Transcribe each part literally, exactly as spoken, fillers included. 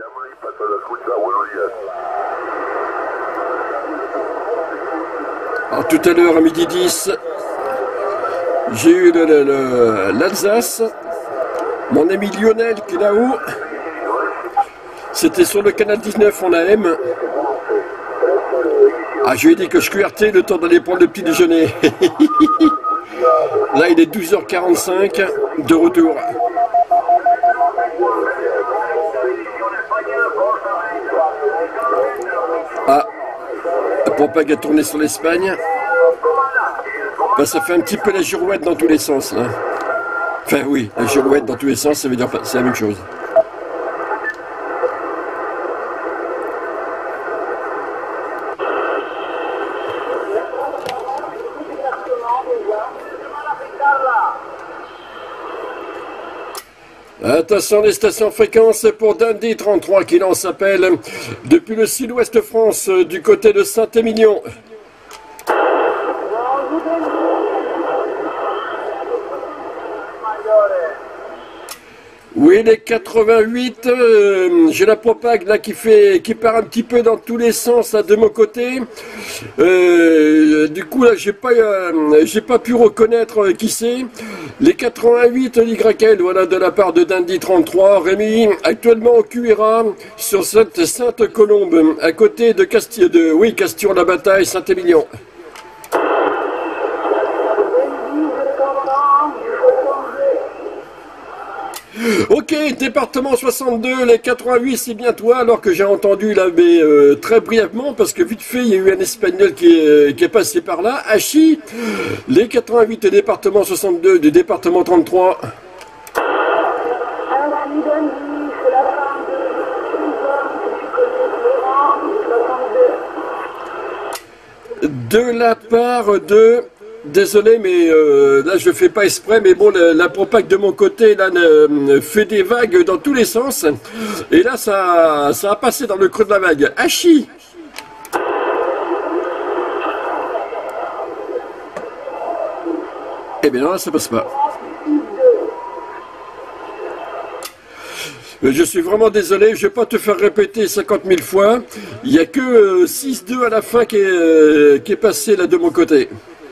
Alors, tout à l'heure, à midi dix, j'ai eu l'Alsace. Mon ami Lionel qui est là-haut. C'était sur le canal dix-neuf en A M. Ah, je lui ai dit que je Q R T le temps d'aller prendre le petit déjeuner. Là, il est douze heures quarante-cinq de retour. Ah, la propague a tourné sur l'Espagne. Ben, ça fait un petit peu la girouette dans tous les sens. Là. Enfin, oui, la girouette dans tous les sens, ça veut dire c'est la même chose. Attention, les stations fréquences pour Dundee trente-trois qui lance appel depuis le sud-ouest France du côté de Saint-Émilion. Oui, les quatre-vingt-huit, euh, j'ai la propague là qui fait, qui part un petit peu dans tous les sens là, de mon côté. Euh, du coup là, j'ai pas, euh, j'ai pas pu reconnaître euh, qui c'est. Les quatre-vingt-huit Y L, voilà, de la part de Dundee trente-trois, Rémi, actuellement au Q R A sur cette Sainte-Colombe, à côté de Castille, de, oui, Casture-la-Bataille, Saint-Émilion. Ok, département soixante-deux, les quatre-vingt-huit, c'est bien toi, alors que j'ai entendu là, mais euh, très brièvement, parce que vite fait, il y a eu un espagnol qui est, qui est passé par là. Hachi, les quatre-vingt-huit et département soixante-deux du département trente-trois. De la part de... Désolé, mais euh, là je fais pas exprès, mais bon, la, la propague de mon côté là ne, fait des vagues dans tous les sens, et là ça, ça a passé dans le creux de la vague. Hachi. Eh bien non, ça passe pas. Je suis vraiment désolé, je vais pas te faire répéter cinquante mille fois. Il n'y a que euh, six deux à la fin qui est, euh, qui est passé là de mon côté.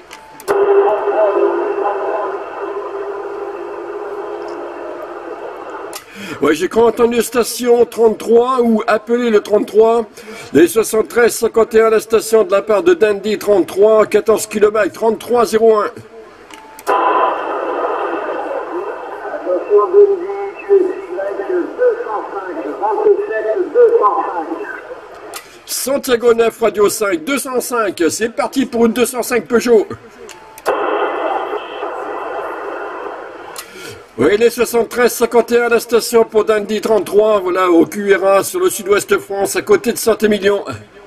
Ouais, j'ai quand entendu station trente-trois ou appelé le trente-trois, les soixante-treize cinquante et un, la station de la part de Dundee trente-trois, quatorze kilomètres, trente-trois zéro un. Attention Dundee, tu es Y deux cent cinq, vingt-sept deux cent cinq. Santiago neuf, Radio cinq, deux cent cinq, c'est parti pour une deux cent cinq Peugeot. Oui, les soixante-treize cinquante et un, la station pour Dundee trente-trois, voilà, au Q R A sur le sud-ouest France, à côté de Saint-Émilion.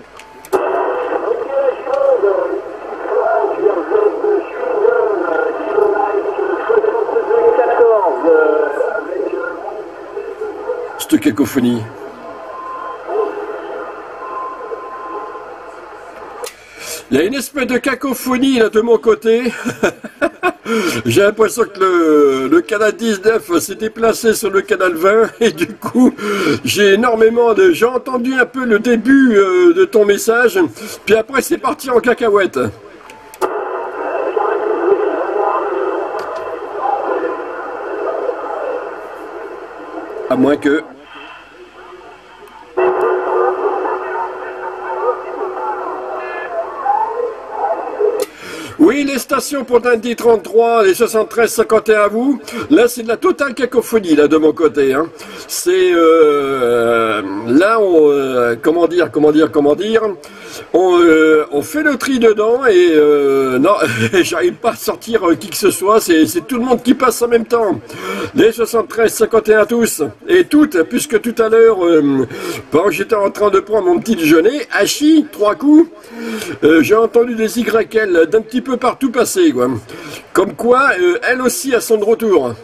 Cette cacophonie. Il y a une espèce de cacophonie là de mon côté. J'ai l'impression que le, le canal dix-neuf s'est déplacé sur le canal vingt et du coup j'ai énormément de... J'ai entendu un peu le début euh, de ton message, puis après c'est parti en cacahuète. À moins que... Oui, les stations pour Dundee trente-trois, les soixante-treize cinquante et un à vous. Là, c'est de la totale cacophonie, là, de mon côté. Hein. C'est... Euh, là, on... Euh, comment dire, comment dire, comment dire on, euh, on fait le tri dedans et... Euh, non, j'arrive pas à sortir euh, qui que ce soit. C'est tout le monde qui passe en même temps. Les soixante-treize cinquante et un tous. Et toutes, puisque tout à l'heure, euh, pendant que j'étais en train de prendre mon petit déjeuner, Hachi, trois coups, euh, j'ai entendu des Y L d'un petit peu partout passer, quoi. Comme quoi, euh, elle aussi a son de retour.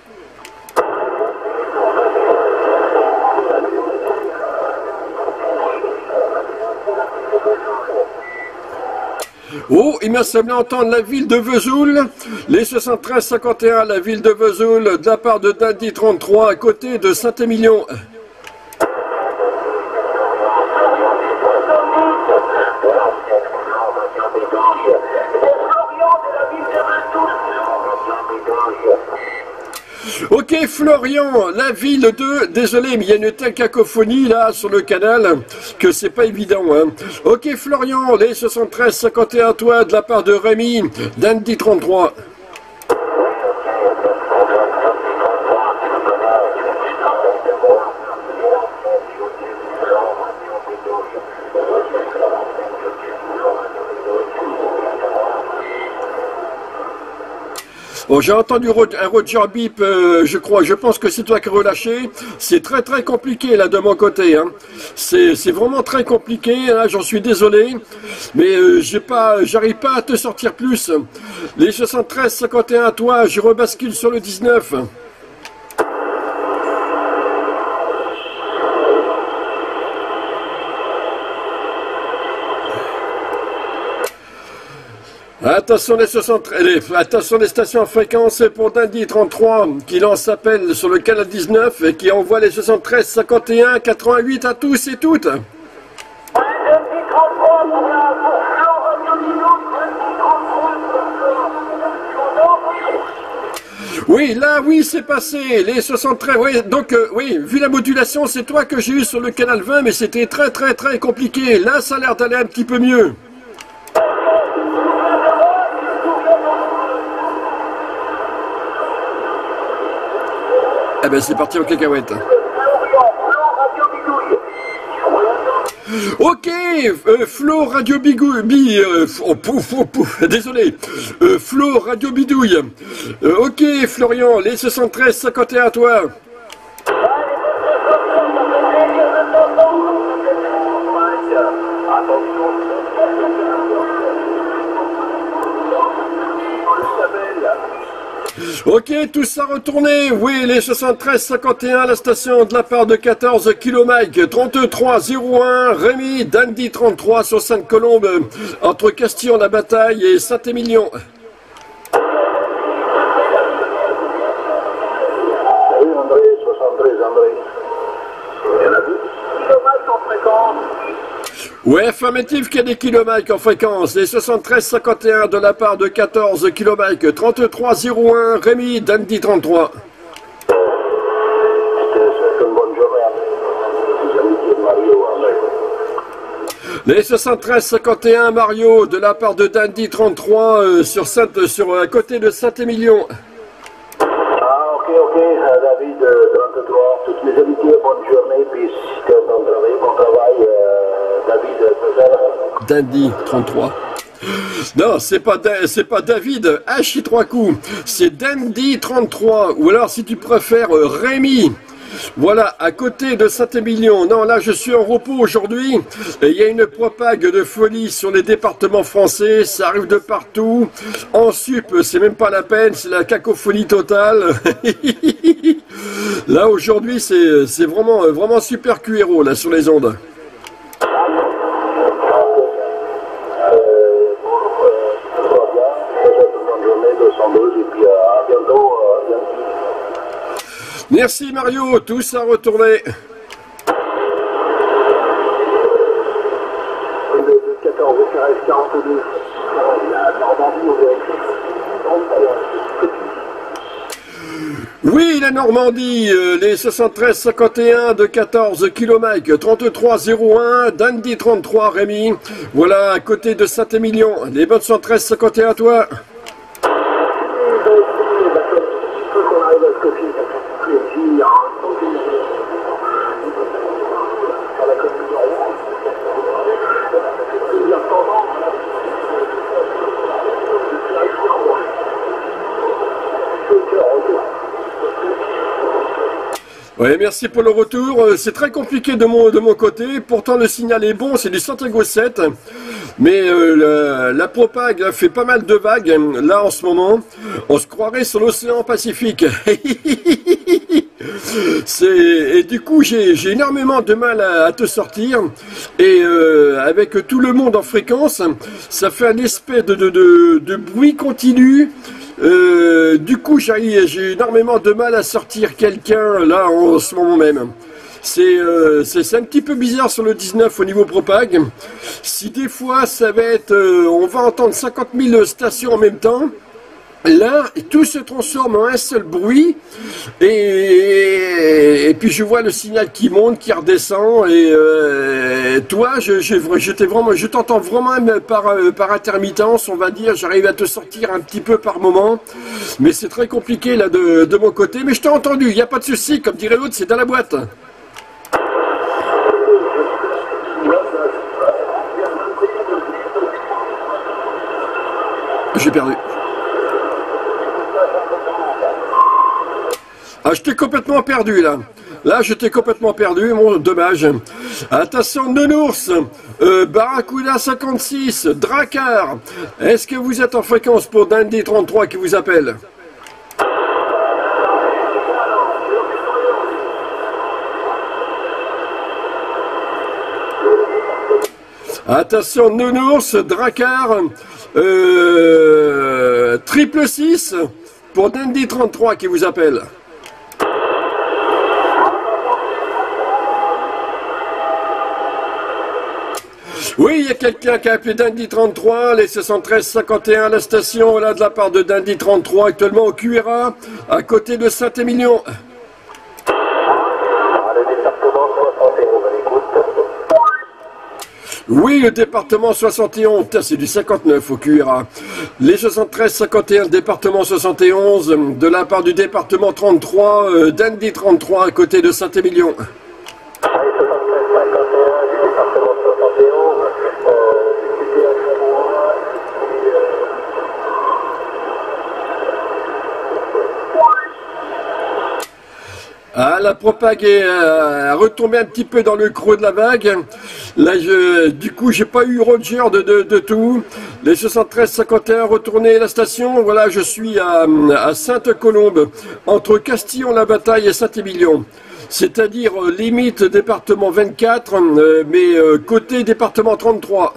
Oh, il m'a semblé entendre la ville de Vesoul, les soixante-treize cinquante et un, la ville de Vesoul, de la part de Dundee trente-trois, à côté de Saint-Émilion. Ok Florian, la ville de... Désolé, mais il y a une telle cacophonie là sur le canal que c'est pas évident. Hein. Ok Florian, les soixante-treize cinquante et un toi de la part de Rémi, d'Andy trente-trois. Oh, j'ai entendu un Roger Bip, euh, je crois, je pense que c'est toi qui as relâché. C'est très très compliqué là de mon côté. Hein. C'est vraiment très compliqué, hein, j'en suis désolé. Mais euh, j'ai pas, j'arrive pas à te sortir plus. Les soixante-treize cinquante et un, toi, je rebascule sur le dix-neuf. Attention les soixante-treize, les, attention les stations en fréquence pour Dandy trente-trois qui lance appel sur le canal dix-neuf et qui envoie les soixante-treize cinquante et un quatre-vingt-huit à tous et toutes. Oui, là, oui, c'est passé, les soixante-treize, oui, donc, euh, oui, vu la modulation, c'est toi que j'ai eu sur le canal vingt, mais c'était très, très, très compliqué. Là, ça a l'air d'aller un petit peu mieux. Eh ben c'est parti en cacahuète. Ok, euh, Flo Radio Bigouille, bi, euh, oh, pouf, pouf, pouf, désolé, euh, Flo Radio Bidouille. Euh, ok, Florian, les soixante-treize cinquante et un à toi. Ok, tout ça retourné. Oui, les soixante-treize cinquante et un, la station de la part de quatorze kilomètres, trente-trois zéro un, Rémi, Dandy trente-trois sur Sainte-Colombe, entre Castillon-la-Bataille et Saint-Émilion. Oui, André, soixante-treize, André. Il y en a deux kilomètres en fréquence. Oui, affirmatif qu'il y a des kilomètres en fréquence. Les soixante-treize cinquante et un de la part de quatorze kilomètres, trente-trois zéro un, Rémi, Dandy trente-trois. C'est une bonne journée, les amitiés de Mario, André. Les soixante-treize cinquante et un, Mario, de la part de Dandy trente-trois, euh, sur, Sainte, sur à côté de Saint-Émilion. Ah, ok, ok, David, trente-trois, toutes mes amitiés, bonne journée, puis si bon travail, bon travail, euh, David, Dandy trente-trois. Non, c'est pas, c'est pas David, H trois coups, c'est Dandy trente-trois, ou alors si tu préfères euh, Rémi. Voilà, à côté de Saint-Émilion. Non, là, je suis en repos aujourd'hui. Il y a une propague de folie sur les départements français. Ça arrive de partout. En sup, c'est même pas la peine. C'est la cacophonie totale. Là, aujourd'hui, c'est vraiment, vraiment super Q R O, là, sur les ondes. Merci Mario, tous à retourner. Oui, la Normandie, euh, les soixante-treize cinquante et un de quatorze kilomètres, trente-trois zéro un, Dandy trente-trois, Rémi. Voilà, à côté de Saint-Émilion. Les bonnes soixante-treize cinquante et un à toi. Oui, merci pour le retour. C'est très compliqué de mon, de mon côté. Pourtant, le signal est bon. C'est du Santiago sept. Mais euh, la, la propague fait pas mal de vagues, là, en ce moment. On se croirait sur l'océan Pacifique. Et du coup, j'ai énormément de mal à, à te sortir. Et euh, avec tout le monde en fréquence, ça fait un espèce de, de, de, de bruit continu. Euh, du coup, j'ai énormément de mal à sortir quelqu'un là en ce moment même. C'est euh, un petit peu bizarre sur le dix-neuf au niveau propague. Si des fois ça va être, euh, on va entendre cinquante mille stations en même temps, Là, tout se transforme en un seul bruit et, et puis je vois le signal qui monte, qui redescend et euh, toi, je, je, je t'ai vraiment, je t'entends vraiment par, par intermittence, on va dire, j'arrive à te sortir un petit peu par moment, mais c'est très compliqué là de, de mon côté, mais je t'ai entendu, il n'y a pas de souci, comme dirait l'autre, c'est dans la boîte. J'ai perdu. Ah, je t'ai complètement perdu là. Là, je t'ai complètement perdu, mon dommage. Attention, Nounours, euh, Barracuda cinquante-six, Drakkar. Est-ce que vous êtes en fréquence pour Dandy trente-trois qui vous appelle? Attention, Nounours, Drakkar, euh, triple six pour Dandy trente-trois qui vous appelle. Oui, il y a quelqu'un qui a appelé Dandy trente-trois, les soixante-treize cinquante et un à la station, là de la part de Dandy trente-trois, actuellement au Q R A, à côté de Saint-Émilion. Oui, le département soixante et onze, c'est du cinquante-neuf au Q R A. Les soixante-treize cinquante et un, département soixante et onze, de la part du département trente-trois, euh, Dandy trente-trois, à côté de Saint-Émilion. Ah, la propague est euh, retombée un petit peu dans le creux de la vague. Là, je, du coup, j'ai pas eu Roger de, de, de tout. Les soixante-treize cinquante et un retournés à la station. Voilà, je suis à, à Sainte-Colombe, entre Castillon-la-Bataille et Saint-Émilion. C'est-à-dire euh, limite département vingt-quatre, euh, mais euh, côté département trente-trois.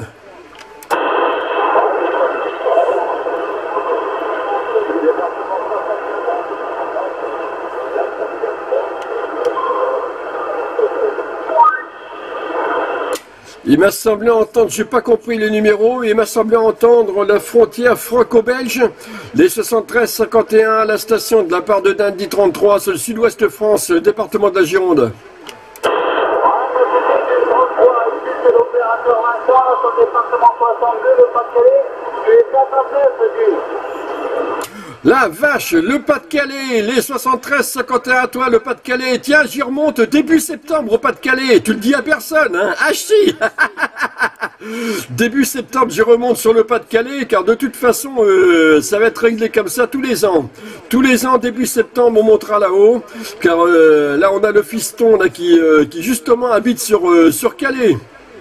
Il m'a semblé entendre, j'ai pas compris le numéro, il m'a semblé entendre la frontière franco-belge, les soixante-treize cinquante et un à la station de la part de Dandy trente-trois sur le sud-ouest de France, département de la Gironde. La vache, le Pas-de-Calais, les soixante-treize cinquante et un à toi, le Pas-de-Calais. Tiens, j'y remonte début septembre au Pas-de-Calais. Tu le dis à personne, hein? Ah si. Début septembre, j'y remonte sur le Pas-de-Calais, car de toute façon, euh, ça va être réglé comme ça tous les ans. Tous les ans, début septembre, on montera là-haut, car euh, là, on a le fiston là, qui, euh, qui justement habite sur, euh, sur Calais.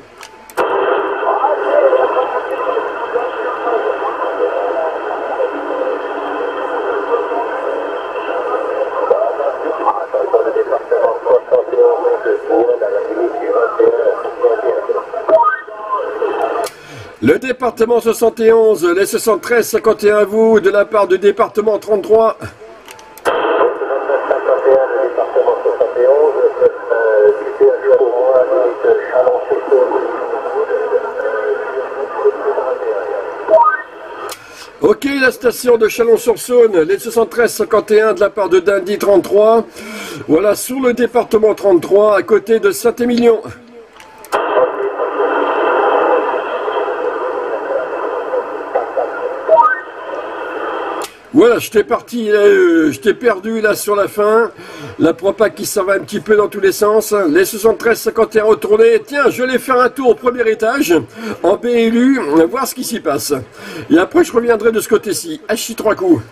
Le département soixante et onze, les soixante-treize cinquante et un à vous, de la part du département trente-trois. Ok, la station de Chalon-sur-Saône, les soixante-treize cinquante et un de la part de Dandy trente-trois. Voilà, sur le département trente-trois, à côté de Saint-Émilion. Voilà, je t'ai parti, euh, je t'ai perdu là sur la fin. La propague qui s'en va un petit peu dans tous les sens. Les soixante-treize cinquante et un retournés. Tiens, je vais faire un tour au premier étage, en B L U, voir ce qui s'y passe. Et après, je reviendrai de ce côté-ci. Hachi trois coups.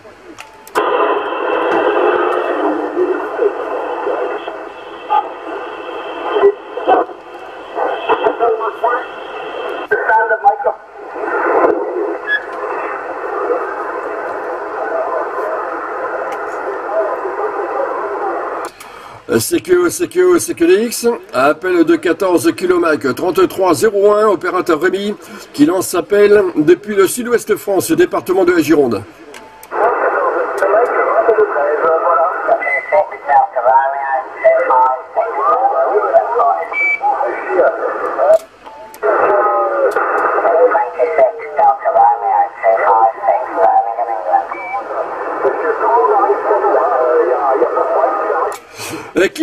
C Q E, C Q E, C Q D X, appel de quatorze kilomètres trente-trois zéro un, opérateur Rémi, qui lance appel depuis le sud-ouest de France, département de la Gironde.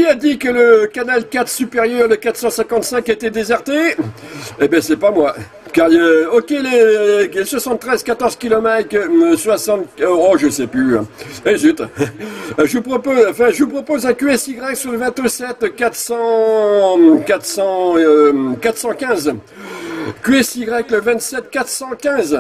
a dit que le canal quatre supérieur, le quatre cent cinquante-cinq, était déserté? Eh bien, c'est pas moi. Car, euh, ok, les, les soixante-treize, quatorze kilomètres, soixante, oh, je sais plus. Eh, zut. Je vous propose, enfin, je vous propose un Q S Y sur le vingt-sept, quatre cents, quatre cents, euh, quatre cent quinze. Q S Y, le vingt-sept, quatre cent quinze.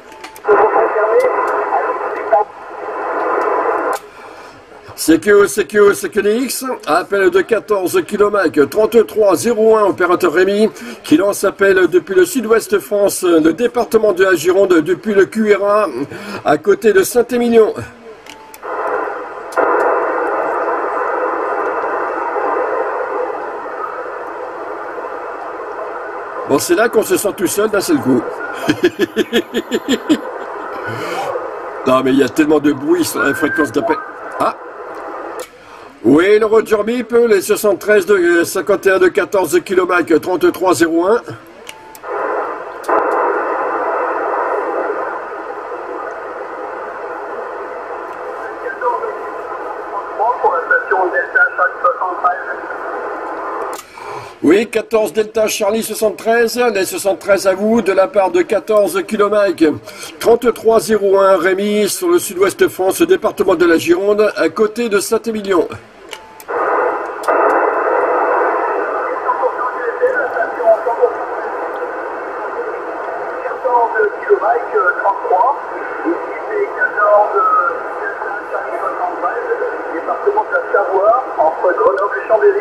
C Q O, C Q O, C Q D X, appel de quatorze kilomètres, trente-trois zéro un, opérateur Rémi, qui lance appel depuis le sud-ouest France, le département de la Gironde, depuis le Q R A, à côté de Saint-Émilion. Bon, c'est là qu'on se sent tout seul d'un seul coup. Non, mais il y a tellement de bruit sur la fréquence d'appel. Ah! Oui, le Roger Bip, les soixante-treize de cinquante et un de quatorze kilomètres, trente-trois zéro un. Oui, quatorze Delta Charlie soixante-treize, les soixante-treize à vous, de la part de quatorze kilomètres, trente-trois zéro un, Rémi, sur le sud-ouest France, département de la Gironde, à côté de Saint-Émilion. Département de la Savoie, entre Grenoble et Chambéry.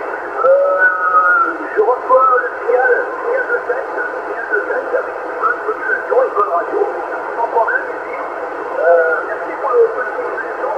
Je reçois le signal, signal de tête, signal de tête avec une bonne modulation, une bonne radio, sans problème ici. Euh, merci pour le petit élément.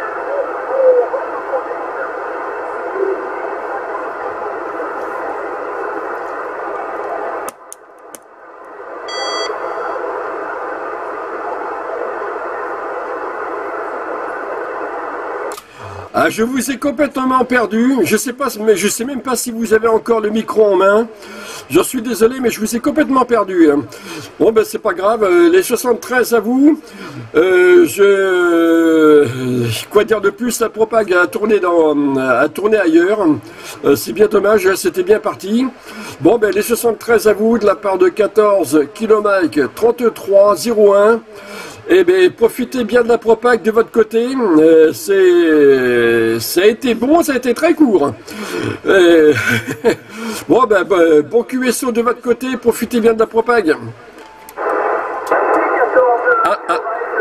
Ah, je vous ai complètement perdu. Je sais pas, mais je sais même pas si vous avez encore le micro en main. J'en suis désolé, mais je vous ai complètement perdu. Bon, ben c'est pas grave. Les soixante-treize à vous. Euh, je, quoi dire de plus? La propague a tourné dans, a tourné ailleurs. Euh, c'est bien dommage. C'était bien parti. Bon, ben les soixante-treize à vous de la part de quatorze kilomètres, trente-trois zéro un. Eh bien, profitez bien de la propague de votre côté. Euh, c'est, ça a été bon, ça a été très court. Euh, bon, ben, ben, bon Q S O de votre côté, profitez bien de la propague. Ah, ah.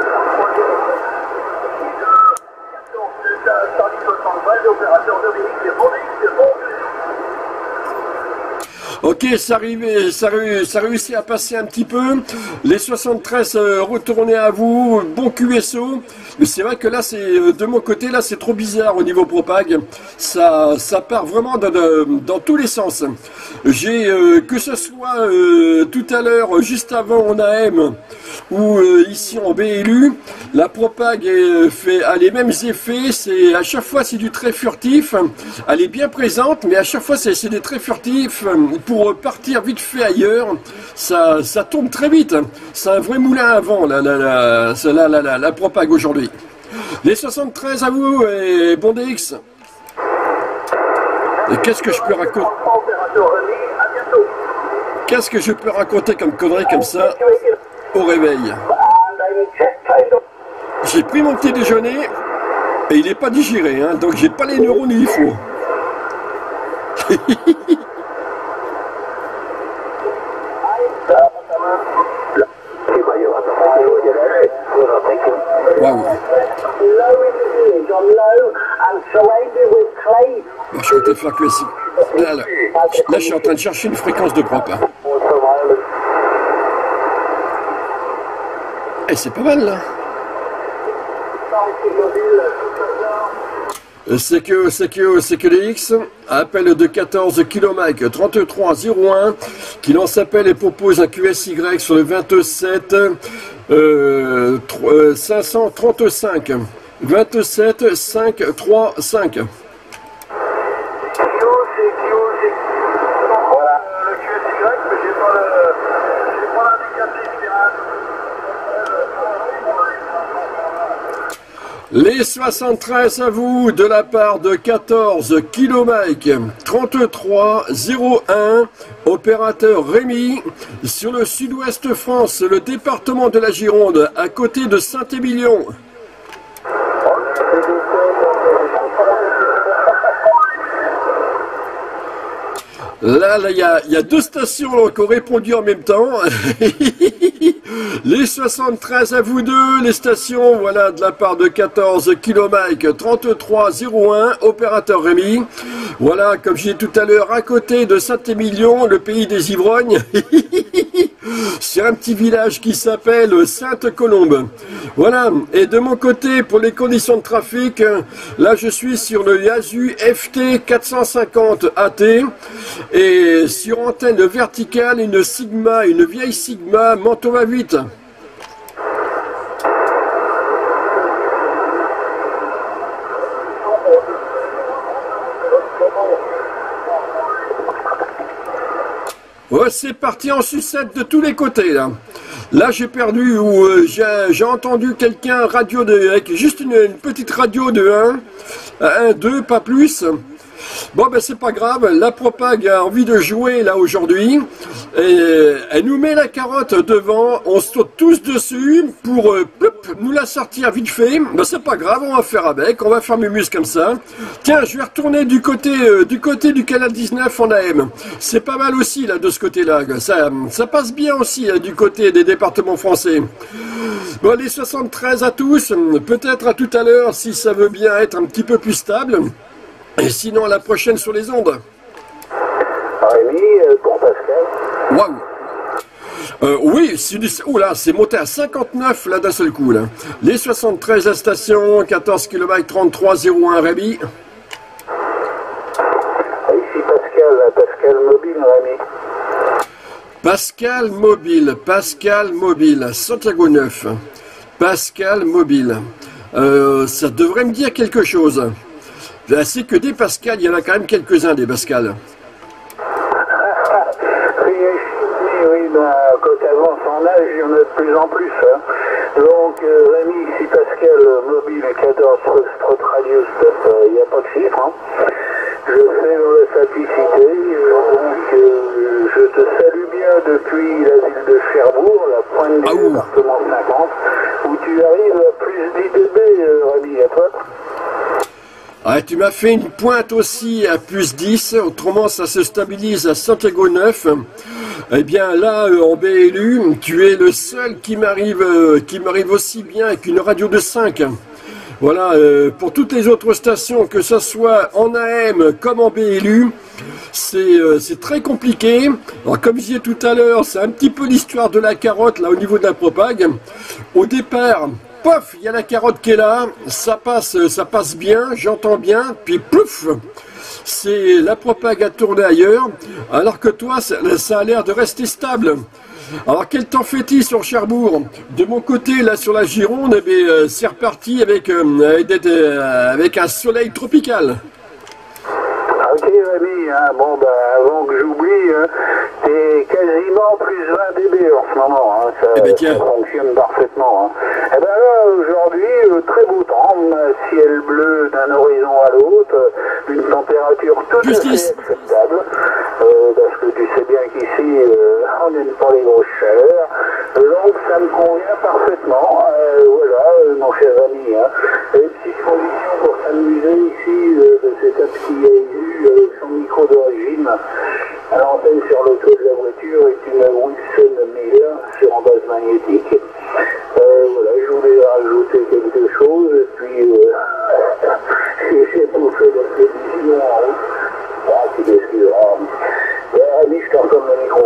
Ok, ça, arrivait, ça, ça réussit à passer un petit peu. Les soixante-treize euh, retournés à vous. Bon Q S O. Mais c'est vrai que là, c'est de mon côté, là, c'est trop bizarre au niveau propague. Ça, ça part vraiment dans, dans tous les sens. J'ai, euh, que ce soit euh, tout à l'heure, juste avant en A M, ou euh, ici en B L U, la propague est, fait, a les mêmes effets. C'est, à chaque fois, c'est du très furtif. Elle est bien présente, mais à chaque fois, c'est, c'est des très furtifs. Pour partir vite fait ailleurs, ça, ça tourne très vite. C'est un vrai moulin à vent, la, la, la, la, la, la, la propague aujourd'hui. Les soixante-treize à vous et bon D X. Et qu'est-ce que je peux raconter? Qu'est-ce que je peux raconter comme connerie comme ça au réveil? J'ai pris mon petit déjeuner et il n'est pas digéré, hein, donc j'ai pas les neurones il faut. Waouh. Bon, je vais te faire que ici. Là, là. Là, je suis en train de chercher une fréquence de propre. Hein. Et c'est pas mal là. C Q O, C Q O, C Q D X, appel de quatorze kilomètres, trente-trois zéro un, qui lance appel et propose un Q S Y sur le vingt-sept euh, cinq cent trente-cinq. vingt-sept cinq cent trente-cinq. Les soixante-treize à vous de la part de quatorze Kilo Mike trente-trois zéro un, opérateur Rémi, sur le sud-ouest France, le département de la Gironde, à côté de Saint-Émilion. Là, là, il y a, y a deux stations là, qui ont répondu en même temps. Les soixante-treize à vous deux, les stations, voilà, de la part de quatorze Kilo Mike trente-trois zéro un, opérateur Rémi. Voilà, comme j'ai dit tout à l'heure, à côté de Saint-Émilion, le pays des ivrognes. C'est un petit village qui s'appelle Sainte-Colombe. Voilà, et de mon côté, pour les conditions de trafic, là je suis sur le Yaesu F T quatre cent cinquante A T, et sur antenne verticale, une Sigma, une vieille Sigma Mantova huit. Ouais, c'est parti en sucette de tous les côtés là. Là j'ai perdu ou euh, j'ai entendu quelqu'un radio de avec juste une, une petite radio de un, un, deux, pas plus. Bon ben c'est pas grave, la propague a envie de jouer là aujourd'hui. Et elle nous met la carotte devant, on saute tous dessus pour euh, plop, nous la sortir vite fait. Ben c'est pas grave, on va faire avec, on va faire mumus comme ça. Tiens, je vais retourner du côté euh, du côté du canal dix-neuf en A M. C'est pas mal aussi là de ce côté-là. Ça, ça passe bien aussi là, du côté des départements français. Bon, les soixante-treize à tous, peut-être à tout à l'heure si ça veut bien être un petit peu plus stable. Et sinon, à la prochaine sur les ondes. Rémi, pour Pascal. Waouh. Euh, oui, c'est monté à cinquante-neuf là d'un seul coup. Là. Les soixante-treize à station, quatorze kilomètres trente-trois zéro un Rémi. Ici Pascal, Pascal Mobile, Rémi. Pascal Mobile, Pascal Mobile, Santiago neuf. Pascal Mobile. Euh, ça devrait me dire quelque chose. C'est que des Pascal, il y en a quand même quelques-uns des Pascal. Oui, oui, ben, quand tu avances en âge, il y en a de plus en plus. Hein. Donc, euh, Rémi, ici Pascal, Mobile quatorze, Foxtrot Radio Stop, il euh, n'y a pas de chiffre. Hein. Je fais dans la simplicité, donc euh, je te salue bien depuis la ville de Cherbourg, la pointe du ah, département cinquante, où tu arrives à plus dix décibels, euh, Rémi, à toi. Ah, tu m'as fait une pointe aussi à plus dix, autrement ça se stabilise à Santiago neuf. Eh bien là, en B L U, tu es le seul qui m'arrive euh, qui m'arrive aussi bien avec une radio de cinq. Voilà, euh, pour toutes les autres stations, que ce soit en A M comme en B L U, c'est euh, c'est très compliqué. Alors comme je disais tout à l'heure, c'est un petit peu l'histoire de la carotte là au niveau de la propague. Au départ, pof, il y a la carotte qui est là, ça passe, ça passe bien, j'entends bien, puis plouf, c'est la propague a tourné ailleurs, alors que toi, ça, ça a l'air de rester stable. Alors quel temps fait-il sur Cherbourg? De mon côté, là sur la Gironde, eh bien, euh, c'est reparti avec, euh, avec, euh, avec un soleil tropical. Ok Rémi, hein, bon bah avant que j'oublie, hein, t'es quasiment plus vingt décibels en ce moment, hein, ça, eh ben, ça fonctionne parfaitement. Hein. Et ben là aujourd'hui, euh, très beau temps, ciel bleu d'un horizon à l'autre, une température tout à fait acceptable, euh, parce que tu sais bien qu'ici euh, on n'aime pas les grosses chaleurs, donc ça me convient parfaitement, euh, voilà euh, mon cher ami, hein. Les petites conditions pour s'amuser ici euh, de cet petit A U avec son micro d'origine à l'antenne sur le toit de la voiture est une Wilson Miller sur en base magnétique. Euh, voilà, je voulais rajouter quelque chose et puis euh, j'ai bouffé la télévision en route. Ah, tu m'excuseras. Rémi, je t'en donne le micro.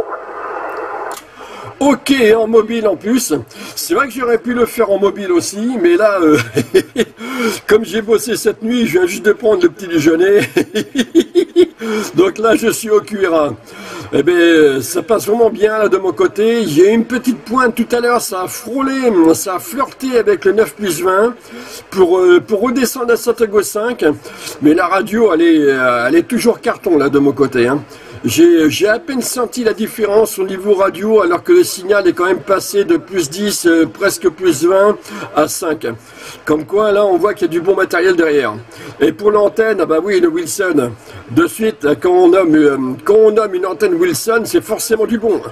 Ok, en mobile en plus. C'est vrai que j'aurais pu le faire en mobile aussi, mais là, euh, comme j'ai bossé cette nuit, je viens juste de prendre le petit déjeuner. Donc là, je suis au cuir. Eh bien, ça passe vraiment bien là de mon côté. J'ai une petite pointe tout à l'heure, ça a frôlé, ça a flirté avec le neuf plus vingt pour, euh, pour redescendre à Santiago cinq. Mais la radio, elle est, elle est toujours carton là de mon côté. Hein. J'ai à peine senti la différence au niveau radio, alors que le signal est quand même passé de plus dix, euh, presque plus vingt à cinq. Comme quoi, là, on voit qu'il y a du bon matériel derrière. Et pour l'antenne, ah bah oui, le Wilson, de suite, quand on nomme, euh, quand on nomme une antenne Wilson, c'est forcément du bon.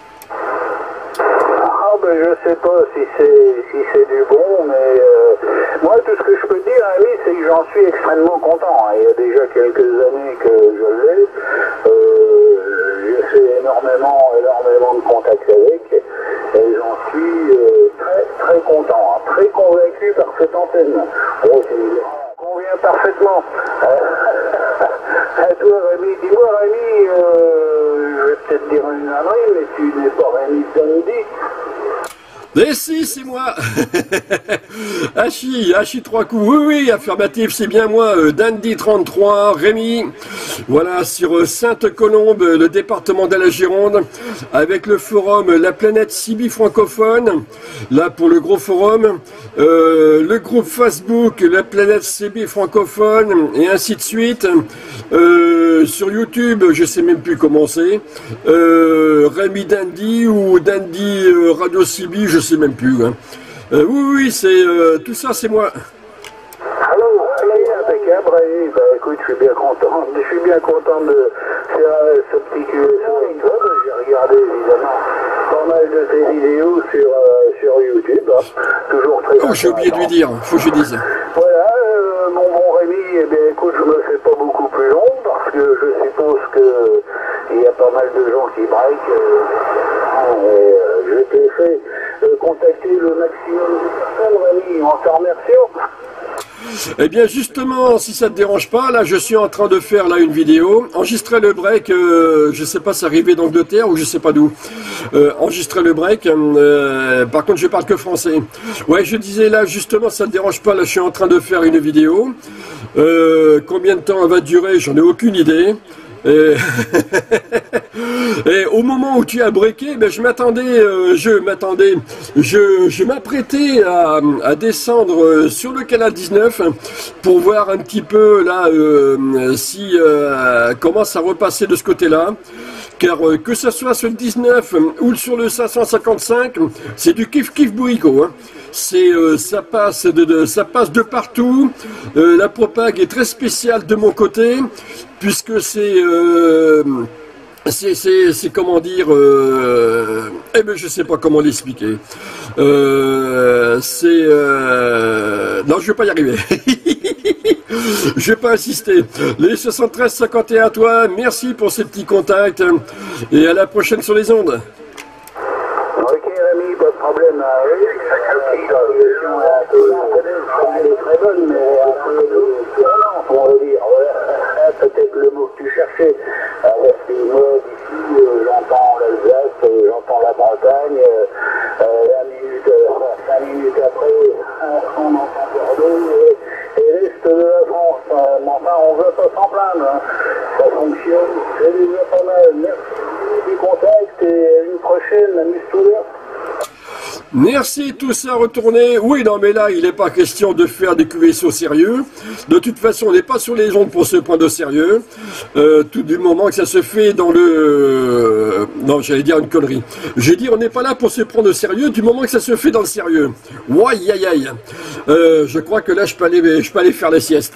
Ah ben je sais pas si c'est si c'est du bon, mais euh, moi tout ce que je peux dire, ami, c'est que j'en suis extrêmement content. Il y a déjà quelques années que je l'ai. Euh, j'ai fait énormément, énormément de contacts avec, et j'en suis euh, très très content, hein, très convaincu par cette antenne. Bon, ça convient parfaitement. À toi Rémi, dis-moi Rémi, euh, je vais peut-être dire une ânerie, mais tu n'es pas Rémi Dandy. Mais si, c'est moi. Hachi, Hachi trois coups. Oui, oui, affirmatif, c'est bien moi. Euh, Dandy trente-trois, Rémi. Voilà, sur euh, Sainte-Colombe, le département de la Gironde, avec le forum La Planète Sibi francophone. Là, pour le gros forum. Euh, le groupe Facebook La Planète Sibi francophone, et ainsi de suite. Euh, sur YouTube, je sais même plus comment c'est. Euh, Rémi Dandy ou Dandy euh, Radio Sibi, je sais même plus. Hein. Euh, oui, oui, c'est euh, tout ça, c'est moi. Allô, allez, impeccable. Bah, écoute, je suis bien content. Je suis bien content de faire euh, ce petit Q S O avec toi. J'ai regardé évidemment pas mal de tes vidéos sur euh, sur YouTube. Hein. Toujours très. Oh, j'ai oublié de lui dire. Faut que je dise. Voilà, euh, mon bon Rémi. Eh bien, écoute, je me fais pas beaucoup plus long parce que je suppose que il y a pas mal de gens qui break. Euh, et, euh, je t'ai fait euh, contacter le maximum de personnes, Rémi, en te remerciant. Eh bien justement, si ça te dérange pas, là je suis en train de faire là une vidéo, enregistrer le break, euh, je sais pas, c'est arrivé d'Angleterre ou je sais pas d'où, euh, enregistrer le break, euh, par contre je parle que français. Ouais, je disais là justement, ça te dérange pas, là je suis en train de faire une vidéo, euh, combien de temps elle va durer, j'en ai aucune idée. Et, et au moment où tu as breaké, ben je m'attendais, euh, je m'attendais, je, je m'apprêtais à, à descendre sur le canal dix-neuf pour voir un petit peu là euh, si euh, comment ça repassait de ce côté-là. Car euh, que ce soit sur le dix-neuf ou sur le cinq cent cinquante-cinq, c'est du kiff kiff bourricot. Hein. C'est euh, ça passe de, de ça passe de partout. Euh, la propague est très spéciale de mon côté puisque c'est euh, c'est c'est comment dire euh, eh ben je sais pas comment l'expliquer. Euh, c'est euh, non, je vais pas y arriver. Je vais pas insister. Les soixante-treize cinquante et un à toi, merci pour ces petits contacts et à la prochaine sur les ondes. Ok Rémi, pas de problème. Oui, elle est très bonne, mais un peu tournante, on va dire. Voilà. Peut-être le mot que tu cherchais. Parce que moi, d'ici, euh, j'entends l'Alsace, euh, j'entends la Bretagne, euh, euh, minute, euh, cinq minutes après, euh, on entend Bordeaux et, et l'Est de la France. Euh, mais enfin, on ne veut pas s'en plaindre. Hein. Ça fonctionne, c'est déjà pas mal. Merci du contact et à une prochaine, amuse-toi bien. Merci, tout ça retourné. Oui, non, mais là, il n'est pas question de faire des Q S O sérieux. De toute façon, on n'est pas sur les ondes pour se prendre au sérieux. Euh, tout du moment que ça se fait dans le... Euh, non, j'allais dire une connerie. J'ai dit, on n'est pas là pour se prendre au sérieux du moment que ça se fait dans le sérieux. Ouaille, aïe, aïe. Euh, je crois que là, je peux aller, je peux aller faire la sieste.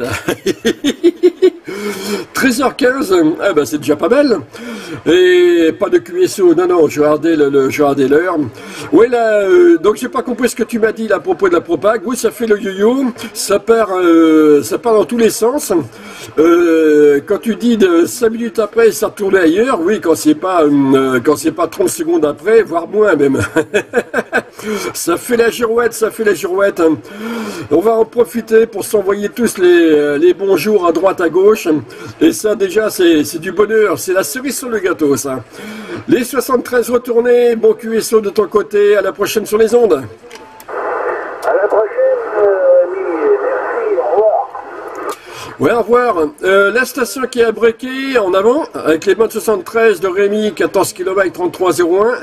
treize heures quinze, ah ben c'est déjà pas mal. Et pas de Q S O, non, non, je regardais le, le, je regardais l'heure. Oui, là, euh, donc j'ai pas compris ce que tu m'as dit là, à propos de la propague. Oui, ça fait le yo-yo, ça part, euh, ça part dans tous les sens. Euh, quand tu dis de cinq minutes après, ça retourne ailleurs, oui, quand c'est pas, euh, quand c'est pas trente secondes après, voire moins même. Ça fait la girouette, ça fait la girouette. On va en profiter pour s'envoyer tous les, les bonjours à droite, à gauche. Et ça, déjà, c'est du bonheur. C'est la cerise sur le gâteau, ça. Les soixante-treize retournés, bon Q S O de ton côté. À la prochaine sur les ondes. À la prochaine, euh, merci, au revoir. Ouais, au revoir. Euh, la station qui a breaké en avant, avec les bonnes soixante-treize de Rémi, quatorze kilomètres trente-trois zéro un.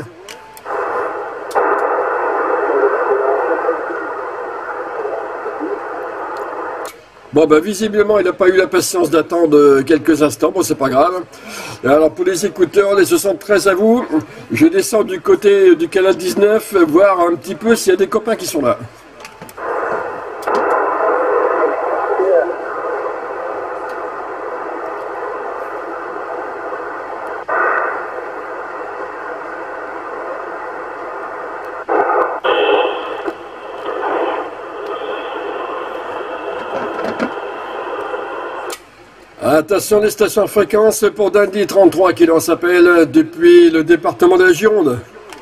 Bon, ben visiblement, il n'a pas eu la patience d'attendre quelques instants. Bon, c'est pas grave. Alors, pour les écouteurs, les soixante-treize à vous, je descends du côté du canal dix-neuf, voir un petit peu s'il y a des copains qui sont là. Attention, les stations fréquences pour Dundee trente-trois qui l'on s'appelle depuis le département de la Gironde.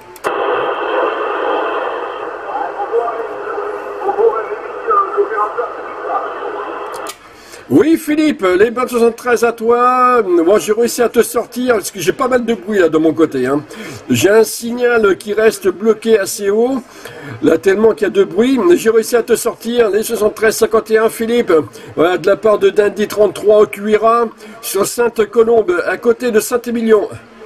Oui Philippe, les bonnes soixante-treize à toi. Moi j'ai réussi à te sortir parce que j'ai pas mal de bruit là de mon côté. Hein. J'ai un signal qui reste bloqué assez haut. Là tellement qu'il y a de bruit. J'ai réussi à te sortir les soixante-treize cinquante et un Philippe. Voilà, de la part de Dundee trente-trois au Cuira sur Sainte-Colombe à côté de Saint-Émilion.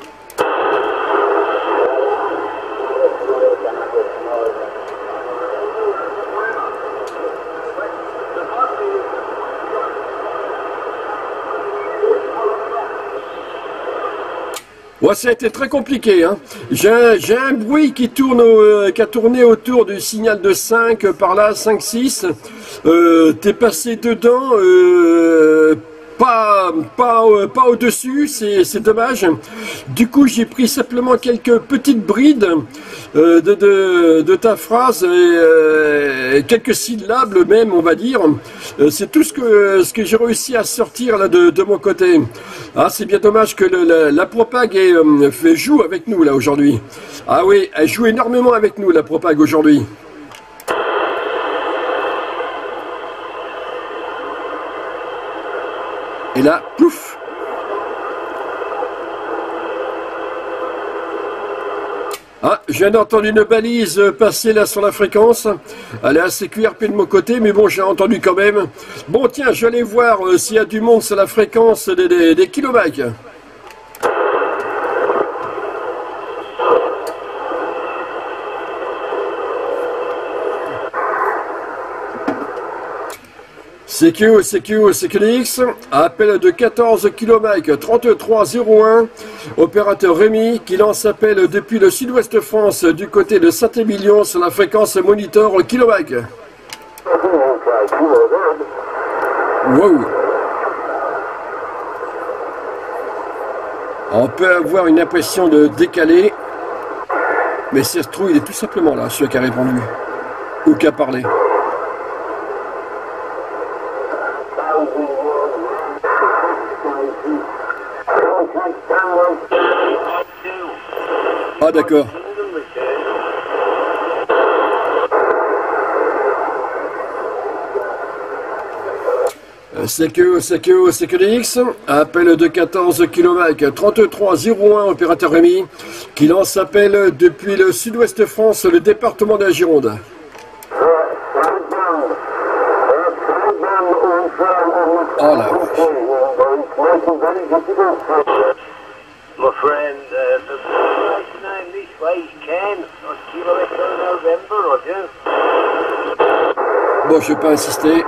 Ouais, ça a été très compliqué. Hein. J'ai un, j'ai un bruit qui tourne, euh, qui a tourné autour du signal de cinq, par là, cinq six. Euh, T'es passé dedans, euh, pas, pas, euh, pas au-dessus, c'est dommage. Du coup, j'ai pris simplement quelques petites brides euh, de, de, de ta phrase, et, euh, quelques syllabes même, on va dire. Euh, c'est tout ce que, ce que j'ai réussi à sortir là de, de mon côté. Ah, c'est bien dommage que le, la, la propague est, euh, fait, joue avec nous là aujourd'hui. Ah oui, elle joue énormément avec nous la propague aujourd'hui. Et là, pouf! Ah, je viens d'entendre une balise passer là sur la fréquence. Elle est assez Q R P de mon côté, mais bon, j'ai entendu quand même. Bon, tiens, je vais aller voir euh, s'il y a du monde sur la fréquence des, des, des kilobikes. C Q, C Q, C Q D X, appel de quatorze kilobikes trente-trois zéro un, opérateur Rémi qui lance appel depuis le sud-ouest France du côté de Saint-Émilion sur la fréquence monitor kilobike. Wow. On peut avoir une impression de décalé, mais c'est se trouve, il est tout simplement là, celui qui a répondu ou qui a parlé. Ah d'accord. C Q, C Q, C Q D X, appel de quatorze kilobikes trente-trois zéro un, opérateur Rémi, qui lance appel depuis le sud-ouest France, le département de la Gironde. Oh la vache. My friend, uh, the name this way can on Kilo November, or do? Bon, je vais pas insister.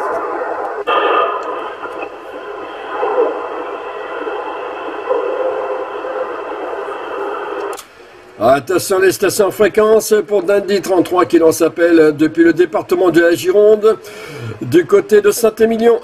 Attention les stations fréquences pour Dundee trente-trois qui l'on s'appelle depuis le département de la Gironde, du côté de Saint-Émilion.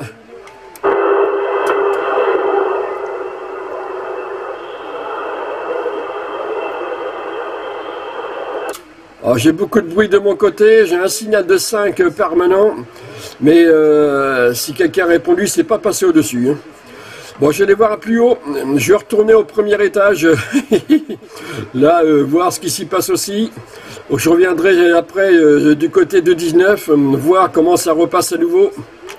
Oh, j'ai beaucoup de bruit de mon côté, j'ai un signal de cinq permanent, mais euh, si quelqu'un a répondu, c'est pas passé au-dessus. Hein. Bon, je vais aller voir à plus haut, je vais retourner au premier étage, là, euh, voir ce qui s'y passe aussi. Je reviendrai après euh, du côté de dix-neuf, euh, voir comment ça repasse à nouveau.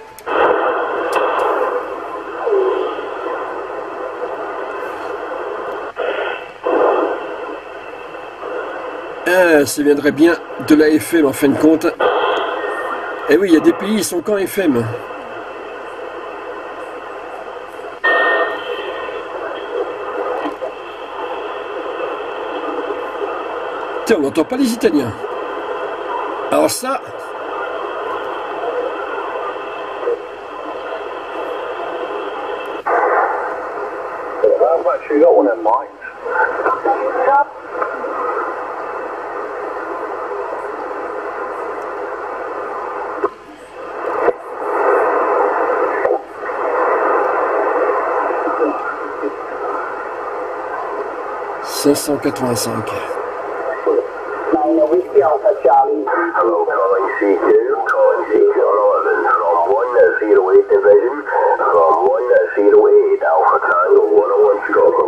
Ah, ça viendrait bien de la F M en fin de compte. Eh oui, il y a des pays, ils sont qu'en F M. Tiens, on n'entend pas les Italiens. Alors ça... actually got one in mind. cinq cent quatre-vingt-cinq. Hello, calling C Q, calling C Q eleven from one zero eight Division, from one zero eight Alpha Tango one oh one Stroke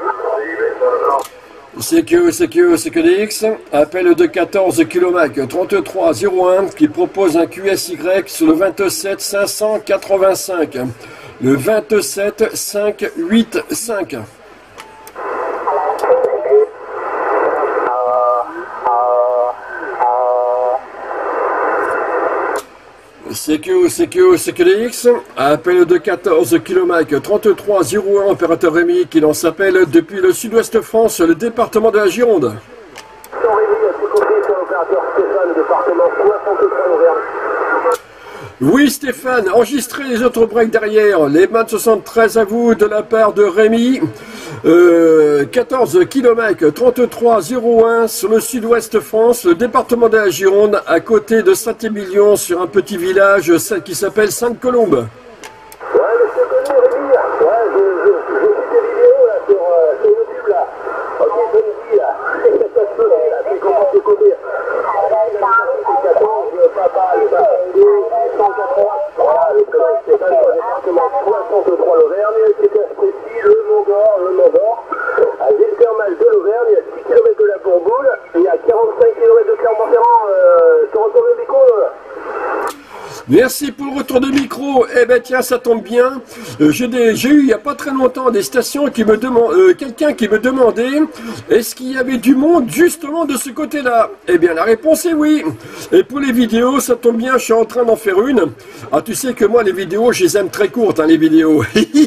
Go. C Q, C Q, C Q D X, appel de quatorze kilomètres trente-trois zéro un qui propose un Q S Y sur le vingt-sept cinq cent quatre-vingt-cinq. Le vingt-sept cinq cent quatre-vingt-cinq. C Q, C Q, C Q D X, appel de quatorze kilomètres trente-trois zéro un, opérateur Rémi qui lance appel depuis le sud-ouest France, le département de la Gironde. Oui Stéphane, enregistrez les autres breaks derrière, les M A N soixante-treize à vous de la part de Rémi, euh, quatorze kilomètres trente-trois zéro un sur le sud-ouest France, le département de la Gironde, à côté de Saint-Émilion, sur un petit village qui s'appelle Sainte-Colombe. Ouais, monsieur connu Rémi, ouais, je, je, je fais des vidéos là, sur, euh, sur YouTube là, ok, je me dis là, c'est ça se fait là, c'est comment se connaît. quatorze, papa, le cent quatre-vingts, voilà, le Stéphane, le département soixante-trois l'Auvergne, c'était précis, le Mont-d'Or, le Mont-d'or, à l'île thermale de l'Auvergne, il y a six kilomètres de la Bourgoule, et il y a quarante-cinq kilomètres de Clermont-Ferrand, euh, sur retour de micro. Merci pour le retour de micro. Eh ben tiens, ça tombe bien. Euh, j'ai eu il n'y a pas très longtemps des stations qui me demandent, euh, quelqu'un qui me demandait est-ce qu'il y avait du monde justement de ce côté-là. Eh bien la réponse est oui. Et pour les vidéos, ça tombe bien, je suis en train d'en faire une. Ah tu sais que moi les vidéos, je les aime très courtes, hein, les vidéos.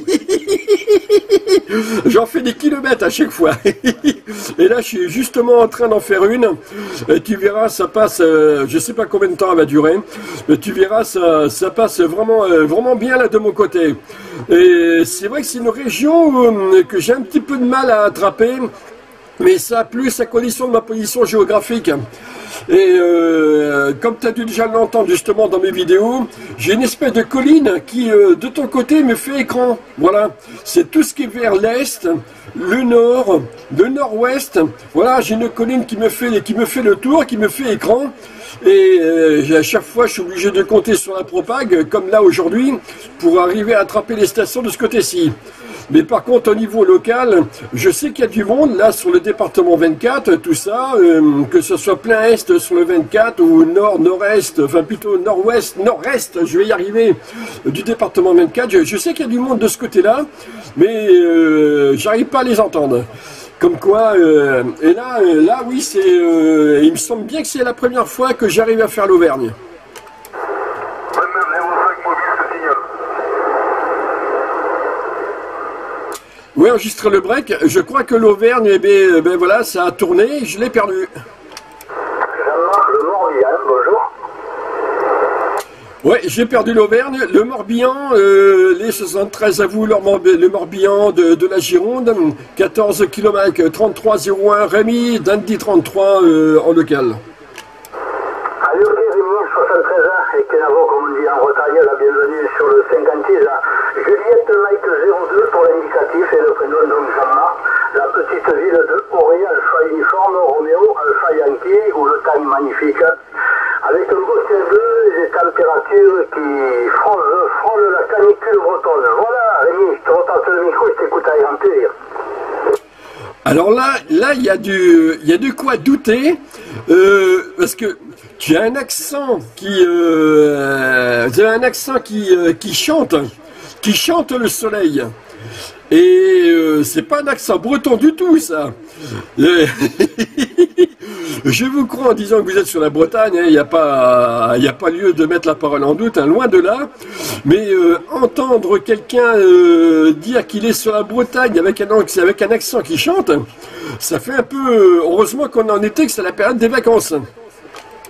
J'en fais des kilomètres à chaque fois. Et là, je suis justement en train d'en faire une. Et tu verras, ça passe, euh, je sais pas combien de temps elle va durer, mais tu verras, ça, ça passe vraiment, euh, vraiment bien là de mon côté. Et c'est vrai que c'est une région euh, que j'ai un petit peu de mal à attraper, mais ça a plus à condition de ma position géographique. Et euh, comme tu as dû déjà l'entendre justement dans mes vidéos, j'ai une espèce de colline qui, euh, de ton côté, me fait écran. Voilà, c'est tout ce qui est vers l'est, le nord, le nord-ouest. Voilà, j'ai une colline qui me fait, qui me fait le tour, qui me fait écran. Et euh, à chaque fois, je suis obligé de compter sur la propague, comme là aujourd'hui, pour arriver à attraper les stations de ce côté-ci. Mais par contre, au niveau local, je sais qu'il y a du monde, là, sur le département vingt-quatre, tout ça, euh, que ce soit plein est sur le vingt-quatre, ou nord, nord-est, enfin plutôt nord-ouest, nord-est, je vais y arriver, du département vingt-quatre. Je, je sais qu'il y a du monde de ce côté-là, mais euh, j'arrive pas à les entendre. Comme quoi, euh, et là, euh, là, oui, c'est, euh, il me semble bien que c'est la première fois que j'arrive à faire l'Auvergne. Oui, enregistrer le break. Je crois que l'Auvergne, eh ben, ben voilà, ça a tourné, je l'ai perdu. Jean-Marc Le Morbihan, bonjour. Oui, j'ai perdu l'Auvergne, le Morbihan, euh, les soixante-treize à vous, le, Mor le Morbihan de, de la Gironde, quatorze kilomètres trente-trois zéro un, Rémi, Dandy trente-trois euh, en local. Allez, ok, Rémi, soixante-treize ans, et Kenavo, comme on dit en Bretagne, la bienvenue sur le cinquante-six. Juliette Mike zéro deux pour l'indicatif et le prénom donc Jean-Marc. La petite ville de Oré, Alpha Uniforme, Roméo, Alpha Yankee, où le temps est magnifique. Avec un beau ciel bleu et des températures qui frôlent, frôlent la canicule bretonne. Voilà, Rémi, je te retente le micro et je t'écoute avec grand plaisir. Alors là, là, il y a du, il y a de quoi douter, euh, parce que tu as un accent qui, euh, tu as un accent qui, euh, qui chante, qui chante le soleil. Et euh, c'est pas un accent breton du tout, ça. Je vous crois en disant que vous êtes sur la Bretagne, il hein, n'y a pas, il n'y a pas lieu de mettre la parole en doute, hein, loin de là. Mais euh, entendre quelqu'un euh, dire qu'il est sur la Bretagne avec un, avec un accent qui chante, ça fait un peu. Heureusement qu'on est en été, que c'est la période des vacances.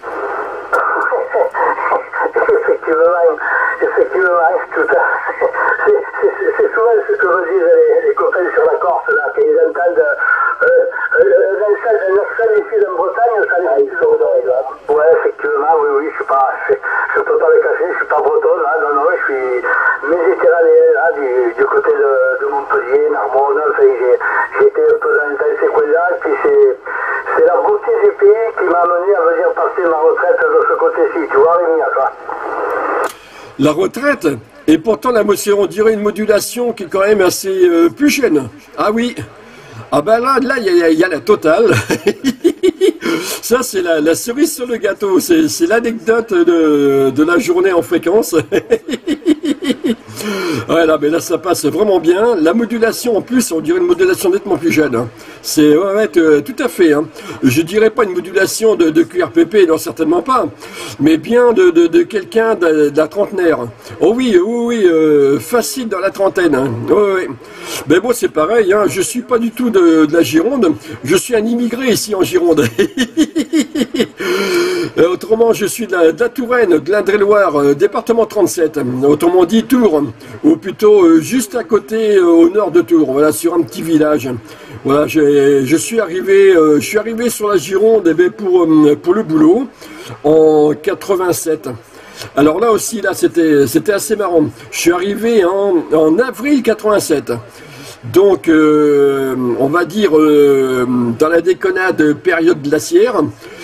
Effectivement, effectivement, tout à, c'est souvent ce que me disent les, les copains sur la Corse, là, quand ils entendent euh, euh, un accent ici en Bretagne, ça les dit. Ouais, effectivement, oui, oui, je suis pas, je, je peux pas le cacher, je suis pas breton, là, non, non, je suis méditerranéen, là, du, du côté de, de Montpellier, Narbonne, enfin, j'ai été un peu dans, dans ces coins-là, et puis c'est la beauté du pays qui m'a amené à venir passer ma retraite de ce côté-ci, tu vois, Rémi, à toi. La retraite, et pourtant la on dirait une modulation qui est quand même assez euh, plus jeune. Ah oui. Ah ben là, là, il y, y, y a la totale. Ça, c'est la, la cerise sur le gâteau. C'est l'anecdote de, de la journée en fréquence. Voilà, mais là, ça passe vraiment bien. La modulation, en plus, on dirait une modulation nettement plus jeune. Hein. C'est, ouais, ouais, tout à fait. Hein. Je dirais pas une modulation de, de Q R P P, non, certainement pas. Mais bien de, de, de quelqu'un de, de la trentenaire. Oh oui, oui, oui, euh, facile dans la trentaine. Hein. Oh, oui. Mais bon, c'est pareil, hein. Je suis pas du tout de, de la Gironde. Je suis un immigré ici en Gironde. Autrement, je suis de la, de la Touraine, de l'Indre-et-Loire, euh, département trente-sept. Autrement dit, Tours. Ou plutôt euh, juste à côté, euh, au nord de Tours. Voilà, sur un petit village. Voilà, je suis arrivé, euh, je suis arrivé sur la Gironde eh bien, pour, euh, pour le boulot en quatre-vingt-sept. Alors là aussi, là, c'était c'était assez marrant. Je suis arrivé en, en avril quatre-vingt-sept. Donc, euh, on va dire, euh, dans la déconnade période glaciaire,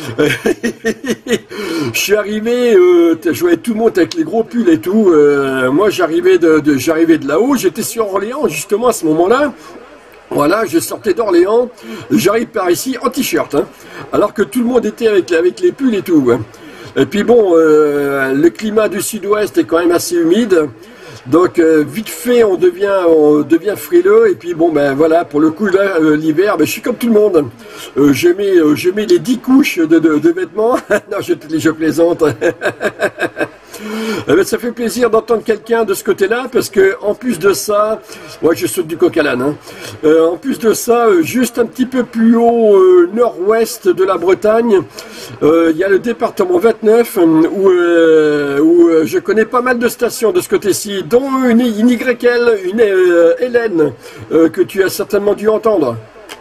je suis arrivé, euh, je voyais tout le monde avec les gros pulls et tout. Euh, moi, j'arrivais de, de, j'arrivais de là-haut, j'étais sur Orléans, justement, à ce moment-là. Voilà, je sortais d'Orléans, j'arrive par ici en t-shirt, hein, alors que tout le monde était avec, avec les pulls et tout. Hein. Et puis bon, euh, le climat du sud-ouest est quand même assez humide. Donc euh, vite fait on devient on devient frileux et puis bon ben voilà pour le coup là euh, l'hiver ben, je suis comme tout le monde euh, je mets euh, je mets les dix couches de, de, de vêtements non je, je plaisante. Eh ben, ça fait plaisir d'entendre quelqu'un de ce côté-là parce que en plus de ça, moi ouais, je saute du coq à l'âne. Hein. Euh, en plus de ça, euh, juste un petit peu plus haut euh, nord-ouest de la Bretagne, euh, il y a le département vingt-neuf où, euh, où euh, je connais pas mal de stations de ce côté-ci, dont une, une Y L, une euh, Hélène euh, que tu as certainement dû entendre.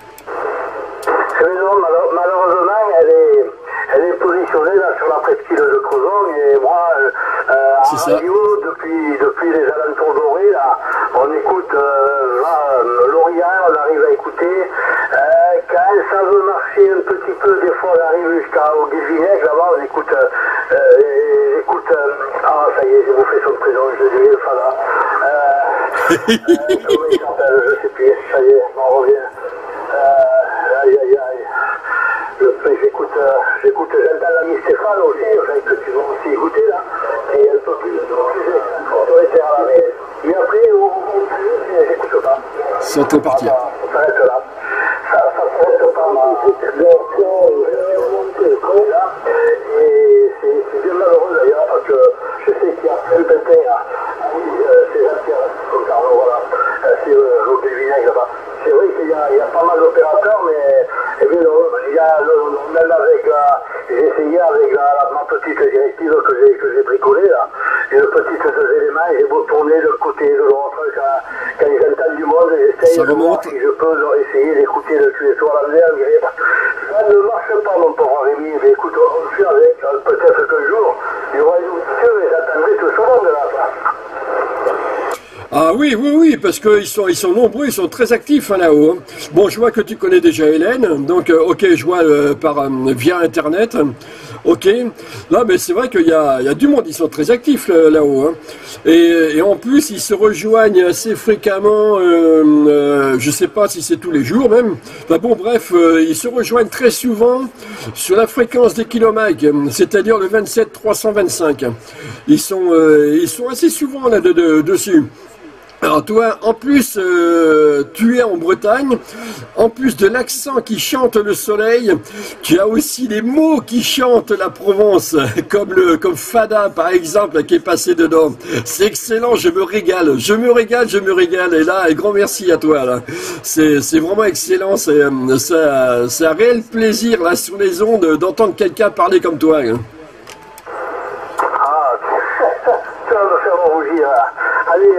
Malheureusement, elle est, elle est positionnée là, sur la presqu'île de Crozon et moi, euh, euh, à radio, depuis, depuis les alentours dorés, là, on écoute euh, Lorient, on arrive à écouter. Euh, quand ça veut marcher un petit peu, des fois on arrive jusqu'au Guilvinec, là-bas on écoute, euh, euh, écoute euh, ah ça y est, j'ai bouffé son prénom, je dis le Fada. Euh, euh, comment il s'appelle, je sais plus, ça y est, on revient. Euh, aïe aïe aïe. J'écoute, euh, j'écoute, j'entends l'ami Stéphane aussi, enfin, que tu vas aussi écouter là, et un peu plus, plus autoritaire là, mais, mais après, j'écoute pas. Sans te partir. Ça s'arrête là. Ça s'arrête pas, ma version, je suis remonté là, et c'est bien malheureux d'ailleurs, parce que je sais qu'il y a un pépin là, c'est Jean-Pierre, comme Carlo, voilà, c'est l'eau de vinaigre là-bas. C'est vrai qu'il y, y a pas mal d'opérateurs, mais eh bien, il y a, même avec la, j'ai essayé avec la, la, ma petite directive que j'ai que j'ai bricolée là, une petite deux éléments, j'ai beau tourner de côté de l'autre, quand, quand j'entends du monde, j'essaye de voir si je peux leur essayer d'écouter le Q S O à l'envers, ça ne marche pas mon pauvre Rémi, mais écoute, on le fait avec, peut-être qu'un jour, il y aura une audition et j'attendrai tout ce monde là. Ah oui, oui, oui, parce qu'ils sont, ils sont nombreux, ils sont très actifs hein, là-haut. Hein. Bon, je vois que tu connais déjà Hélène, donc euh, ok, je vois euh, par euh, via Internet, ok. Là, mais c'est vrai qu'il y a, il y a du monde, ils sont très actifs là-haut. Hein. Et, et en plus, ils se rejoignent assez fréquemment, euh, euh, je sais pas si c'est tous les jours même. Enfin bon, bref, euh, ils se rejoignent très souvent sur la fréquence des kilomètres, c'est-à-dire le vingt-sept trois cent vingt-cinq. Ils sont, euh, ils sont assez souvent là de, de, dessus. Alors toi, en plus, euh, tu es en Bretagne, en plus de l'accent qui chante le soleil, tu as aussi les mots qui chantent la Provence, comme le comme Fada par exemple, qui est passé dedans. C'est excellent, je me régale, je me régale, je me régale. Et là, un grand merci à toi. Là, c'est c'est vraiment excellent, c'est ça, c'est un réel plaisir là sur les ondes d'entendre quelqu'un parler comme toi. Hein. Ah, ça va me faire rougir. Allez, partez,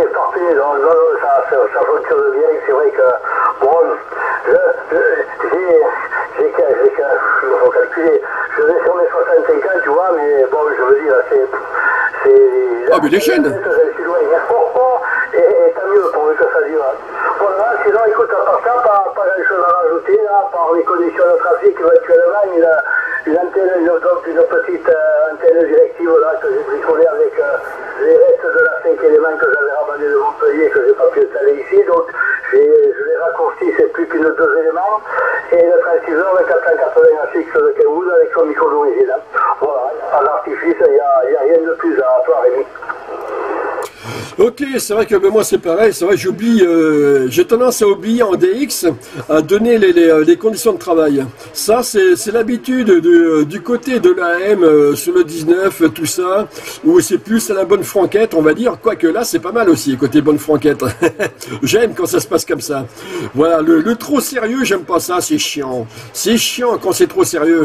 oui, non, non, ça, ça, ça fonctionne bien, c'est vrai que, bon, je, je, j'ai, j'ai, j'ai, il faut calculer, je vais sur mes soixante-cinq ans, tu vois, mais bon, je veux dire, c'est, c'est... Ah, mais les chaînes. Et, et tant mieux, pourvu que ça dure. Voilà, sinon, écoute, à part ça, pas, pas grand-chose à rajouter, là, par les conditions de trafic, éventuellement, une, une antenne, une, donc une petite euh, antenne directive, là, que j'ai bricolée avec euh, les restes de la cinq éléments que j'avais ramené de Montpellier, que j'ai pas pu installer ici, donc je l'ai raccourci, c'est plus qu'une deux éléments, et le transceiver, le quatre cent quatre-vingts fixe de Kenwood avec son micro d'origine. Voilà, il n'y a pas d'artifice, il n'y a, a rien de plus à toi, Rémi. Ok, c'est vrai que ben, moi c'est pareil, c'est vrai que j'oublie, euh, j'ai tendance à oublier en D X à donner les, les, les conditions de travail. Ça c'est l'habitude du côté de l'A M euh, sur le dix-neuf, tout ça, où c'est plus à la bonne franquette, on va dire, quoique là c'est pas mal aussi, côté bonne franquette. J'aime quand ça se passe comme ça. Voilà, le, le trop sérieux, j'aime pas ça, c'est chiant. C'est chiant quand c'est trop sérieux.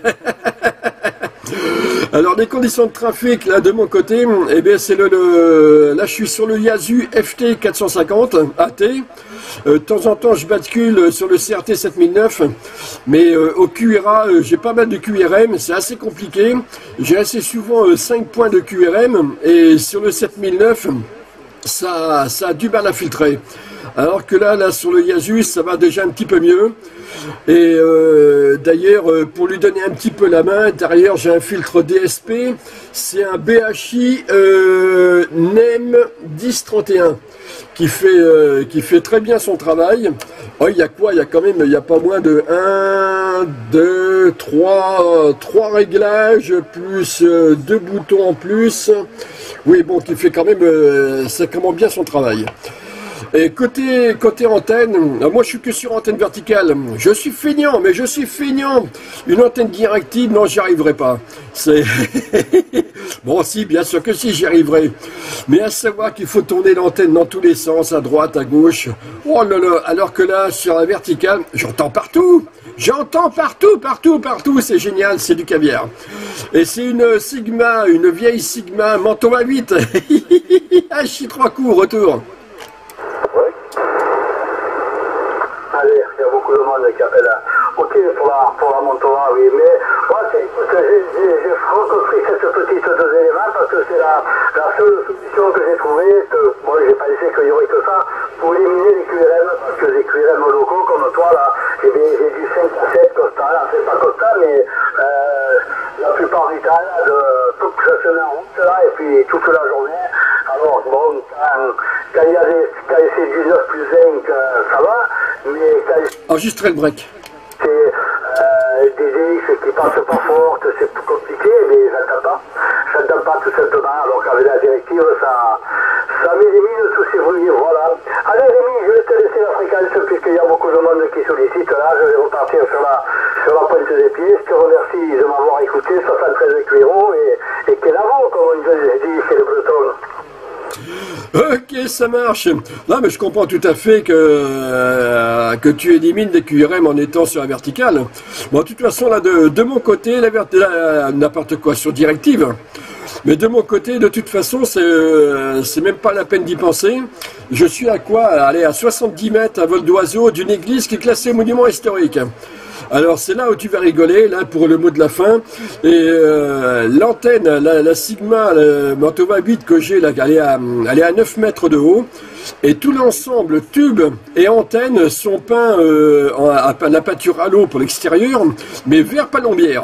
Alors les conditions de trafic là de mon côté, eh bien c'est le, le là je suis sur le Yaesu F T quatre cent cinquante A T. Euh, de temps en temps je bascule sur le C R T sept mille neuf, mais euh, au Q R A euh, j'ai pas mal de Q R M, c'est assez compliqué. J'ai assez souvent euh, cinq points de Q R M et sur le sept mille neuf ça, ça a du mal à filtrer. Alors que là, là sur le Yaesu, ça va déjà un petit peu mieux. Et euh, d'ailleurs, euh, pour lui donner un petit peu la main, derrière j'ai un filtre D S P, c'est un B H I euh, N E M dix trente et un qui fait, euh, qui fait très bien son travail. Oh, il y a quoi? Il y a quand même, il n'y a pas moins de un, deux, trois, trois réglages, plus euh, deux boutons en plus. Oui, bon, qui fait quand même euh, sacrément bien son travail. Et côté, côté antenne, moi je suis que sur antenne verticale. Je suis feignant, mais je suis feignant. Une antenne directive, non, j'y arriverai pas. C'est bon, si, bien sûr que si, j'y arriverai. Mais à savoir qu'il faut tourner l'antenne dans tous les sens, à droite, à gauche. Oh là là, alors que là, sur la verticale, j'entends partout. J'entends partout, partout, partout. C'est génial, c'est du caviar. Et c'est une Sigma, une vieille Sigma Mantoa huit. Ah, je suis trois coups, retour. Allez, il y a beaucoup de monde qui appelle là. Ok, pour la, pour la Mantoa, oui, mais moi, j'ai reconstruit cette petite deux éléments parce que c'est la, la seule solution que j'ai trouvée, que moi j'ai pensé qu'il n'y aurait que ça, pour éliminer les Q R M, parce que les Q R M locaux, comme toi là, j'ai du cinq à sept constant, là, c'est pas constant, mais euh, la plupart du temps, là, de, tout que je se mets en route là, et puis toute la journée. Alors, bon, quand, quand il y a des, quand c'est dix-neuf plus cinq, euh, ça va, mais quand... Enregistrer le break. C'est euh, des D X qui passent pas fort, c'est plus compliqué, mais j'entends pas. J'entends pas tout simplement, alors qu'avec la directive, ça, ça m'élimine tous ces bruits, voilà. Allez Rémi, je vais te laisser la fréquence, puisqu'il y a beaucoup de monde qui sollicite, là, je vais repartir sur la, sur la pointe des pieds. Je te remercie de m'avoir écouté, soixante-treize Cuiro, et, et Kenavo, comme on dit chez les Bretons. Ok, ça marche. Non, mais je comprends tout à fait que, euh, que tu élimines des Q R M en étant sur la verticale. Bon, de toute façon, là, de, de mon côté, la verticale, n'importe quoi sur directive. Mais de mon côté, de toute façon, c'est euh, c'est même pas la peine d'y penser. Je suis à quoi? Allez, à soixante-dix mètres à vol d'oiseau d'une église qui est classée monument historique. Alors c'est là où tu vas rigoler, là pour le mot de la fin. Et euh, l'antenne, la, la Sigma, la Mantoa huit que j'ai là, elle est, à, elle est à neuf mètres de haut. Et tout l'ensemble, tube et antenne, sont peints euh, en, à, à la peinture à l'eau pour l'extérieur, mais vert palombière.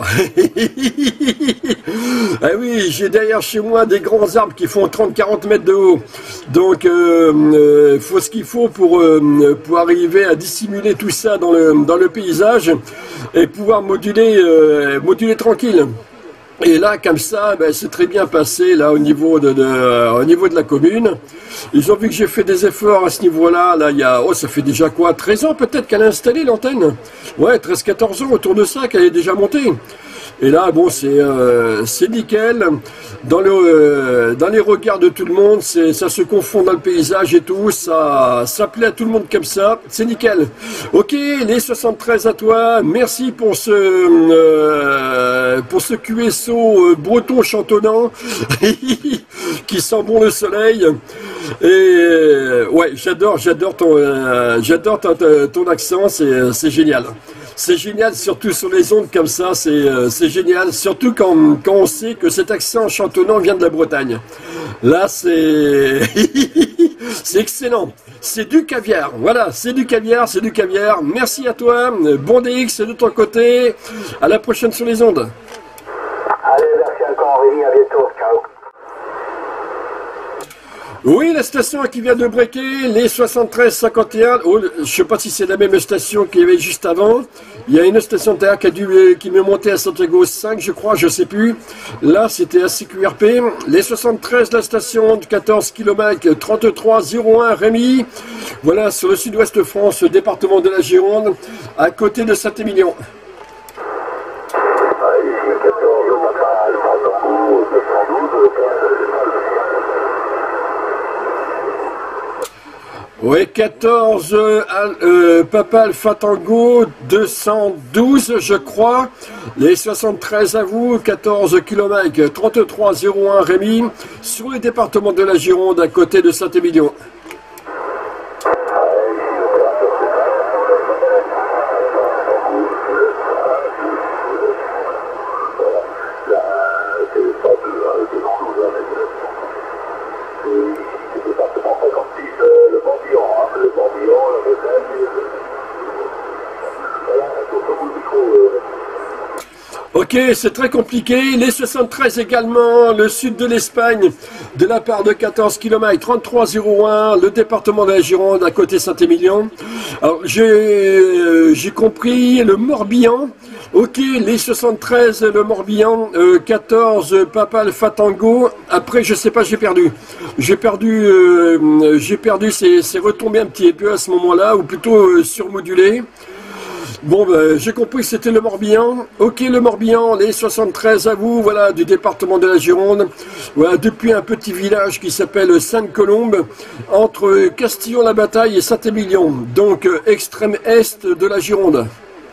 Ah oui, j'ai derrière chez moi des grands arbres qui font trente à quarante mètres de haut. Donc, euh, euh, faut ce qu'il faut pour, euh, pour arriver à dissimuler tout ça dans le, dans le paysage et pouvoir moduler, euh, moduler tranquille. Et là, comme ça, ben, c'est très bien passé là au niveau de, de, euh, au niveau de la commune. Ils ont vu que j'ai fait des efforts à ce niveau-là. Là, il y a, oh, ça fait déjà quoi, treize ans peut-être qu'elle a installé l'antenne. Ouais, treize à quatorze ans autour de ça qu'elle est déjà montée. Et là, bon, c'est euh, c'est nickel. Dans, le, euh, dans les regards de tout le monde, ça se confond dans le paysage et tout. Ça, ça plaît à tout le monde comme ça. C'est nickel. Ok, les soixante-treize à toi. Merci pour ce, euh, pour ce Q S O euh, breton chantonnant qui sent bon le soleil. Et euh, ouais, j'adore, j'adore ton, euh, j'adore ton, ton accent, c'est, c'est génial. C'est génial, surtout sur les ondes comme ça, c'est, euh, c'est génial, surtout quand, quand on sait que cet accent chantonnant vient de la Bretagne. Là, c'est, c'est excellent. C'est du caviar, voilà, c'est du caviar, c'est du caviar. Merci à toi, bon D X de ton côté. À la prochaine sur les ondes. Allez, merci encore, Henri, à bientôt, ciao. Oui, la station qui vient de breaker, les soixante-treize cinquante et un, oh, je sais pas si c'est la même station qu'il y avait juste avant. Il y a une station derrière qui a dû, qui m'est montée à Santiago cinq, je crois, je sais plus. Là, c'était à C Q R P. Les soixante-treize, la station de quatorze kilomètres, trente-trois zéro un, Rémi. Voilà, sur le sud-ouest de France, département de la Gironde, à côté de Saint-Émilion. Oui, quatorze, euh, euh, Papa Alpha Tango, deux cent douze, je crois. Les soixante-treize à vous, quatorze kilomètres, trente-trois zéro un, Rémi, sur le département de la Gironde, à côté de Saint-Émilion. Ok, c'est très compliqué. Les soixante-treize également, le sud de l'Espagne, de la part de quatorze kilomètres, trente-trois zéro un, le département de la Gironde, à côté Saint-Émilion. Alors, j'ai euh, j'ai compris le Morbihan. Ok, les soixante-treize, le Morbihan, euh, quatorze, Papa Alpha Tango. Après, je sais pas, j'ai perdu. J'ai perdu, euh, j'ai perdu, c'est retombé un petit peu à ce moment-là, ou plutôt euh, surmodulé. Bon, ben, j'ai compris que c'était le Morbihan. Ok, le Morbihan, les soixante-treize à vous, voilà, du département de la Gironde. Voilà, depuis un petit village qui s'appelle Sainte-Colombe, entre Castillon-la-Bataille et Saint-Émilion, donc euh, extrême est de la Gironde.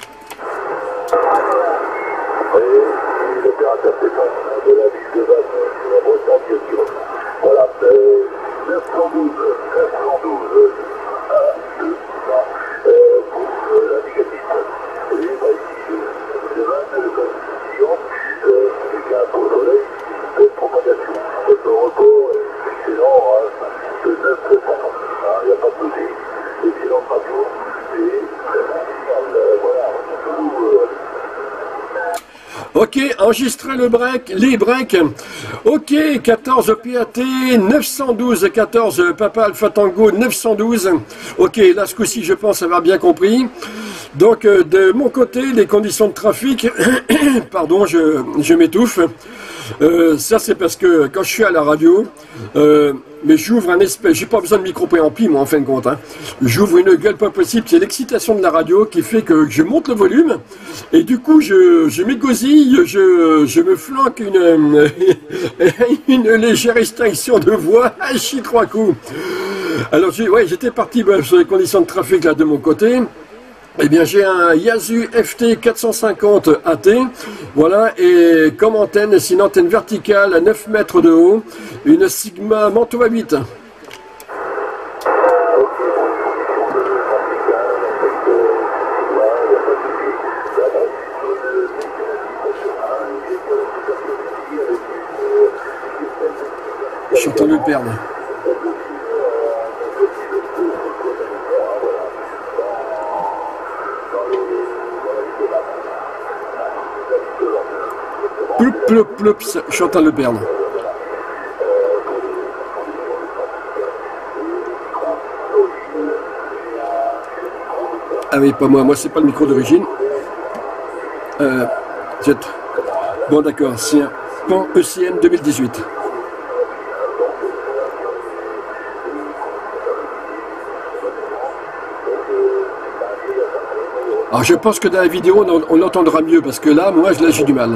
Ok, enregistrez le break, les breaks. Ok, quatorze P A T, neuf cent douze, quatorze Papa Alpha Tango, neuf cent douze. Ok, là ce coup-ci, je pense avoir bien compris. Donc, euh, de mon côté, les conditions de trafic, pardon, je, je m'étouffe. Euh, ça, c'est parce que quand je suis à la radio, euh, mais j'ouvre un espèce, j'ai pas besoin de micro préampli, moi, en fin de compte. Hein. J'ouvre une gueule pas possible, c'est l'excitation de la radio qui fait que je monte le volume, et du coup, je, je m'égosille, je, je me flanque une, une légère extinction de voix, à chi trois coups. Alors, ouais, j'étais parti bah, sur les conditions de trafic là de mon côté. Eh bien, j'ai un Yaesu F T quatre cent cinquante A T, voilà, et comme antenne, c'est une antenne verticale à neuf mètres de haut, une Sigma Mantoa huit. Je suis en train de le perdre. Ploup, ploup, ploup, je suis en train de le perdre. Ah oui, pas moi, moi c'est pas le micro d'origine. Euh, bon d'accord, c'est un Pan E C M deux mille dix-huit. Alors je pense que dans la vidéo on, on l'entendra mieux parce que là, moi là j'ai du mal.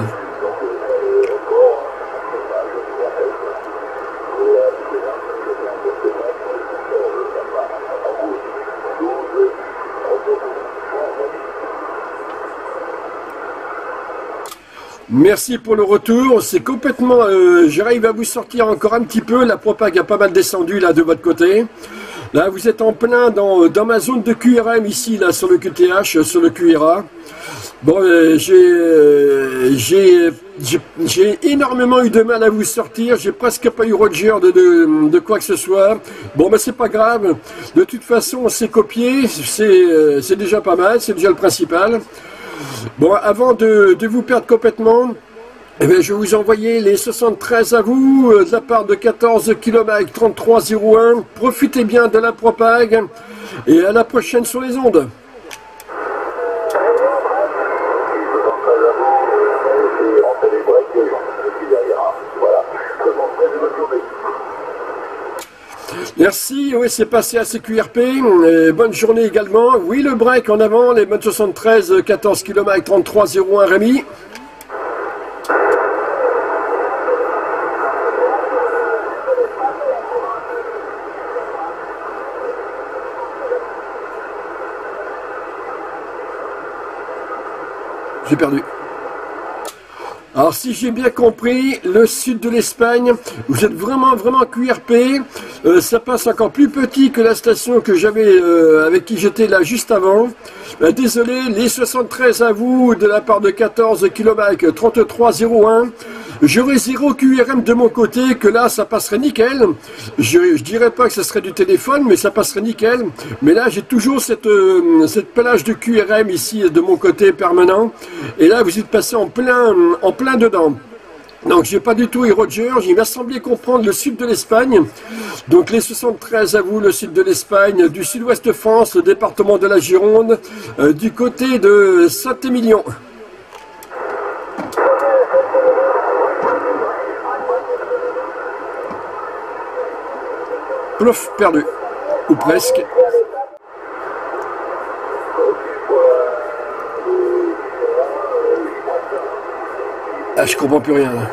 Merci pour le retour. C'est complètement... Euh, J'arrive à vous sortir encore un petit peu. La propague a pas mal descendu là de votre côté. Là, vous êtes en plein dans, dans ma zone de Q R M ici, là, sur le Q T H, sur le Q R A. Bon, euh, j'ai euh, j'ai énormément eu de mal à vous sortir. J'ai presque pas eu Roger de, de, de quoi que ce soit. Bon, ben c'est pas grave. De toute façon, c'est copié. C'est euh, c'est déjà pas mal. C'est déjà le principal. Bon, avant de, de vous perdre complètement, eh bien, je vais vous envoyer les soixante-treize à vous, euh, de la part de quatorze kilomètres trente-trois zéro un. Profitez bien de la propague et à la prochaine sur les ondes. Merci, oui, c'est passé à C Q R P. Et bonne journée également. Oui, le break en avant, les bonnes soixante-treize, quatorze kilomètres trente-trois zéro un, Rémi. J'ai perdu. Alors si j'ai bien compris, le sud de l'Espagne, vous êtes vraiment vraiment Q R P, euh, ça passe encore plus petit que la station que j'avais euh, avec qui j'étais là juste avant. Euh, désolé, les soixante-treize à vous de la part de quatorze kilomètres trente-trois zéro un. J'aurais zéro Q R M de mon côté, que là ça passerait nickel. Je, je dirais pas que ce serait du téléphone, mais ça passerait nickel. Mais là j'ai toujours cette, euh, cette plage de Q R M ici de mon côté permanent. Et là vous êtes passé en plein, en plein dedans. Donc j'ai pas du tout eu Roger, il m'a semblé comprendre le sud de l'Espagne. Donc les soixante-treize à vous, le sud de l'Espagne, du sud-ouest de France, le département de la Gironde, euh, du côté de Saint-Émilion. Plouf, perdu. Ou presque. Ah, je comprends plus rien là.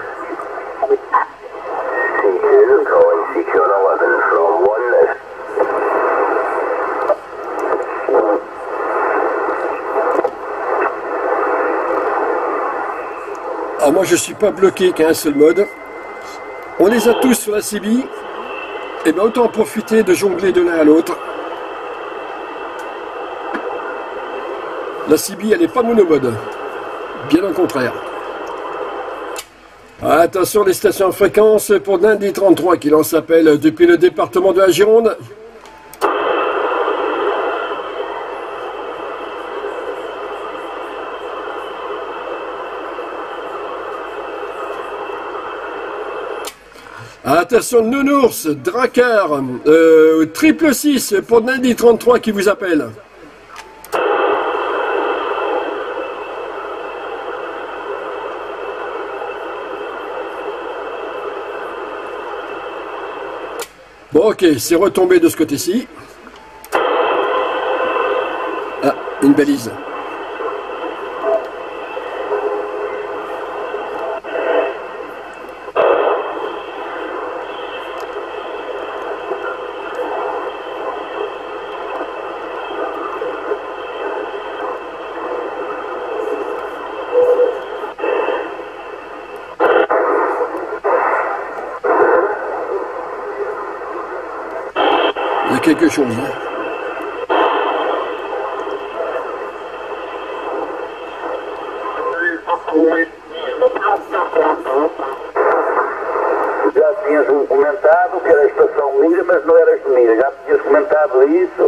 Alors moi je suis pas bloqué qu'à un seul mode. On les a tous sur la C B. Et bien autant en profiter de jongler de l'un à l'autre. La C B elle n'est pas monomode. Bien au contraire. Attention, les stations de fréquence pour Dundee trente-trois qui lance appel depuis le département de la Gironde. Attention, Nounours, Drakkar, euh, triple six pour Dundee trente-trois qui vous appelle. Bon, ok, c'est retombé de ce côté-ci. Ah, une balise. Quelque chose. Hein. Já tinhas comentado que era a estação Mira, mas não eras de Mira. Já tinhas comentado isso.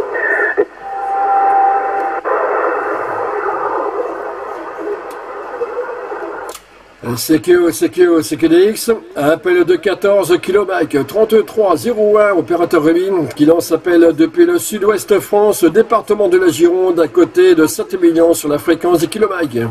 C Q O, C Q O, C Q D X, appel de quatorze kilomètres trente-trois zéro un, opérateur Rémi, qui lance appel depuis le sud-ouest France, département de la Gironde, à côté de Saint-Émilion, sur la fréquence des kilomètres.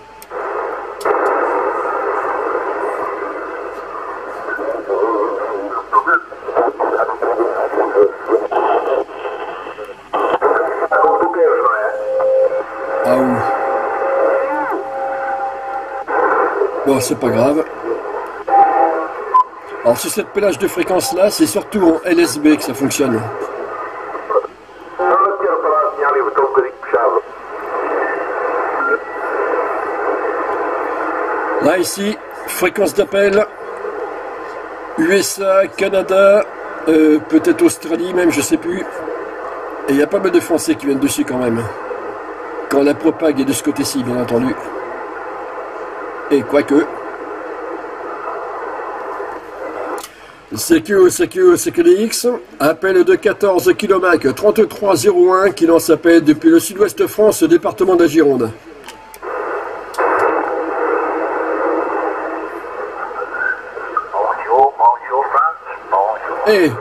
Ah oui. Bon, c'est pas grave. Alors sur cette plage de fréquence là, c'est surtout en L S B que ça fonctionne. Là, ici, fréquence d'appel, U S A, Canada, euh, peut-être Australie même, je sais plus. Et il y a pas mal de Français qui viennent dessus quand même. Quand la propague est de ce côté-ci, bien entendu. Et quoique. C Q, C Q, C Q D X, appel de quatorze kilomètres, trente-trois zéro un, qui lance appel depuis le sud-ouest France, département de la Gironde. Bonjour, bonjour France, bonjour. Eh.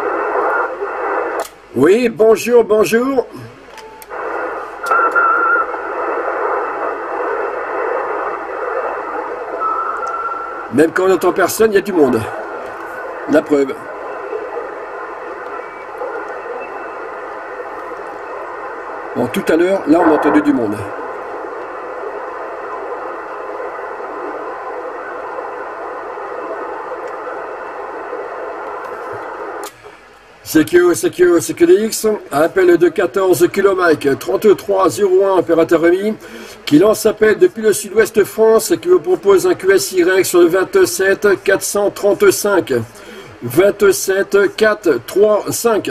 Oui, bonjour, bonjour. Même quand on n'entend personne, il y a du monde. La preuve. Bon, tout à l'heure, là, on a entendu du monde. C Q, C Q, C Q D X, appel de quatorze kilomètres, trente-trois zéro un, opérateur émis, qui lance appel depuis le sud-ouest France et qui vous propose un Q S Y sur le vingt-sept quatre cent trente-cinq. vingt-sept quatre trois cinq.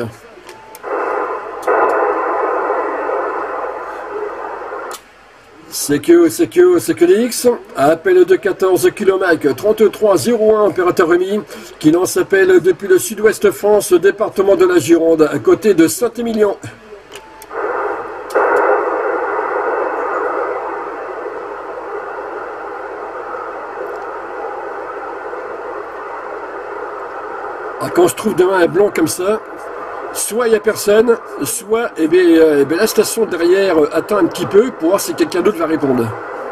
C Q, C Q, C Q D X, appel de quatorze kilomètres, trente-trois zéro un, opérateur émis, qui lance appel depuis le sud-ouest France, département de la Gironde, à côté de Saint-Émilion. Quand je trouve demain un blanc comme ça, soit il n'y a personne, soit eh bien, eh bien, la station derrière attend un petit peu pour voir si quelqu'un d'autre va répondre.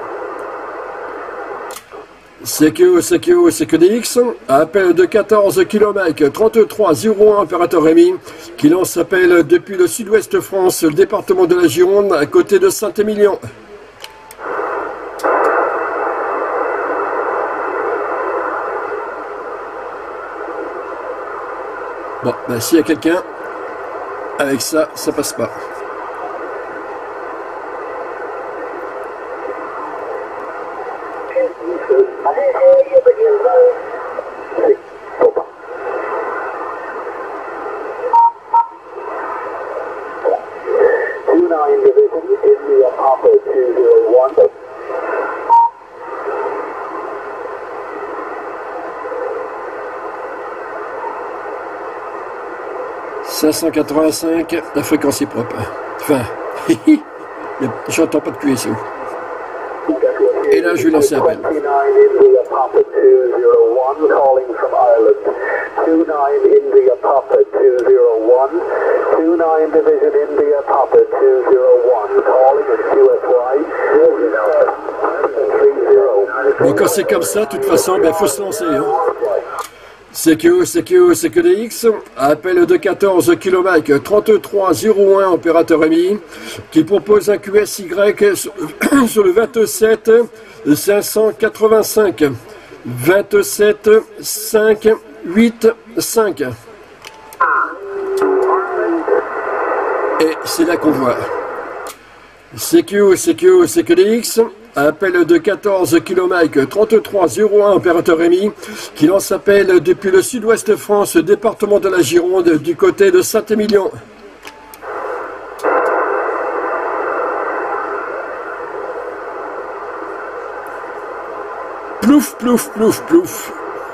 C Q, C Q, C Q D X, appel de quatorze kilomètres, trente-trois zéro un, opérateur émis, qui lance appel depuis le sud-ouest France, département de la Gironde, à côté de Saint-Émilion. Bon, ben s'il y a quelqu'un, avec ça, ça passe pas. cinq cent quatre-vingt-cinq, la fréquence est propre. Enfin, j'entends pas de Q S O. Et là, je vais lancer appel. Bon, quand c'est comme ça, de toute façon, il ben, faut se lancer. Hein. C Q, C Q, C Q D X, appel de quatorze kilomètres, trente-trois zéro un, opérateur émis, qui propose un Q S Y sur le vingt-sept cinq cent quatre-vingt-cinq. vingt-sept cinq huit cinq. Et c'est là qu'on voit. C Q, C Q, C Q D X, appel de quatorze kilomètres, trente-trois zéro un, opérateur émis, qui lance appel depuis le sud-ouest France, département de la Gironde, du côté de Saint-Émilion. Plouf, plouf, plouf, plouf.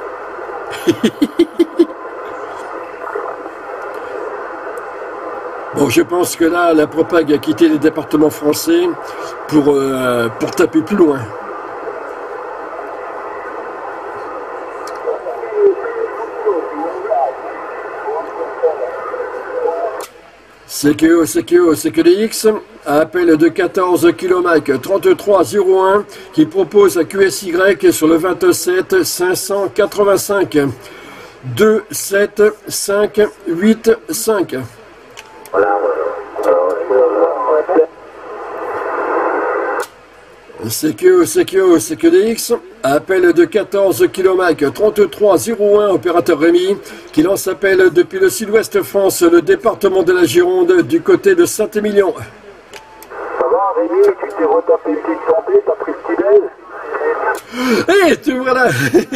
Bon, je pense que là, la propague a quitté les départements français pour, euh, pour taper plus loin. C Q, C Q, C Q D X, appel de quatorze kilomètres, trente-trois zéro un, qui propose un Q S Y sur le vingt-sept cinq cent quatre-vingt-cinq. deux sept cinq huit cinq. C Q, C Q, C Q D X, appel de quatorze kilomètres, trente-trois zéro un, opérateur Rémi, qui lance appel depuis le sud-ouest France, le département de la Gironde, du côté de Saint-Émilion. Ça va Rémi, tu t'es retapé une petite santé, t'as pris le petit déj? Eh, tu voilà.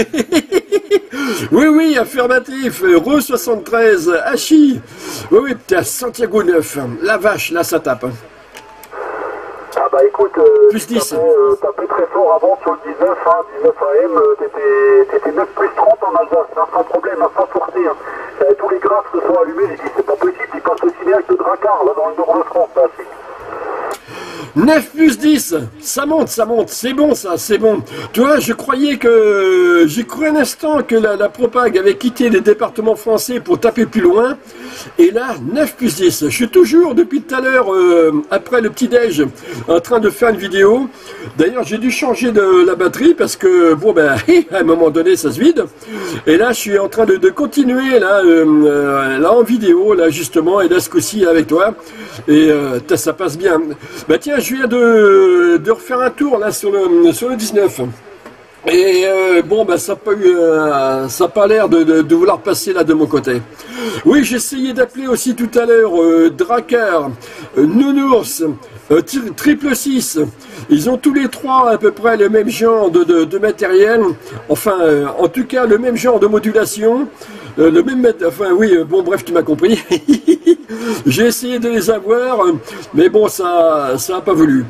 Oui, oui, affirmatif. Re soixante-treize, Hachi. Oui, oui, t'es à Santiago neuf. La vache, là, ça tape. Ah bah écoute, euh, plus dix. Euh, tapé très fort avant sur le dix-neuf, hein, dix-neuf A M, euh, t'étais neuf plus trente en Alsace, hein, sans problème, hein, sans forcer. Hein. Euh, tous les graphes se sont allumés, j'ai dit c'est pas possible, ils passent aussi bien avec le Drakkar, là, dans le nord de France, là, neuf plus dix, ça monte, ça monte, c'est bon ça, c'est bon. Tu vois, je croyais que, j'ai cru un instant que la, la propague avait quitté les départements français pour taper plus loin. Et là, neuf plus dix, je suis toujours depuis tout à l'heure, euh, après le petit-déj, en train de faire une vidéo. D'ailleurs, j'ai dû changer de la batterie parce que, bon ben, à un moment donné, ça se vide. Et là, je suis en train de, de continuer, là, euh, euh, là, en vidéo, là, justement, et là, ce coup-ci, avec toi. Et euh, ça passe bien. Bah tiens, je viens de, de refaire un tour là sur le, sur le dix-neuf. Et euh, bon, bah, ça n'a pas, euh, pas l'air de, de, de vouloir passer là de mon côté. Oui, j'ai essayé d'appeler aussi tout à l'heure euh, Drakkar, euh, Nounours, euh, Triple six. Ils ont tous les trois à peu près le même genre de, de, de matériel. Enfin, euh, en tout cas, le même genre de modulation. Euh, le même, enfin oui, euh, bon bref, tu m'as compris. J'ai essayé de les avoir, mais bon, ça ça n'a pas voulu.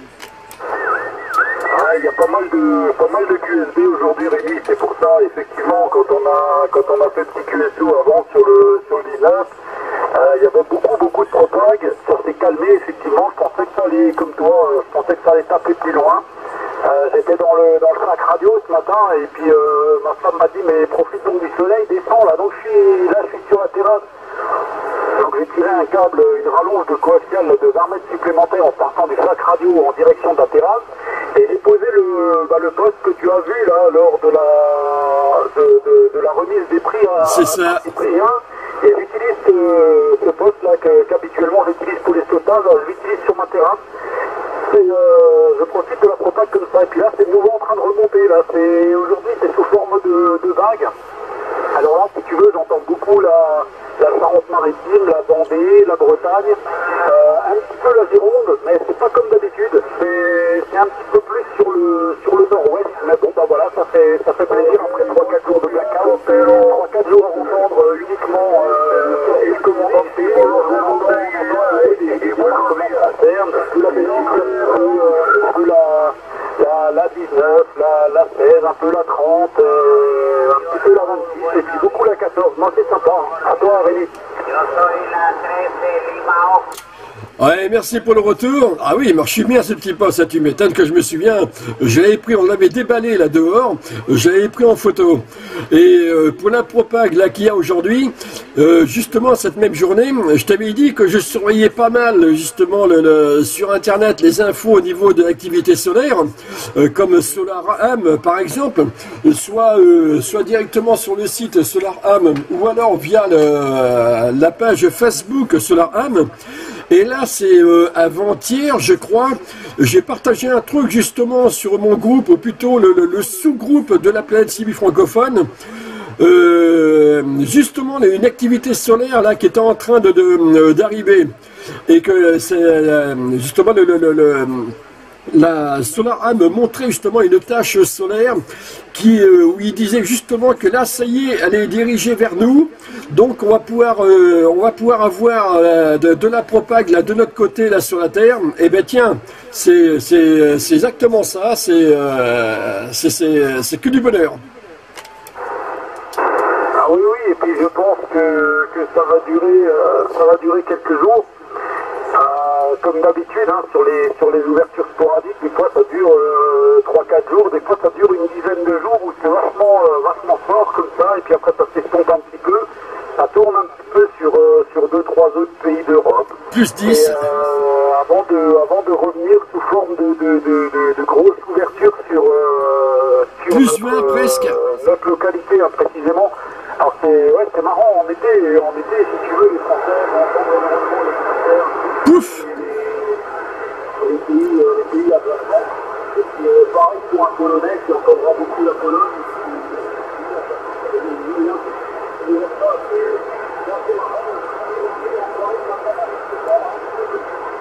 Il y a pas mal de, pas mal de Q S B aujourd'hui, Rémi, c'est pour ça, effectivement, quand on a, quand on a fait petit Q S O avant sur le, sur le dix-neuf, euh, il y avait beaucoup, beaucoup de propagues, ça s'est calmé, effectivement, je pensais que ça allait, comme toi, je pensais que ça allait taper plus loin. Euh, J'étais dans le, dans le sac radio ce matin, et puis euh, ma femme m'a dit, mais profite donc du soleil, descends là, donc je suis, là je suis sur la terrasse. Donc j'ai tiré un câble, une rallonge de coaxial de vingt mètres supplémentaires en partant du sac radio en direction de la terrasse. Et j'ai posé le, bah, le poste que tu as vu là lors de la, de, de, de la remise des prix à, c'est ça. à prix un. Et j'utilise ce, ce poste là qu'habituellement j'utilise pour les sautages, je l'utilise sur ma terrasse. Et euh, je profite de la propague comme ça. Et puis là c'est de nouveau en train de remonter. Là, aujourd'hui c'est sous forme de, de vagues. Alors là si tu veux j'entends beaucoup la, la Charente-Maritime, la Vendée, la Bretagne, euh, un petit peu la Gironde, mais c'est pas comme d'habitude. C'est un petit peu plus sur le sur le nord-ouest. Mais bon bah voilà, ça fait ça fait plaisir après trois quatre jours de blackout, trois quatre jours à entendre uniquement euh, le commandant de pays, et voilà comment ça cerne, de la Belgique, un peu la, la, la dix-neuf, la, la seize, un peu la trente, euh, un petit peu la vingt-six, et puis beaucoup la quatorze. Moi c'est sympa, hein. À toi Rémi. Ouais, merci pour le retour. Ah oui, il marche bien ce petit poste, ça tu m'étonnes que je me souviens. Je l'avais pris, on l'avait déballé là dehors, je l'avais pris en photo. Et euh, pour la propague là qu'il y a aujourd'hui, euh, justement cette même journée, je t'avais dit que je surveillais pas mal justement le, le, sur internet les infos au niveau de l'activité solaire, euh, comme SolarAm par exemple, soit, euh, soit directement sur le site SolarAm ou alors via le, la page Facebook SolarAm. Et là, c'est euh, avant-hier, je crois, j'ai partagé un truc justement sur mon groupe, ou plutôt le, le, le sous-groupe de la planète Sibi francophone, euh, justement une activité solaire là qui est en train de d'arriver, et que c'est euh, justement le, le, le, le la SolarAm montrait justement une tâche solaire qui, euh, où il disait justement que là, ça y est, elle est dirigée vers nous. Donc on va pouvoir, euh, on va pouvoir avoir euh, de, de la propague là, de notre côté là sur la Terre. Et bien tiens, c'est exactement ça, c'est euh, c'est que du bonheur. Ah oui, oui, et puis je pense que, que ça va durer, euh, ça va durer quelques jours. Euh, comme d'habitude, hein, sur, les, sur les ouvertures sporadiques, des fois ça dure euh, trois quatre jours, des fois ça dure une dizaine de jours où c'est vachement, euh, vachement fort comme ça, et puis après ça s'estompe un petit peu, ça tourne un petit peu sur, euh, sur deux trois autres pays d'Europe. Plus dix. Et, euh, avant, de, avant de revenir sous forme de, de, de, de, de grosses ouvertures sur, euh, sur Plus notre, vingt presque. Euh, notre localité hein, précisément. Alors c'est ouais, c'est marrant, en été, en été, si tu veux, les Français vont entendre énormément les concerts. Pouf. Les pays, euh, les pays à placement. Et puis euh, pareil pour un Polonais qui entendra beaucoup la Pologne.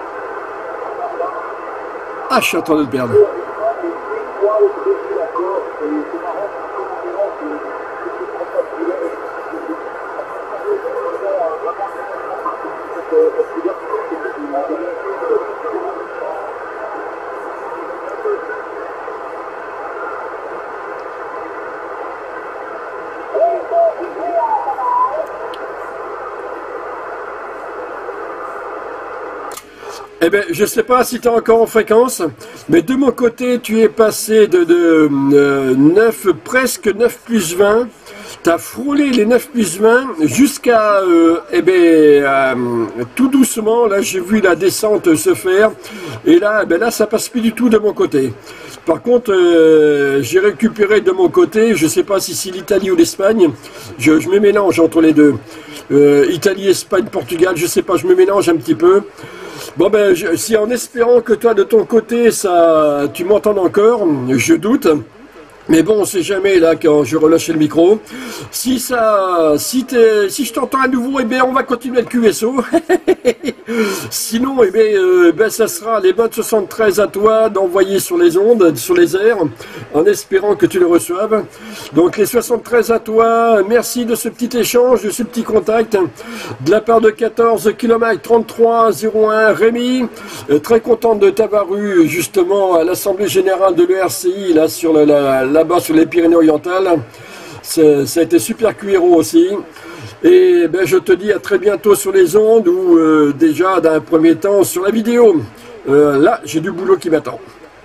Ah, je suis en train de le perdre. Eh bien, je ne sais pas si tu es encore en fréquence, mais de mon côté, tu es passé de, de euh, neuf, presque neuf plus vingt. Tu as frôlé les neuf plus vingt jusqu'à, euh, eh bien, euh, tout doucement, là, j'ai vu la descente se faire. Et là, eh bien, là, ça passe plus du tout de mon côté. Par contre, euh, j'ai récupéré de mon côté, je ne sais pas si c'est l'Italie ou l'Espagne, je, je me mélange entre les deux. Euh, Italie, Espagne, Portugal, je ne sais pas, je me mélange un petit peu. Bon ben, je, si en espérant que toi de ton côté, ça, tu m'entends encore, je doute. Mais bon, on sait jamais là quand je relâche le micro. Si ça, si t'es, si je t'entends à nouveau, eh bien on va continuer le Q S O. Sinon, eh bien, euh, ben ça sera les mode soixante-treize à toi d'envoyer sur les ondes, sur les airs, en espérant que tu le reçoives. Donc les soixante-treize à toi, merci de ce petit échange, de ce petit contact, de la part de quatorze kilomètres trente-trois zéro un Rémi. Euh, très content de t'avoir eu justement à l'Assemblée Générale de l'E R C I, là sur la, la là-bas sur les Pyrénées-Orientales. Ça a été super cuiro aussi. Et ben, je te dis à très bientôt sur les ondes ou euh, déjà d'un premier temps sur la vidéo. Euh, là, j'ai du boulot qui m'attend.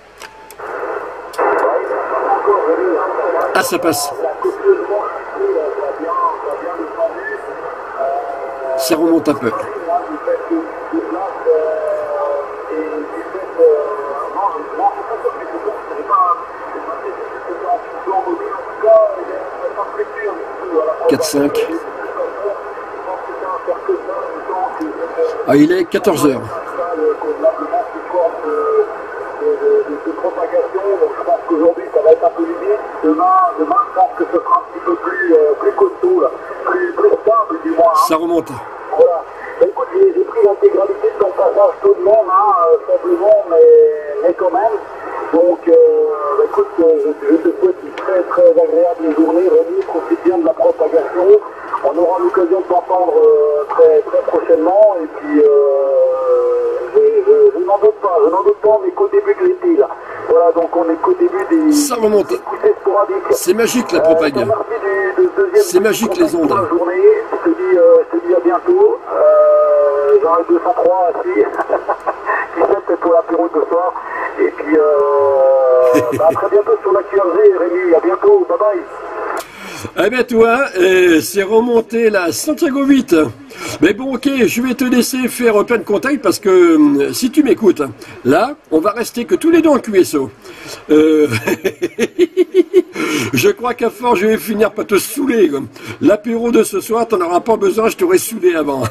Ah, ça passe. Ça remonte un peu. quatre cinq. Ah, il est quatorze heures. Je pense qu'aujourd'hui ça va être un peu limite. Demain, demain je pense que ce sera un petit peu plus, euh, plus costaud, là. Plus, plus stable du moins. Hein. Ça remonte. Voilà. Bah, écoute, j'ai pris l'intégralité de ton passage tout de même, hein, euh, simplement, mais, mais quand même. Donc, euh, bah, écoute, euh, je, je te souhaite une très très agréable journée. Rémi, profite bien de la propagation. On aura l'occasion de t'entendre euh, très, très prochainement. Et puis, euh, je, je, je n'en doute pas, je n'en doute pas, on est qu'au début de l'été là. Voilà, donc on est qu'au début des. Ça remonte. C'est magique la propague. Euh, C'est magique les ondes. Journée. Je te dis, euh, je te dis à bientôt. Euh, J'en ai deux cent trois assis. Qui fait peut-être pour l'apéro de ce soir. Et puis, euh, bah, à très bientôt sur la Q R G, Rémi. À bientôt. Bye bye. Eh bien toi, euh, c'est remonté là, Santiago huit. Mais bon ok, je vais te laisser faire plein de contacts parce que euh, si tu m'écoutes, là, on va rester que tous les deux en Q S O. Euh... je crois qu'à force, je vais finir par te saouler. L'apéro de ce soir, t'en auras pas besoin, je t'aurais saoulé avant.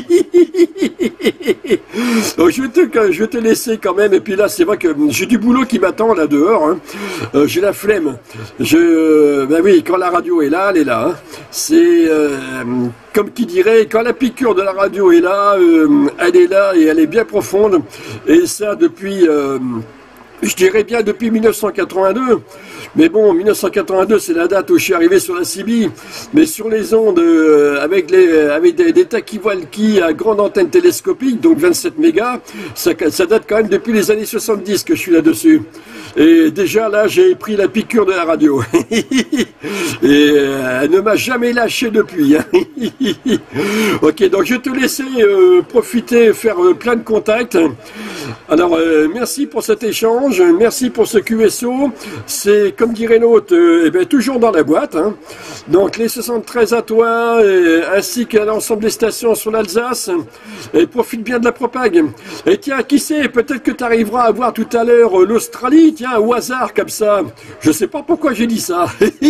Donc, je, vais te, je vais te laisser quand même. Et puis là, c'est vrai que j'ai du boulot qui m'attend là dehors. Hein. Euh, j'ai la flemme. Je, euh, ben oui, quand la radio est là, elle est là. Hein. C'est euh, comme qui dirait, quand la piqûre de la radio est là, euh, elle est là et elle est bien profonde. Et ça depuis... Euh, je dirais bien depuis mille neuf cent quatre-vingt-deux, mais bon, mille neuf cent quatre-vingt-deux, c'est la date où je suis arrivé sur la C B I, mais sur les ondes, euh, avec, les, avec des, des talkie-walkie à grande antenne télescopique, donc vingt-sept mégas, ça, ça date quand même depuis les années soixante-dix que je suis là-dessus. Et déjà, là, j'ai pris la piqûre de la radio. Et euh, elle ne m'a jamais lâché depuis. Hein. Ok, donc je vais te laisser euh, profiter, faire euh, plein de contacts. Alors, euh, merci pour cet échange, merci pour ce Q S O. C'est, comme dirait l'autre, euh, eh bien, toujours dans la boîte. Hein. Donc, les soixante-treize à toi, et, ainsi qu'à l'ensemble des stations sur l'Alsace. Et profite bien de la propague. Et tiens, qui sait, peut-être que tu arriveras à voir tout à l'heure euh, l'Australie, tiens, au hasard, comme ça. Je sais pas pourquoi j'ai dit ça.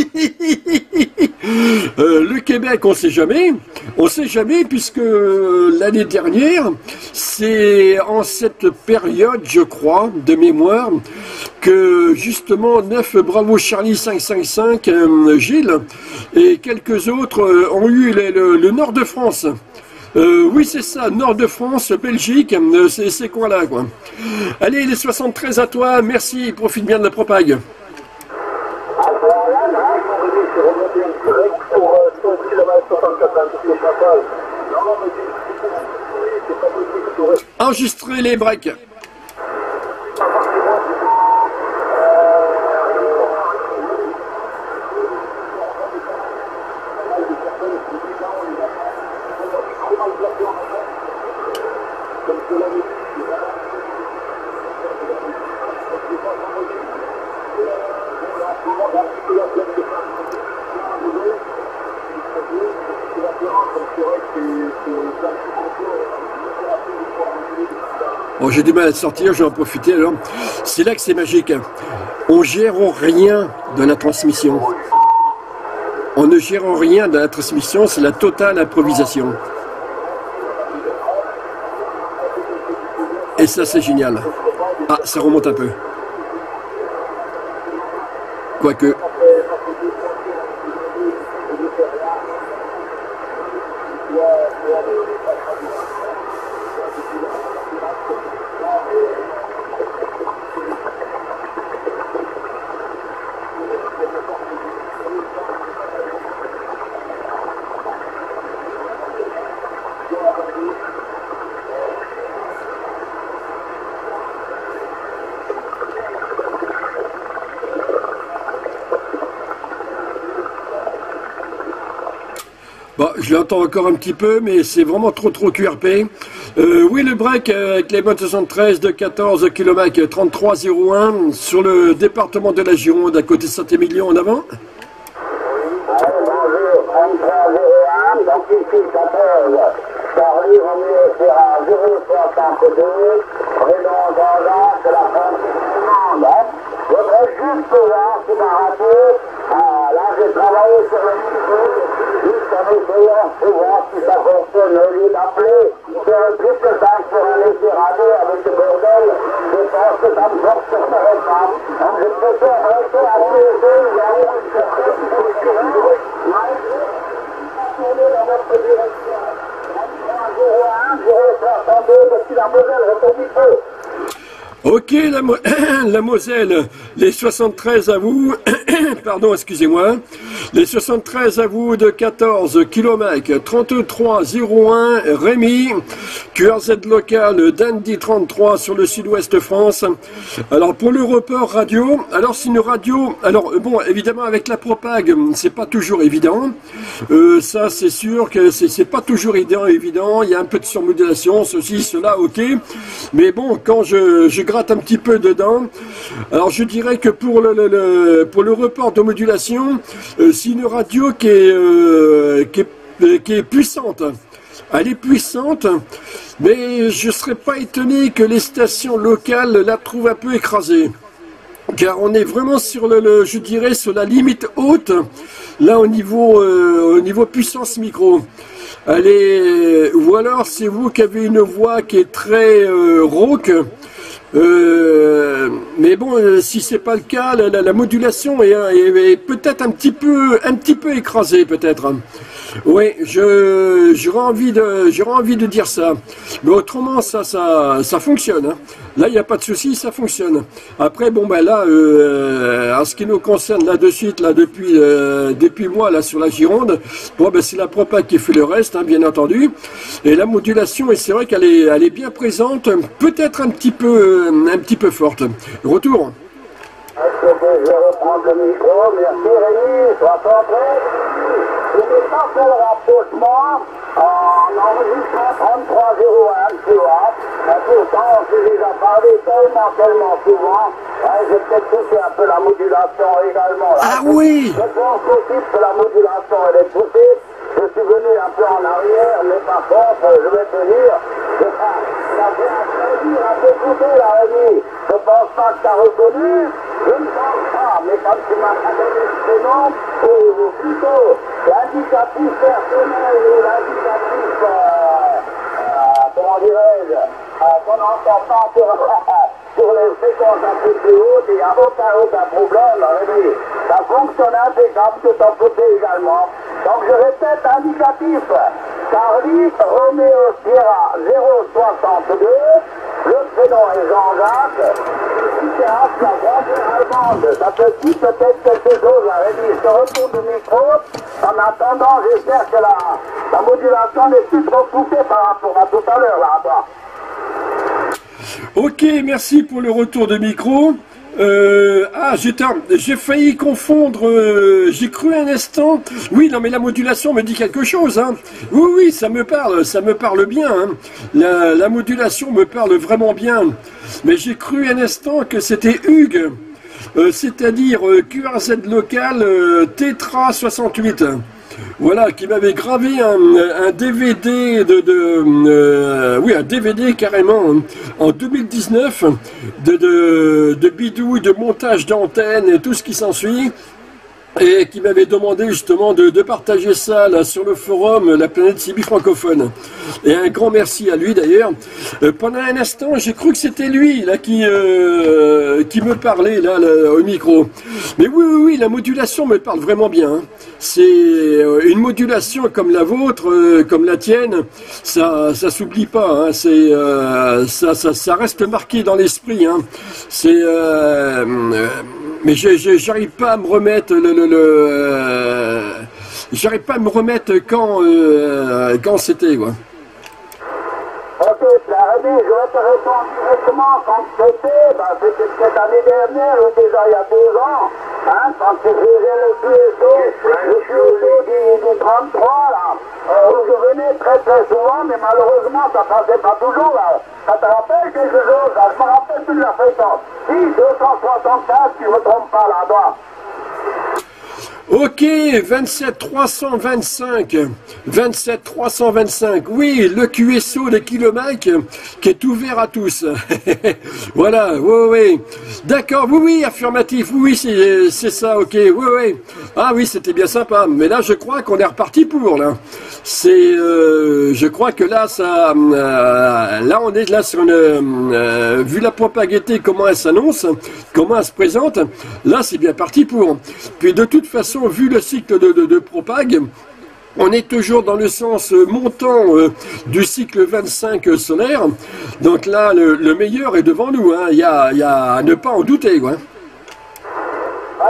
euh, le Québec, on sait jamais. On sait jamais, puisque euh, l'année dernière, c'est en cette période, je crois, de mémoire, que justement neuf Bravo Charlie cinq cinq cinq, euh, Gilles, et quelques autres euh, ont eu les, le, le nord de France. Euh, oui, c'est ça, nord de France, Belgique, euh, c'est ces coins-là, quoi. Allez, les soixante-treize à toi, merci, profite bien de la propague. Enregistrez les breaks. Bon, j'ai du mal à sortir, je vais en profiter alors. C'est là que c'est magique. On gère rien de la transmission. On ne gère rien de la transmission, c'est la totale improvisation. Et ça, c'est génial. Ah, ça remonte un peu. Quoique. Bon, je l'entends encore un petit peu, mais c'est vraiment trop trop Q R P. Euh, oui, le break euh, avec les bonnes soixante-treize de quatorze kilomètres trente-trois zéro un sur le département de la Gironde, à côté de Saint-Émilion en avant. Charlie Romeo Sierra zéro soixante-deux, Prénom Jordan, c'est la fin du monde. Je voudrais juste voir si ma radio, ah, là j'ai travaillé sur le micro, juste en essayant de voir si ça fonctionne au lieu d'appeler sur le plus que ça sur un essai radio avec le bordel, je pense que ça me fonctionnerait pas. Donc je préfère rester à tous les deux, il y a une certaine structure, malgré tourner dans notre direction. Ok, la, Mo la Moselle, les soixante-treize à vous, pardon, excusez-moi, les soixante-treize à vous de quatorze kilomètres trente-trois zéro un, Rémi, Q R Z local d'Andy trente-trois sur le sud-ouest France. Alors pour le report radio, alors c'est une radio, alors bon, évidemment avec la propague, c'est pas toujours évident, euh, ça c'est sûr que c'est pas toujours évident, évident, il y a un peu de surmodulation, ceci, cela, ok, mais bon, quand je, je gratte un petit peu dedans, alors je dirais que pour le, le, le pour le report de modulation, euh, c'est une radio qui est, euh, qui est, qui est puissante. Elle est puissante, mais je ne serais pas étonné que les stations locales la trouvent un peu écrasée. Car on est vraiment sur le, le je dirais, sur la limite haute, là au niveau, euh, au niveau puissance micro. Elle est, ou alors c'est vous qui avez une voix qui est très euh, rauque. Euh, mais bon, euh, si c'est pas le cas, la, la, la modulation est, est, est peut-être un petit peu, un petit peu écrasée, peut-être. Oui, je, j'aurais envie de, j'aurais envie de dire ça. Mais autrement, ça, ça, ça fonctionne. Hein. Là, il n'y a pas de souci, ça fonctionne. Après, bon ben là, euh, en ce qui nous concerne là de suite, là depuis, euh, depuis moi là sur la Gironde, bon ben c'est la propague qui fait le reste, hein, bien entendu. Et la modulation, et c'est vrai qu'elle est, elle est bien présente, peut-être un petit peu, un petit peu forte. Retour. Est-ce que je reprends le micro? Merci Rémi, sois prêt. Je n'ai pas fait le rapprochement en enregistrant trente-trois zéro un, tu vois. Mais pourtant, on s'est déjà parlé tellement, tellement souvent. Hein, j'ai peut-être poussé un peu la modulation également. Là. Ah oui! Je pense aussi que la modulation, elle est poussée. Je suis venu un peu en arrière, mais par contre, je vais te dire, je ça fait un plaisir à t'écouter, la Rémi. Je pense pas que tu as reconnu, je ne pense pas, mais quand tu m'as donné le prénom, ou plutôt l'indicatif personnel ou l'indicatif, euh, euh, comment dirais-je, euh, qu'on n'entend pas sur, sur les séquences un peu plus hautes, il n'y a aucun, aucun problème, Rémi. Ça fonctionne impeccable de ton côté également. Donc je répète, indicatif, Charlie Romeo Sierra zéro soixante-deux, Le prénom est Jean-Jacques. Différence la voiture allemande. Ça te dit peut-être quelque chose, la Rémi. Je te retourne le micro. En attendant, j'espère que la, la modulation n'est plus trop poussée par rapport à tout à l'heure, là-bas. Ok, merci pour le retour de micro. Euh, ah, j'ai failli confondre, euh, j'ai cru un instant, oui, non mais la modulation me dit quelque chose, hein. Oui, oui, ça me parle, ça me parle bien, hein. la, la modulation me parle vraiment bien, mais j'ai cru un instant que c'était Hugues, euh, c'est-à-dire euh, Q R Z local euh, Tetra soixante-huit. Voilà, qui m'avait gravé un, un D V D de, de euh, oui, un D V D carrément hein, en deux mille dix-neuf de, de, de bidouille, de montage d'antenne et tout ce qui s'ensuit. Et qui m'avait demandé justement de, de partager ça là sur le forum La Planète Sibi francophone. Et un grand merci à lui d'ailleurs. Euh, pendant un instant, j'ai cru que c'était lui là qui euh, qui me parlait là, là au micro. Mais oui, oui, oui, la modulation me parle vraiment bien. Hein. C'est euh, une modulation comme la vôtre, euh, comme la tienne. Ça, ça s'oublie pas. Hein. C'est euh, ça, ça, ça reste marqué dans l'esprit. Hein. C'est euh, euh, mais j'arrive pas à me remettre le, le, le euh, j'arrive pas à me remettre quand euh, quand c'était quoi. Ok, Rémi, je vais te répondre directement quand c'était, ben, c'était cette année dernière ou déjà il y a deux ans, hein, quand tu faisais le Q S O, le Q S O du, du trente-trois là, euh, où je venais très très souvent, mais malheureusement ça passait pas toujours là. Ça te rappelle quelque chose? Là, je me rappelle plus de la fréquence. Si, deux cent soixante-quinze, tu ne me trompes pas là-bas. Ok, vingt-sept trois cent vingt-cinq, vingt-sept trois cent vingt-cinq, oui, le Q S O de Kilomike qui est ouvert à tous. Voilà, oui, oui. D'accord, oui, oui, affirmatif, oui, oui, c'est ça, ok, oui, oui. Ah oui, c'était bien sympa, mais là, je crois qu'on est reparti pour, là. C'est, euh, je crois que là, ça, euh, là, on est là sur une, euh, vu la propagation, comment elle s'annonce, comment elle se présente, là, c'est bien parti pour. Puis de toute façon, vu le cycle de, de, de propague, on est toujours dans le sens montant euh, du cycle vingt-cinq solaire. Donc là, le, le meilleur est devant nous. Hein. Il y a, il y a à ne pas en douter. Quoi. Ah,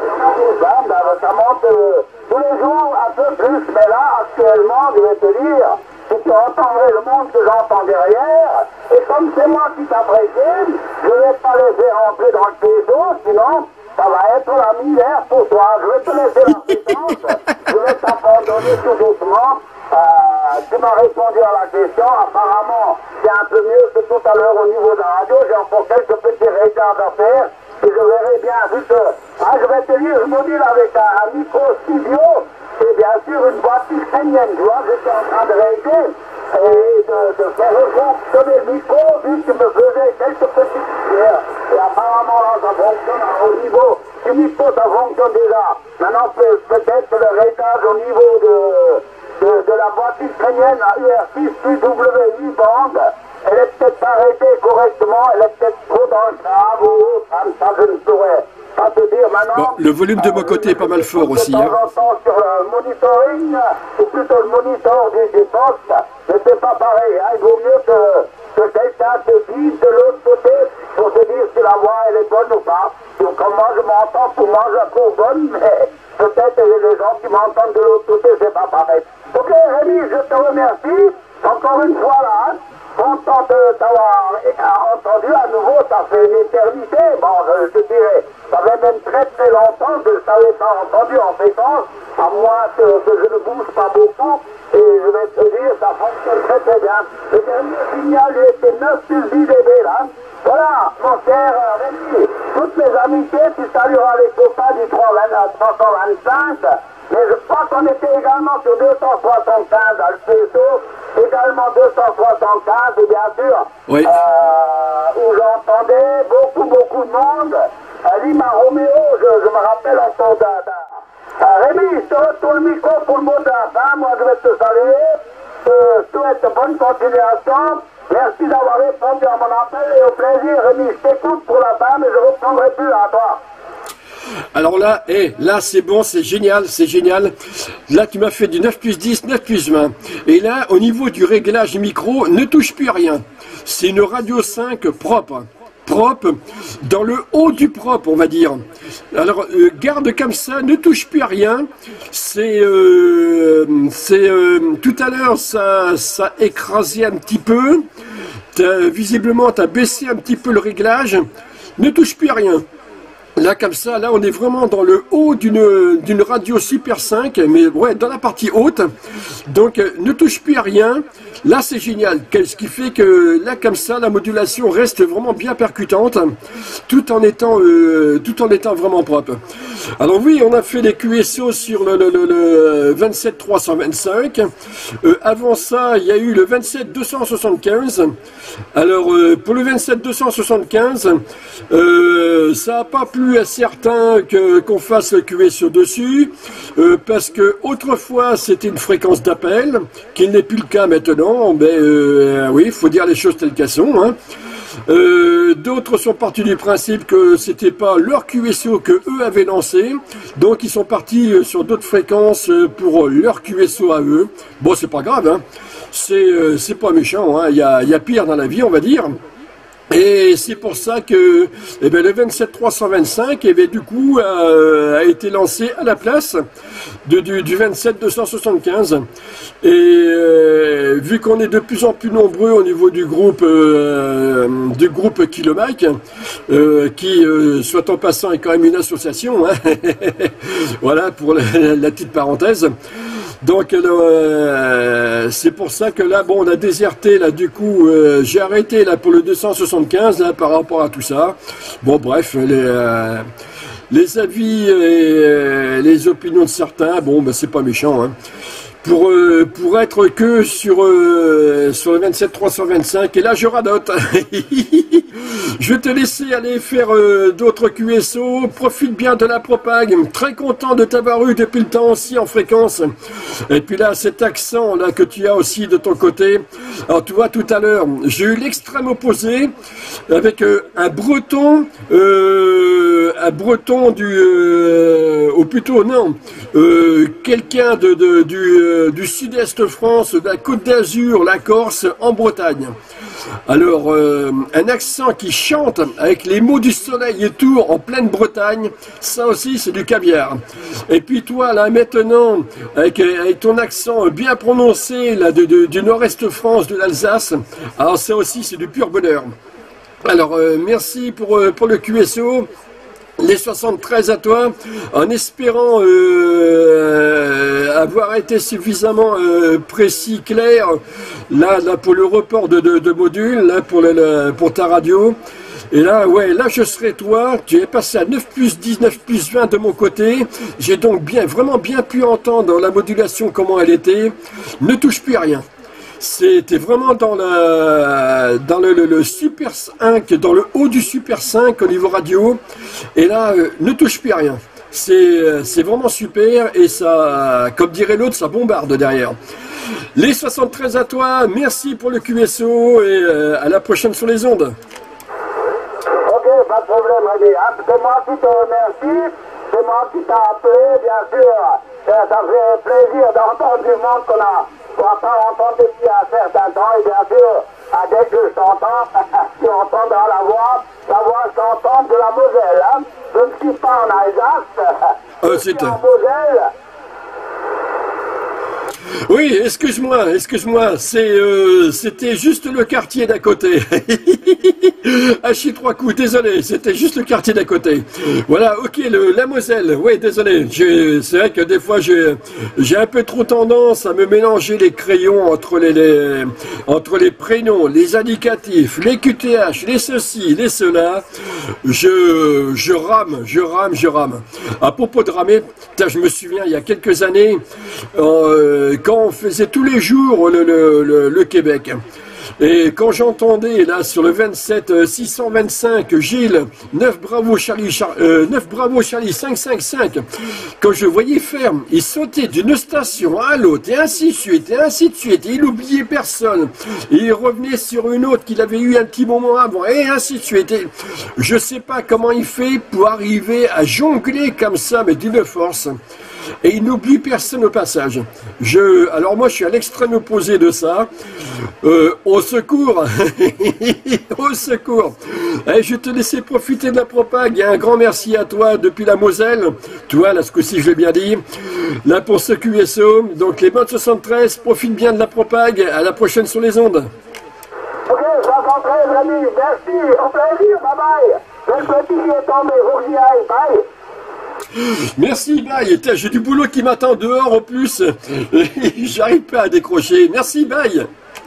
ça monte euh, tous les jours un peu plus. Mais là, actuellement, je vais te dire, si tu entendrais le monde que j'entends derrière, et comme c'est moi qui t'apprécie, je ne vais pas laisser rentrer dans le péso, sinon... ça va être la misère pour toi. Je vais te laisser la fréquence. Je vais t'abandonner tout doucement. Euh, tu m'as répondu à la question. Apparemment, c'est un peu mieux que tout à l'heure au niveau de la radio. J'ai encore quelques petits réglages à faire. Et je verrai bien, vu que... Ah, je vais te dire, je module avec un, un micro studio. C'est bien sûr une boîte ukrainienne. Tu vois, j'étais en train de régler et de, de faire fonctionner le micro, vu que tu me faisais quelques petites pierres. Et apparemment, là, ça fonctionne au niveau du micro, ça fonctionne déjà. Maintenant, peut-être que le réglage au niveau de, de, de la boîte ukrainienne, la U R six Q W huit bande, elle est peut-être pas arrêtée correctement, elle est peut-être trop dans le câble ou autre, ça je ne saurais pas te dire maintenant. Bon, le volume de mon côté est pas mal fort aussi. De temps en temps sur le monitoring, ou plutôt le monitor du, du poste, mais c'est pas pareil, hein. Il vaut mieux que, que quelqu'un te dise de l'autre côté pour te dire si la voix elle est bonne ou pas. Donc comme moi je m'entends, pour moi je la trouve bonne, mais peut-être que les gens qui m'entendent de l'autre côté, c'est pas pareil. Ok Rémi, je te remercie, encore une fois là, hein. Content de t'avoir entendu à nouveau, ça fait une éternité, bon je, je dirais, ça fait même très très longtemps que je ne t'avais pas entendu en fréquence, à moins que, que je ne bouge pas beaucoup, et je vais te dire, ça fonctionne très très bien. Le dernier signal était neuf sur dix décibels là. Voilà, mon cher Rémi, toutes mes amitiés, tu salueras les copains du trois cent vingt-cinq, mais je crois qu'on était également sur deux cent soixante-quinze à l'Peso, également deux cent soixante-quinze, et bien sûr, oui. euh, où j'entendais beaucoup, beaucoup de monde. Lima Roméo, je, je me rappelle encore d'un... Euh, Rémi, je te retourne le micro pour le mot de la fin. Moi, je vais te saluer. Je te souhaite bonne continuation. Merci d'avoir répondu à mon appel et au plaisir. Rémi, je t'écoute pour la fin, mais je ne reprendrai plus à toi. Alors là, eh, là c'est bon, c'est génial, c'est génial. Là tu m'as fait du neuf plus dix, neuf plus vingt. Et là, au niveau du réglage micro, ne touche plus à rien. C'est une radio cinq propre. Propre, dans le haut du propre, on va dire. Alors, euh, garde comme ça, ne touche plus à rien. C'est, euh, c'est euh, tout à l'heure, ça, ça écrasait un petit peu. As, visiblement, tu as baissé un petit peu le réglage. Ne touche plus à rien. Là, comme ça, là, on est vraiment dans le haut d'une d'une radio Super cinq, mais ouais, dans la partie haute. Donc, euh, ne touche plus à rien. Là, c'est génial. Ce qui fait que là, comme ça, la modulation reste vraiment bien percutante, tout en étant, euh, tout en étant vraiment propre. Alors oui, on a fait des Q S O sur le, le, le, le vingt-sept trois cent vingt-cinq. Euh, avant ça, il y a eu le vingt-sept deux cent soixante-quinze. Alors, euh, pour le vingt-sept deux cent soixante-quinze, euh, ça n'a pas plu à certains que qu'on fasse le Q S O dessus, euh, parce que autrefois, c'était une fréquence d'appel, qui n'est plus le cas maintenant. Ben euh, oui, il faut dire les choses telles qu'elles sont. Hein. Euh, D'autres sont partis du principe que c'était pas leur Q S O que eux avaient lancé, donc ils sont partis sur d'autres fréquences pour leur Q S O à eux. Bon, c'est pas grave, hein. C'est euh, c'est pas méchant, hein. Il y a, il y a pire dans la vie, on va dire. Et c'est pour ça que eh bien, le vingt-sept trois cent vingt-cinq eh bien, du coup euh, a été lancé à la place de, du, du vingt-sept deux cent soixante-quinze. Et euh, vu qu'on est de plus en plus nombreux au niveau du groupe euh, du groupe Kilomike, euh, qui euh, soit en passant est quand même une association, hein. Voilà pour la, la petite parenthèse. Donc euh, c'est pour ça que là, bon, on a déserté, là, du coup, euh, j'ai arrêté, là, pour le deux cent soixante-quinze, là, par rapport à tout ça. Bon, bref, les, euh, les avis et euh, les opinions de certains, bon, ben, c'est pas méchant, hein. Pour, euh, pour être que sur, euh, sur le vingt-sept trois cent vingt-cinq, et là je radote. Je vais te laisser aller faire euh, d'autres Q S O, profite bien de la propague, très content de t'avoir eu depuis le temps aussi en fréquence. Et puis là, cet accent là que tu as aussi de ton côté. Alors tu vois, tout à l'heure, j'ai eu l'extrême opposé, avec euh, un breton, euh, un breton du, euh, ou plutôt non, euh, quelqu'un de, de, du... Euh, du sud-est France, de la Côte d'Azur, la Corse, en Bretagne. Alors, euh, un accent qui chante avec les mots du soleil et tout, en pleine Bretagne, ça aussi c'est du caviar. Et puis toi, là, maintenant, avec, avec ton accent bien prononcé, là, de, de, du nord-est France, de l'Alsace, alors ça aussi c'est du pur bonheur. Alors, euh, merci pour, euh, pour le Q S O. Les soixante-treize à toi, en espérant euh, avoir été suffisamment euh, précis, clair, là, là pour le report de, de, de modules, là pour, le, pour ta radio. Et là, ouais, là je serai toi, tu es passé à neuf plus dix, neuf plus vingt de mon côté. J'ai donc bien, vraiment bien pu entendre la modulation, comment elle était. Ne touche plus à rien. C'était vraiment dans, la, dans le, le, le Super cinq, dans le haut du Super cinq au niveau radio. Et là, euh, ne touche plus à rien. C'est vraiment super et ça, comme dirait l'autre, ça bombarde derrière. Les soixante-treize à toi, merci pour le Q S O et euh, à la prochaine sur les ondes. Ok, pas de problème, Rémi. C'est moi qui te remercie, c'est moi qui t'ai appelé, bien sûr. Ça, ça fait plaisir d'entendre du monde qu'on a. On va pas entendre depuis un certain temps, et bien sûr, dès que je t'entends, tu entends dans la voix, la voix chantante de la Moselle. Hein. Je ne suis pas en Alsace, euh, je suis en Moselle. Oui, excuse-moi, excuse-moi, c'est, euh, c'était juste le quartier d'à côté. Hachi trois coups, désolé, c'était juste le quartier d'à côté. Voilà, ok, le, la Moselle, oui, désolé. C'est vrai que des fois, j'ai un peu trop tendance à me mélanger les crayons entre les, les, entre les prénoms, les indicatifs, les Q T H, les ceci, les cela. Je, je rame, je rame, je rame. À propos de ramer, je me souviens, il y a quelques années, euh, quand on faisait tous les jours le, le, le, le Québec. Et quand j'entendais là sur le vingt-sept six cent vingt-cinq Gilles neuf Bravo Charlie Char, euh, neuf Bravo Charlie cinq cent cinquante-cinq, quand je voyais faire, il sautait d'une station à l'autre et ainsi de suite et ainsi de suite, et il n'oubliait personne, et il revenait sur une autre qu'il avait eu un petit moment avant et ainsi de suite. Et je sais pas comment il fait pour arriver à jongler comme ça, mais d'une force. Et il n'oublie personne au passage. Je, alors moi, je suis à l'extrême opposé de ça. Euh, au secours, au secours. Et je te laissais profiter de la propague. Et un grand merci à toi depuis la Moselle. Toi, là, ce coup-ci, je l'ai bien dit. Là, pour ce Q S O. Donc, les bonnes soixante-treize, profite bien de la propague. À la prochaine sur les ondes. Ok, soixante treize, amis. Merci. Au plaisir. Bye bye. Le petit qui est tombé. Faut que j'y aille. Bye. Merci, bye. J'ai du boulot qui m'attend dehors en plus. J'arrive pas à décrocher. Merci, bye.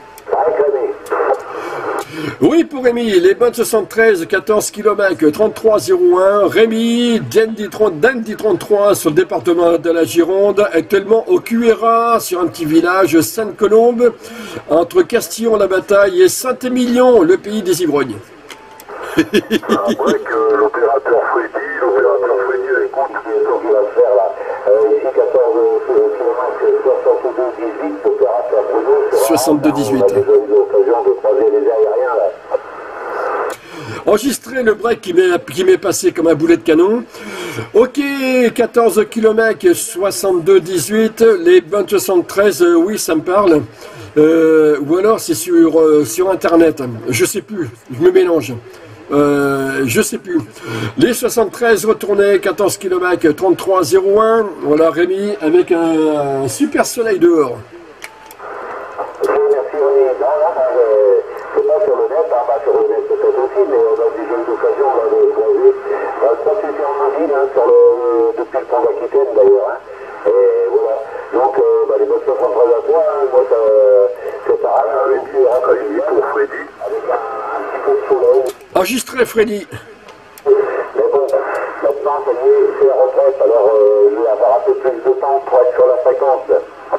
Oui, pour Rémi, les bonnes soixante-treize, quatorze kilomètres, trente-trois zéro un. Rémi, Dandy trente-trois sur le département de la Gironde, actuellement au Q R A, sur un petit village, Sainte-Colombe, entre Castillon-la-Bataille et Saint-Émilion, le pays des ivrognes. Après que l'opérateur Freddy, l'opérateur Freddy, écoute, ce qu'il va faire là, euh, ici quatorze kilomètres, soixante-deux dix-huit, l'opérateur Bruno, soixante-deux dix-huit. On a déjà eu l'occasion de croiser les aériens là. Enregistrez le break qui m'est passé comme un boulet de canon. Ok, quatorze kilomètres, soixante-deux dix-huit, les bonnes soixante-treize, euh, oui, ça me parle. Euh, ou alors c'est sur, euh, sur Internet, je sais plus, je me mélange. Euh, je sais plus. Les soixante-treize retournés, quatorze kilomètres, trente-trois zéro un. Voilà Rémi avec un, un super soleil dehors. Ok, merci Rémi. Non, non, c'est pas sur le net, hein, bah, sur le net peut-être aussi, mais on a déjà eu l'occasion de croiser. Euh, ça c'est sur mobile, hein, sur le, depuis le pont d'Aquitaine d'ailleurs. Hein. Et voilà. Donc euh, bah, les bonnes soixante-treize à toi, hein, moi ça, c'est pareil. Avec, avec pour Freddy. Avec un, un petit peu de soleil. Enregistré Freddy. Mais bon, maintenant, c'est la retraite, alors euh, je vais avoir un peu plus de temps pour être sur la fréquence.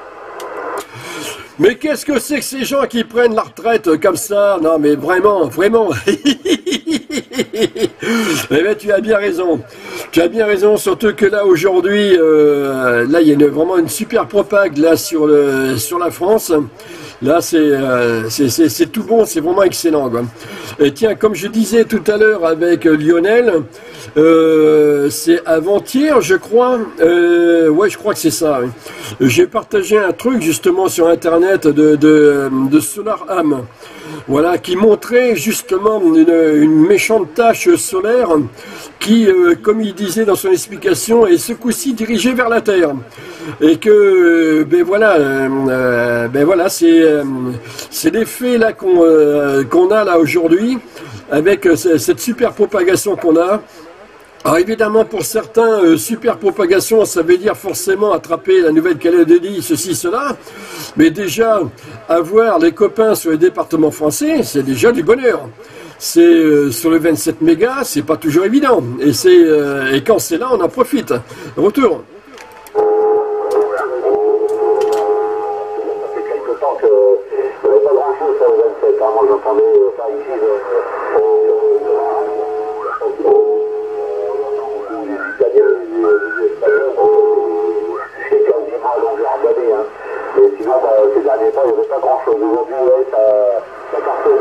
Mais qu'est-ce que c'est que ces gens qui prennent la retraite comme ça? Non, mais vraiment, vraiment. Eh bien, tu as bien raison. Tu as bien raison, surtout que là, aujourd'hui, euh, là, il y a une, vraiment une super propague là sur, le, sur la France. Là, c'est euh, c'est tout bon, c'est vraiment excellent, quoi. Et tiens, comme je disais tout à l'heure avec Lionel, euh, c'est avant-hier, je crois. Euh, ouais, je crois que c'est ça. Oui. J'ai partagé un truc justement sur Internet de, de, de SolarAm. Voilà, qui montrait justement une, une méchante tache solaire qui, euh, comme il disait dans son explication, est ce coup-ci dirigée vers la Terre. Et que, euh, ben voilà, euh, ben voilà, c'est euh, c'est l'effet là qu'on euh, qu'on a là aujourd'hui avec euh, cette super propagation qu'on a. Alors évidemment, pour certains, euh, super propagation, ça veut dire forcément attraper la Nouvelle-Calédonie, ceci, cela. Mais déjà, avoir les copains sur les départements français, c'est déjà du bonheur. C'est euh, sur le vingt-sept mégas, c'est pas toujours évident. Et, euh, et quand c'est là, on en profite. Retour. Ça fait quelque temps que il n'y avait pas grand-chose sur le vingt-sept. Hein. Moi, j'entendais ça ici. Euh, Mais sinon, bah, ces derniers temps, il n'y avait pas grand chose. Aujourd'hui, ouais, ça, ça cartonne.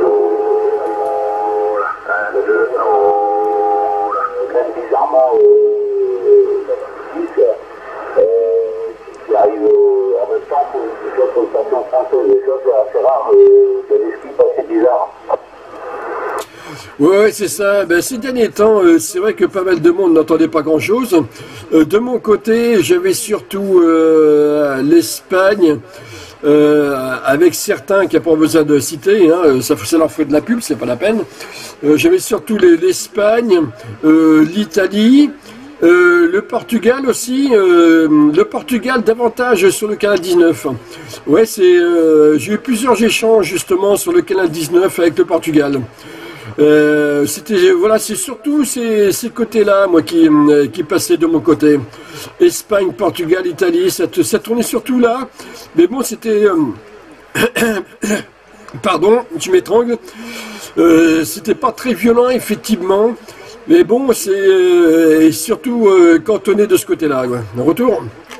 Même bizarrement, euh, qui arrive en même temps pour une chose sur une station française. Les choses, c'est assez rare. Il y a des skis assez bizarres. Oui, c'est ça. Ben, ces derniers temps, euh, c'est vrai que pas mal de monde n'entendait pas grand-chose. Euh, de mon côté, j'avais surtout euh, l'Espagne, euh, avec certains qui n'ont pas besoin de citer, hein, ça, ça leur fait de la pub, c'est pas la peine. Euh, j'avais surtout l'Espagne, euh, l'Italie, euh, le Portugal aussi. Euh, le Portugal davantage sur le canal dix-neuf. Ouais, c'est. Euh, j'ai eu plusieurs échanges justement sur le canal dix-neuf avec le Portugal. Euh, c'était voilà, c'est surtout ces, ces côtés-là, moi, qui, qui passaient de mon côté. Espagne, Portugal, Italie, ça, ça tournait surtout là. Mais bon, c'était euh, Pardon, je m'étrangle. Euh, C'était pas très violent, effectivement. Mais bon, c'est euh, surtout euh, cantonné de ce côté-là. Retour.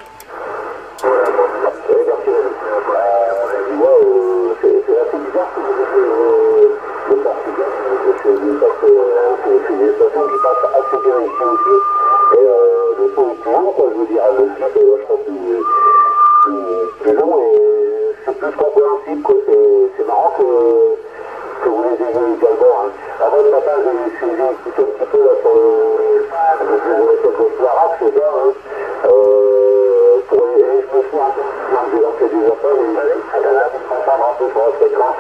C'est marrant que, que vous les ayez également. Hein. Avant ce matin, j'ai suivi un petit peu là, sur le Soirac, c'est ça. Hein. Euh, pour les, et je me suis un peu, j'ai lancé des appels et là, on s'entendre un peu sur la fréquence.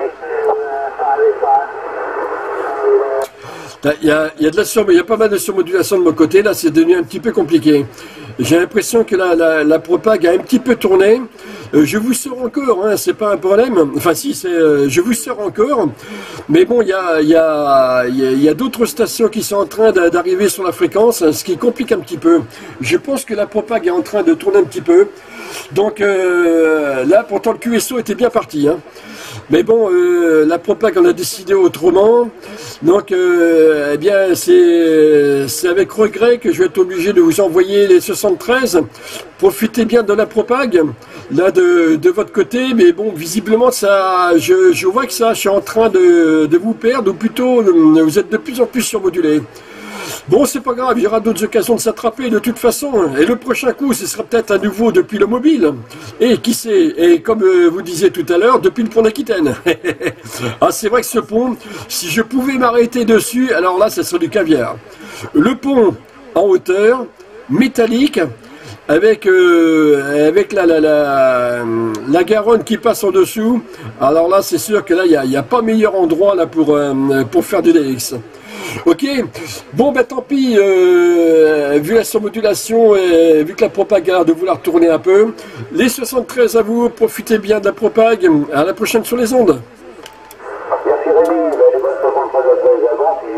Il y a, il y a de la sur, il y a pas mal de surmodulation de mon côté. Là, c'est devenu un petit peu compliqué. J'ai l'impression que la, la, la propague a un petit peu tourné. Euh, je vous sors encore, hein, c'est pas un problème. Enfin, si, c'est, euh, je vous sors encore. Mais bon, il y a, il y a, il y a d'autres stations qui sont en train d'arriver sur la fréquence, ce qui complique un petit peu. Je pense que la propague est en train de tourner un petit peu. Donc euh, là, pourtant, le Q S O était bien parti. Hein. Mais bon, euh, la propague, on a décidé autrement. Donc, euh, eh bien, c'est avec regret que je vais être obligé de vous envoyer les soixante-treize. Profitez bien de la propague, là, de, de votre côté. Mais bon, visiblement, ça, je, je vois que ça, je suis en train de, de vous perdre, ou plutôt, vous êtes de plus en plus surmodulé. Bon, c'est pas grave, il y aura d'autres occasions de s'attraper de toute façon. Et le prochain coup, ce sera peut-être à nouveau depuis le mobile. Et qui sait, et comme euh, vous disiez tout à l'heure, depuis le pont d'Aquitaine. Ah, c'est vrai que ce pont, si je pouvais m'arrêter dessus, alors là, ça serait du caviar. Le pont en hauteur, métallique, avec, euh, avec la, la, la, la Garonne qui passe en dessous. Alors là, c'est sûr que là, il n'y a, y a pas meilleur endroit là, pour, euh, pour faire du D X. Ok, bon ben tant pis, euh, vu la surmodulation et vu que la propague a l'air de vouloir tourner un peu, les soixante-treize à vous, profitez bien de la propague, à la prochaine sur les ondes. Merci Rémi, les bonnes soixante-treize à toi également, puis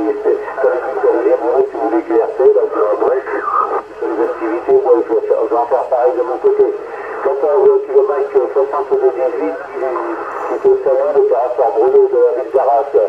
si vous voulez que R T, bref, sur les activités, moi je vais en faire pareil de mon côté. quatorze kilomètres soixante-deux dix-huit, qui est au salon de Caractère Bruno de la ville d'Arras.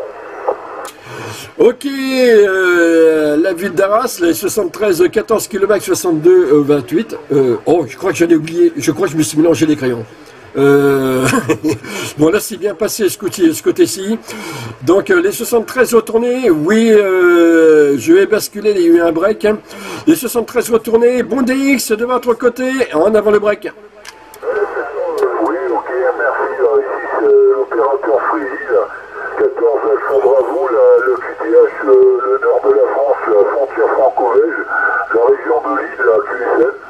Ok, euh, la ville d'Arras, les soixante-treize, quatorze kilomètres, soixante-deux, vingt-huit. Euh, oh, je crois que j'en ai oublié, je crois que je me suis mélangé les crayons. Euh, bon, là, c'est bien passé ce côté-ci. Ce côté Donc, euh, les soixante-treize retournés, oui, euh, je vais basculer, il y a eu un break. Hein. Les soixante-treize retournés, bon D X de votre côté, en avant le break. Oui, ok, merci. Ici, c'est l'opérateur Frézy, quatorze Alexandre à vous, le Q T H, le, le nord de la France, la frontière franco-belge, la région de Lille, la Q S L.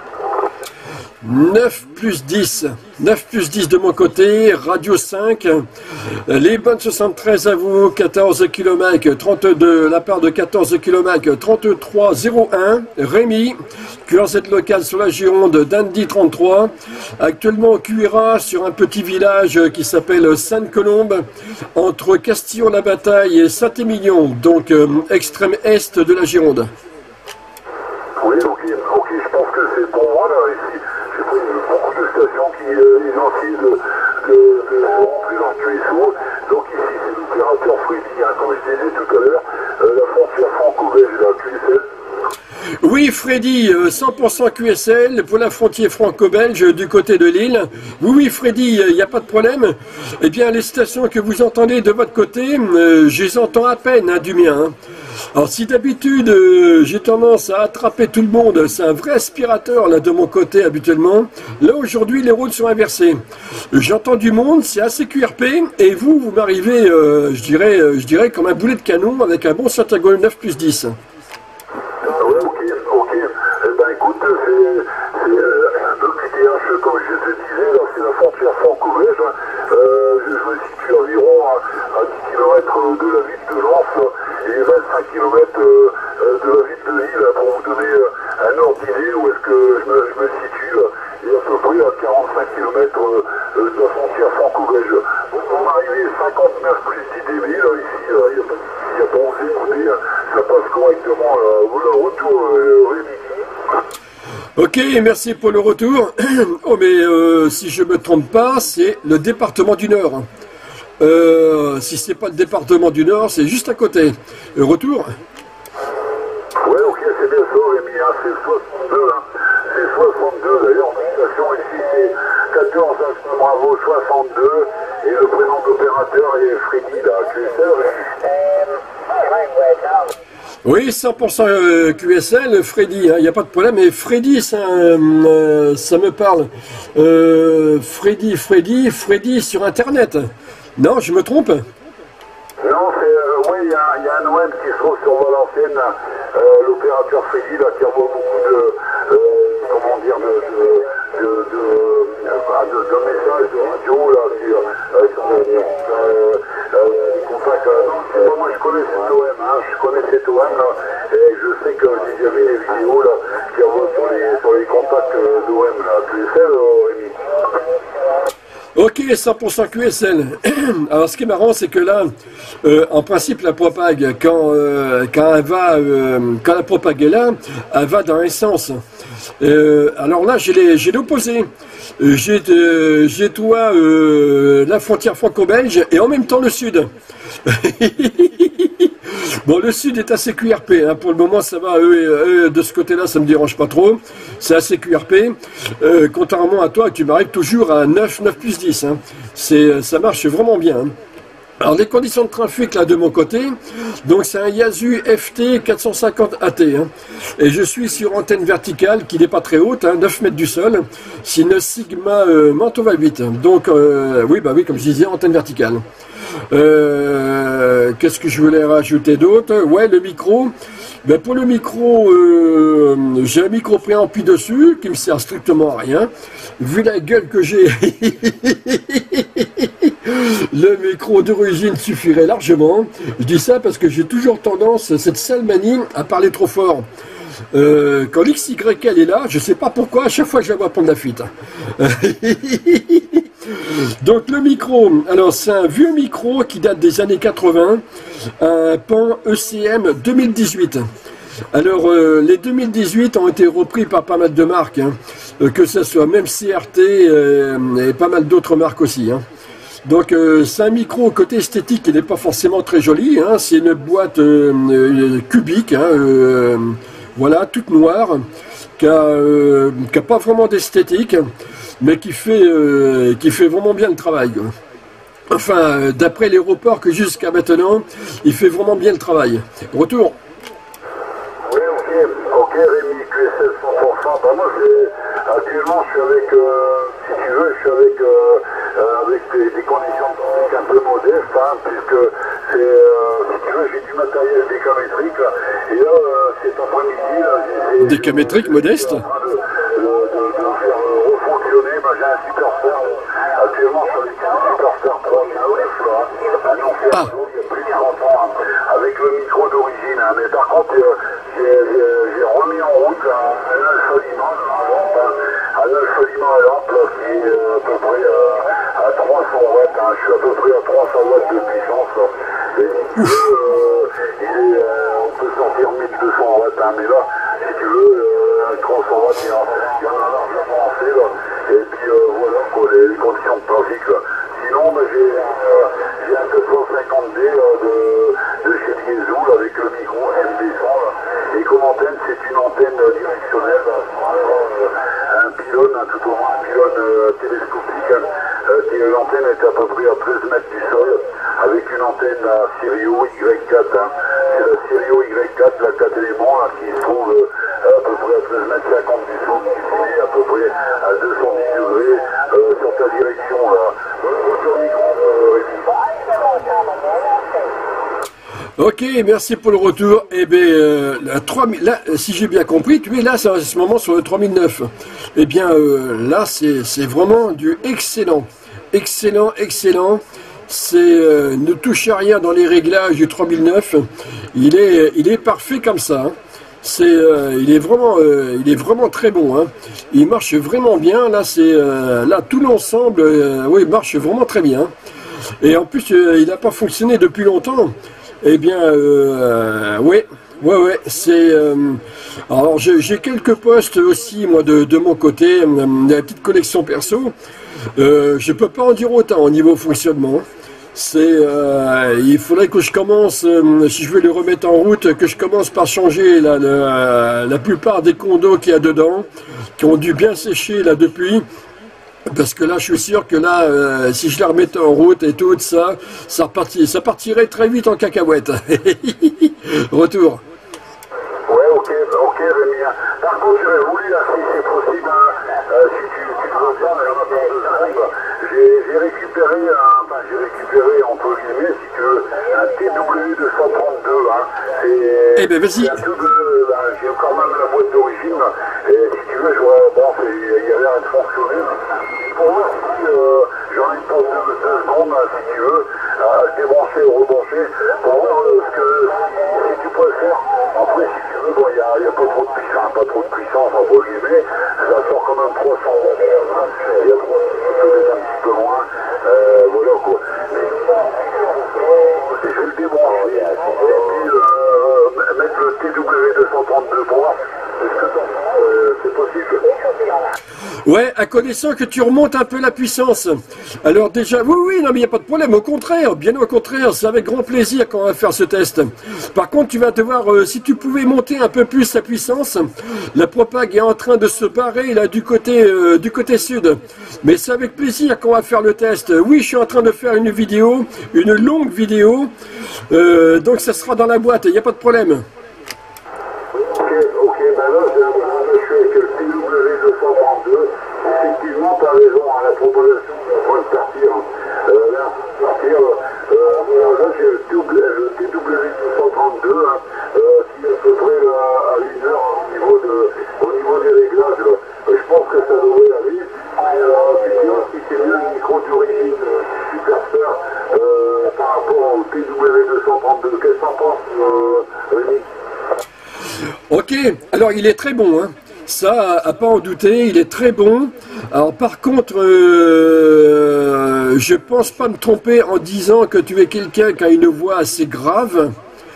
neuf plus dix, neuf plus dix de mon côté, radio cinq, les bonnes soixante-treize à vous, quatorze kilomètres, trente-deux, la part de quatorze kilomètres, trente-trois zéro un, Rémi, Q R Z local sur la Gironde, Dandy trente-trois, actuellement au Q R A sur un petit village qui s'appelle Sainte-Colombe, entre Castillon-la-Bataille et Saint-Émilion, donc euh, extrême est de la Gironde. Oui, ok, ok, je pense que c'est pour moi là, ici. J'ai pris beaucoup de stations qui euh, ont essayé de, de, de rentrer dans le Q S O. Donc ici, c'est l'opérateur Freddy, hein, comme je disais tout à l'heure, euh, la frontière franco-belge, la Q S L. Oui, Freddy, cent pour cent Q S L pour la frontière franco-belge du côté de Lille. Oui, oui, Freddy, il n'y a pas de problème. Eh bien, les stations que vous entendez de votre côté, euh, je les entends à peine hein, du mien. Hein. Alors, si d'habitude, euh, j'ai tendance à attraper tout le monde, c'est un vrai aspirateur là de mon côté habituellement. Là, aujourd'hui, les rôles sont inversés. J'entends du monde, c'est assez Q R P, et vous, vous m'arrivez, euh, je dirais, euh, je dirais comme un boulet de canon avec un bon Santiago neuf plus dix. Oui, ok, ok. Eh ben écoute, c'est euh, le Q T H, comme je te disais, là, c'est la frontière franco-belge. Euh, je, je me situe environ à, à dix kilomètres de la ville de Lens et vingt-cinq kilomètres euh, de la ville de Lille, pour vous donner euh, un ordre d'idée où est-ce que je me, je me situe, et à peu près à quarante-cinq kilomètres euh, de la frontière franco-belge. Bon, on est arrivé à cinquante-neuf plus dix dB, là, ici, il n'y a pas de souci, il n'y a pas osé écouter, ça passe correctement, là. Voilà, retour, euh, Rémi. Ok, merci pour le retour. Oh, mais euh, si je ne me trompe pas, c'est le département du Nord. Euh, si c'est pas le département du Nord, c'est juste à côté. Euh, retour. Ouais, ok, c'est bien ça, Rémi, hein, c'est soixante-deux, hein. C'est soixante-deux, d'ailleurs, station ici, c'est quatorze, bravo, soixante-deux, et le prénom d'opérateur est Freddy, là, Q S L. Oui, cent pour cent Q S L, Freddy, il hein, n'y a pas de problème, mais Freddy, ça, euh, ça me parle. Euh, Freddy, Freddy, Freddy sur Internet. Non, je me trompe? Non, c'est, euh, oui, il y, y a un web qui se trouve sur Valenciennes, euh, l'opérateur Freddy, là, qui envoie beaucoup de, euh, comment dire, de, de, de, de, de, de, de messages de radio, là, sur, euh, sur euh, euh, les contacts. Euh, non, c'est pas moi, je connais cet O M, hein, je connais cet O M, là, et je sais que j'ai déjà vu les vidéos, là, qui envoient sur les, sur les contacts d'O M, là. Tu sais, euh, Rémi? Ok, cent pour cent Q S L. Alors, ce qui est marrant, c'est que là, euh, en principe, la propague, quand, euh, quand elle va, euh, quand la propague est là, elle va dans un sens. Euh, alors là, j'ai l'opposé. J'ai euh, j'ai toi euh, la frontière franco-belge et en même temps le sud. Bon, le sud est assez Q R P, hein. Pour le moment ça va, eux, eux, de ce côté-là ça me dérange pas trop, c'est assez Q R P, euh, contrairement à toi tu m'arrives toujours à neuf, neuf plus dix, hein. Ça marche vraiment bien. Hein. Alors les conditions de trafic là de mon côté, donc c'est un Yaesu F T quatre cent cinquante A T, hein, et je suis sur antenne verticale qui n'est pas très haute, hein, neuf mètres du sol, c'est une Sigma euh, Mantova huit, donc euh, oui bah oui comme je disais antenne verticale. Euh, Qu'est-ce que je voulais rajouter d'autre? Ouais, le micro. Ben pour le micro, euh, j'ai un micro préampli dessus qui me sert strictement à rien. Vu la gueule que j'ai, le micro d'origine suffirait largement. Je dis ça parce que j'ai toujours tendance, cette sale manie, à parler trop fort. Euh, quand l'X Y L est là, je sais pas pourquoi, à chaque fois je la vois prendre la fuite. Donc le micro, alors c'est un vieux micro qui date des années quatre-vingts, un Pan E C M deux mille dix-huit. Alors euh, les deux mille dix-huit ont été repris par pas mal de marques, hein, que ce soit même C R T euh, et pas mal d'autres marques aussi. Hein. Donc euh, c'est un micro côté esthétique qui n'est pas forcément très joli, hein, c'est une boîte euh, euh, cubique, hein, euh, voilà, toute noire, qui n'a euh, pas vraiment d'esthétique, mais qui fait, euh, qui fait vraiment bien le travail. Enfin, euh, d'après les reports que jusqu'à maintenant, il fait vraiment bien le travail. Retour. Oui, ok, ok, Rémi, Q S L cent pour cent. Bah, moi, actuellement, je suis avec, euh, si tu veux, je suis avec, euh, euh, avec des, des conditions de pratique un peu modestes, hein, puisque c'est, euh, si tu veux, j'ai du matériel décamétrique, là, et là, euh, cet après-midi, là, j'ai... Décamétrique modeste? J'ai un Superstar, actuellement je suis avec un Superstar trois mille neuf, là, un ancien ah. il y a plus de trente ans, hein, avec le micro d'origine, hein, mais par contre euh, j'ai remis en route un, un Alpha Lima, un lampe, hein, un Alpha Lima à lampe là, qui est euh, à peu près euh, à trois cents watts, hein, je suis à peu près à trois cents watts de puissance, là, et si tu veux, euh, il est, euh, on peut sortir mille deux cents watts, hein, mais là, si tu veux, euh, trois cents watts, il y, a, il y en a largement assez, là. Et puis euh, voilà quoi, les, les conditions de trafic là. Sinon bah, j'ai euh, un deux cent cinquante D euh, de, de chez Liaison avec le micro M deux cents là. Et comme antenne c'est une antenne euh, directionnelle, là, euh, un pylône, hein, tout au moins un pylône euh, télescopique. Hein, euh, l'antenne est à peu près à treize mètres du sol avec une antenne à Sirio Y quatre. Hein. C'est la Sirio Y quatre, la quatre éléments là, qui se trouve euh, à peu près à treize mètres cinquante du sol, qui finit à peu près à deux cent dix degrés euh, sur ta direction là. Ok, merci pour le retour. Eh bien, euh, la trois mille, là, si j'ai bien compris, tu es là à ce moment sur le trois mille neuf. Eh bien, euh, là, c'est vraiment du excellent. Excellent, excellent. C'est euh, ne touche à rien dans les réglages du trois mille neuf. Il est, il est parfait comme ça. Hein. C'est, euh, il est vraiment, euh, il est vraiment très bon. Hein. Il marche vraiment bien. Là, c'est, euh, là, tout l'ensemble, euh, oui, marche vraiment très bien. Et en plus, euh, il n'a pas fonctionné depuis longtemps. Eh bien, euh, oui, ouais, ouais, c'est. Euh, alors, j'ai quelques postes aussi, moi, de, de mon côté, la petite collection perso. Euh, je peux pas en dire autant au niveau fonctionnement. c'est, euh, il faudrait que je commence, euh, si je veux le remettre en route, que je commence par changer la, la, la plupart des condos qu'il y a dedans, qui ont dû bien sécher là depuis. Parce que là, je suis sûr que là, euh, si je la remettais en route et tout ça, ça, repartit, ça partirait très vite en cacahuète. Retour. Ouais, ok, ok, Rémi. Par contre, j'aurais voulu, là, si c'est possible, hein, euh, si tu, tu veux ça, mais on a pas deux secondes, j'ai récupéré, un, enfin, j'ai récupéré, entre guillemets, si tu veux, un T W deux cent trente-deux, hein. Eh ben, vas-y. J'ai encore même la boîte d'origine, et si tu veux, je vois, bon, il y a l'air de fonctionner. Pour voir si euh, j'en ai pas deux, deux secondes, si tu veux, à débrancher ou rebrancher, pour voir euh, ce que si, si tu peux le faire. Après, si tu veux, bon, il n'y a, a pas trop de puissance, pas trop de puissance, entre guillemets, ça sort quand même trois cents volts. Il y a trois cents, peut-être un petit peu moins, euh, voilà quoi. Mais je vais le débrancher, et puis euh, mettre le T W deux cent trente-deux pour voir. Est-ce que euh, c'est possible? Ouais, à connaissant que tu remontes un peu la puissance. Alors déjà, oui, oui, non mais il n'y a pas de problème, au contraire, bien au contraire, c'est avec grand plaisir qu'on va faire ce test. Par contre, tu vas devoir, euh, si tu pouvais monter un peu plus la puissance, la propague est en train de se barrer là du côté, euh, du côté sud. Mais c'est avec plaisir qu'on va faire le test. Oui, je suis en train de faire une vidéo, une longue vidéo, euh, donc ça sera dans la boîte, il n'y a pas de problème. Ok, ok, ben là, je suis avec le T W deux cent trente-deux. Effectivement, tu as raison, hein, la proposition pour partir. Euh, là, partir, euh, là, j'ai le T W deux cent trente-deux, hein, euh, qui est à peu près là, à une heure au niveau, de, au niveau des réglages. Là. Je pense que ça devrait aller. Mais euh, effectivement, si c'est mieux le micro d'origine euh, Superstar euh, par rapport au T W deux cent trente-deux. Qu'est-ce que tu en penses, euh, Rémi? Ok, alors il est très bon, hein. Ça, à pas en douter, il est très bon. Alors par contre, euh, je pense pas me tromper en disant que tu es quelqu'un qui a une voix assez grave.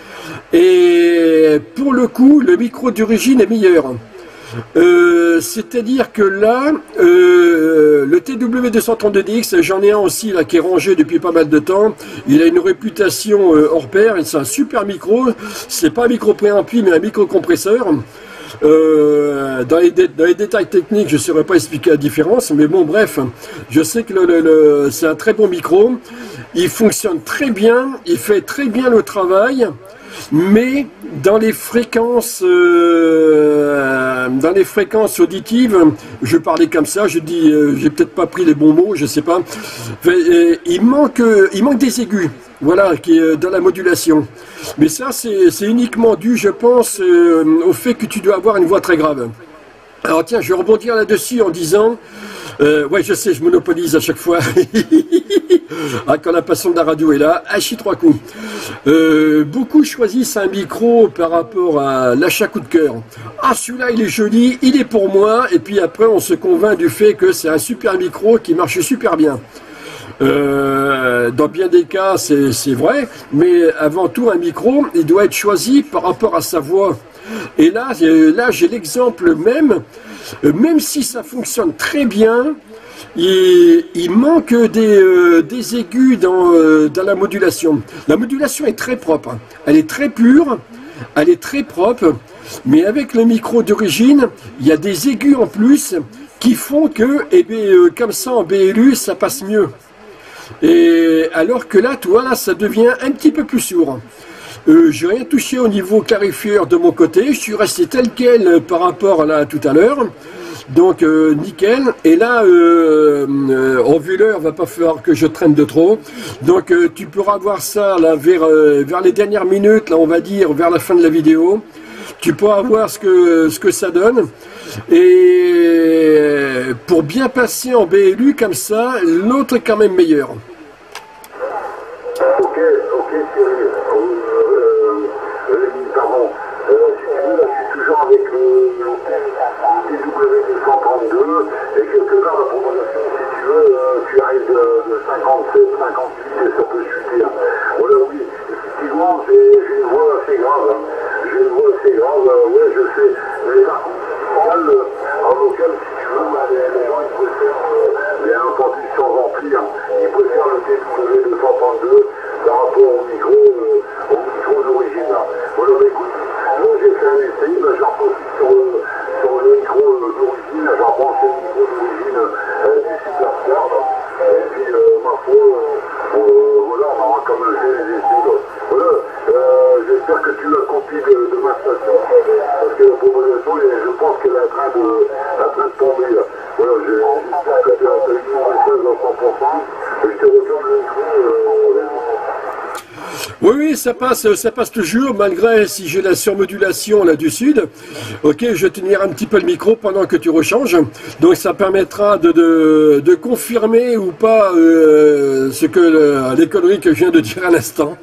Et pour le coup, le micro d'origine est meilleur. Euh, C'est-à-dire que là, euh, le T W deux cent trente-deux D X, j'en ai un aussi là qui est rangé depuis pas mal de temps. Il a une réputation euh, hors pair. C'est un super micro. C'est pas un micro préampli, mais un micro compresseur. Euh, dans, les dans les détails techniques, je ne saurais pas expliquer la différence, mais bon, bref, je sais que le, le, le, c'est un très bon micro. Il fonctionne très bien, il fait très bien le travail. Mais dans les fréquences, euh, dans les fréquences auditives, je parlais comme ça, je dis, euh, j'ai peut-être pas pris les bons mots, je sais pas. Euh, il manque, il manque des aigus, voilà, qui est dans la modulation. Mais ça, c'est uniquement dû, je pense, euh, au fait que tu dois avoir une voix très grave. Alors tiens, je vais rebondir là-dessus en disant, euh, ouais, je sais, je monopolise à chaque fois. Ah, quand la passion de la radio est là, hachis trois coups. Euh, beaucoup choisissent un micro par rapport à l'achat coup de cœur. Ah, celui-là, il est joli, il est pour moi. Et puis après, on se convainc du fait que c'est un super micro qui marche super bien. Euh, dans bien des cas, c'est vrai. Mais avant tout, un micro, il doit être choisi par rapport à sa voix. Et là, là j'ai l'exemple même, même si ça fonctionne très bien, il, il manque des, euh, des aigus dans, euh, dans la modulation. La modulation est très propre, elle est très pure, elle est très propre, mais avec le micro d'origine, il y a des aigus en plus qui font que, eh bien, euh, comme ça en B L U, ça passe mieux. Et alors que là, toi, là, ça devient un petit peu plus sourd. Euh, je n'ai rien touché au niveau clarifieur de mon côté, je suis resté tel quel euh, par rapport à là tout à l'heure, donc euh, nickel. Et là, euh, euh, en vue l'heure, va pas falloir que je traîne de trop, donc euh, tu pourras voir ça là vers, euh, vers les dernières minutes, là on va dire vers la fin de la vidéo, tu pourras voir ce que, ce que ça donne. Et pour bien passer en B L U comme ça, l'autre est quand même meilleur. Ok, ok Thierry. Avec le T W deux cent trente-deux et quelque part la proposition, si tu veux, euh, tu arrives de, de cinquante-sept, cinquante-huit et ça peut chuter. Voilà, oui, effectivement, j'ai une voix assez grave. Hein. J'ai une voix assez grave, euh, oui, je sais. Mais par contre, en local, si tu veux, bah, les, les gens ils préfèrent, euh, bien entendu, sans remplir, ils préfèrent le T W deux cent trente-deux laisse tomber là. Voilà, j'ai regardé la télévision à cent pour cent, et je te regarde le micro. Oui, oui, ça passe, ça passe toujours, malgré si j'ai la surmodulation là du sud. Ok, je vais tenir un petit peu le micro pendant que tu rechanges. Donc ça permettra de, de, de confirmer ou pas euh, ce que le, les conneries que je viens de dire à l'instant.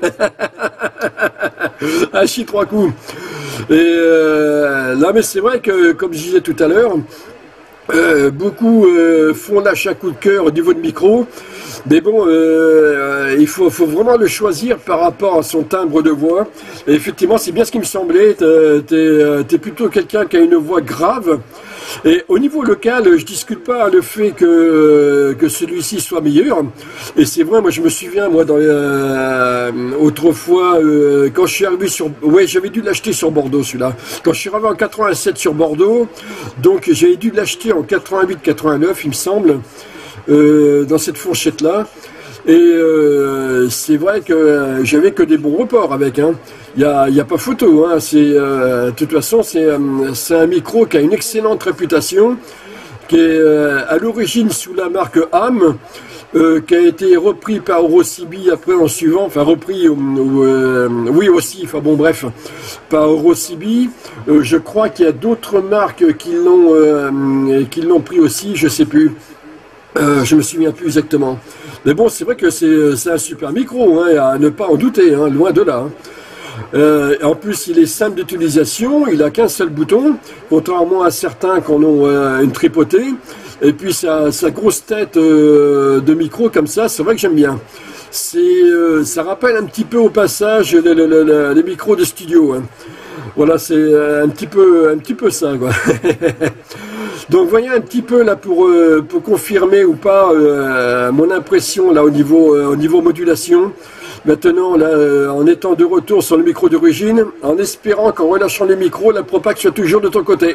À chi trois coups. Et euh, là, mais c'est vrai que, comme je disais tout à l'heure, Euh, beaucoup euh, font l'achat coup de cœur au niveau de micro, mais bon, euh, il faut, faut vraiment le choisir par rapport à son timbre de voix. Et effectivement, c'est bien ce qui me semblait. T'es, t'es, t'es plutôt quelqu'un qui a une voix grave. Et au niveau local, je discute pas le fait que, que celui-ci soit meilleur. Et c'est vrai, moi je me souviens, moi, dans les, euh, autrefois, euh, quand je suis arrivé sur... Ouais, j'avais dû l'acheter sur Bordeaux, celui-là. Quand je suis arrivé en quatre-vingt-sept sur Bordeaux, donc j'avais dû l'acheter en quatre-vingt-huit quatre-vingt-neuf, il me semble, euh, dans cette fourchette-là. Et euh, c'est vrai que j'avais que des bons reports avec, hein. Il n'y a, y a pas photo, hein. C'est, euh, de toute façon, c'est euh, c'est un micro qui a une excellente réputation, qui est euh, à l'origine sous la marque A M, euh, qui a été repris par Eurocibi après en suivant, enfin repris, euh, euh, oui aussi, enfin bon bref, par Eurocibi. Euh, je crois qu'il y a d'autres marques qui l'ont euh, qui l'ont pris aussi, je sais plus. Euh, je me souviens plus exactement. Mais bon, c'est vrai que c'est un super micro, hein, à ne pas en douter, hein, loin de là. Hein. Euh, en plus, il est simple d'utilisation, il n'a qu'un seul bouton, contrairement à certains qui en ont euh, une tripotée. Et puis sa, sa grosse tête euh, de micro comme ça, c'est vrai que j'aime bien. C'est, euh, ça rappelle un petit peu au passage les, les, les, les micros de studio. Hein. Voilà, c'est un petit peu, un petit peu ça, quoi. Donc voyez un petit peu là pour, euh, pour confirmer ou pas euh, mon impression là au niveau, euh, au niveau modulation. Maintenant là, euh, en étant de retour sur le micro d'origine, en espérant qu'en relâchant les micros, la propague soit toujours de ton côté.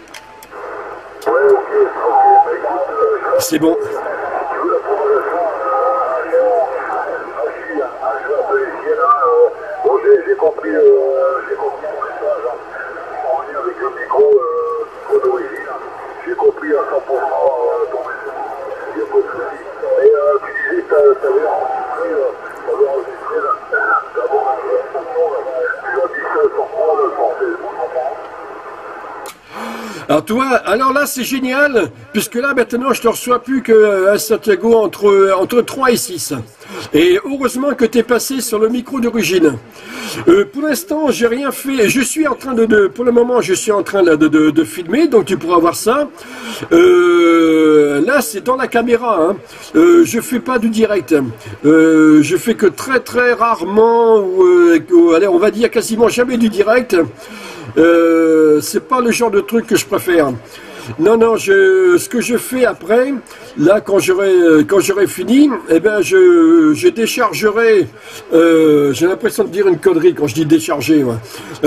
C'est bon. J'ai compris, euh, j'ai compris le message. On revient avec le micro, euh, micro d'origine. J'ai compris à cent pour cent euh, ton message. Il n'y a pas de souci. Et euh, tu disais que tu avais enregistré, euh, t'avais enregistré là. D'abord, tu as dit ça sans prendre, sans faire. Alors toi, alors là c'est génial, puisque là maintenant je te reçois plus qu'à Santiago entre, entre trois et six. Et heureusement que tu es passé sur le micro d'origine. Euh, pour l'instant, j'ai rien fait. Je suis en train de, de pour le moment, je suis en train de, de, de filmer, donc tu pourras voir ça. Euh, là, c'est dans la caméra. Hein. Euh, je fais pas du direct. Euh, je fais que très très rarement, ou euh, allez, on va dire quasiment jamais du direct. Euh, c'est pas le genre de truc que je préfère. Non, non, je, ce que je fais après, là, quand j'aurai quand j'aurai fini, eh ben, je, je déchargerai. Euh, J'ai l'impression de dire une connerie quand je dis décharger. Ouais.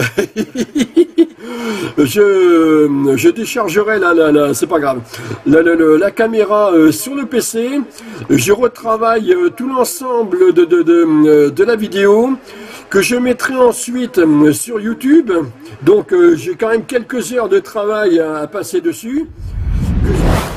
je, je déchargerai la, la, la c'est pas grave, la, la, la, la caméra euh, sur le P C. Je retravaille euh, tout l'ensemble de, de, de, de la vidéo que je mettrai ensuite euh, sur YouTube. Donc, euh, j'ai quand même quelques heures de travail à, à passer dessus.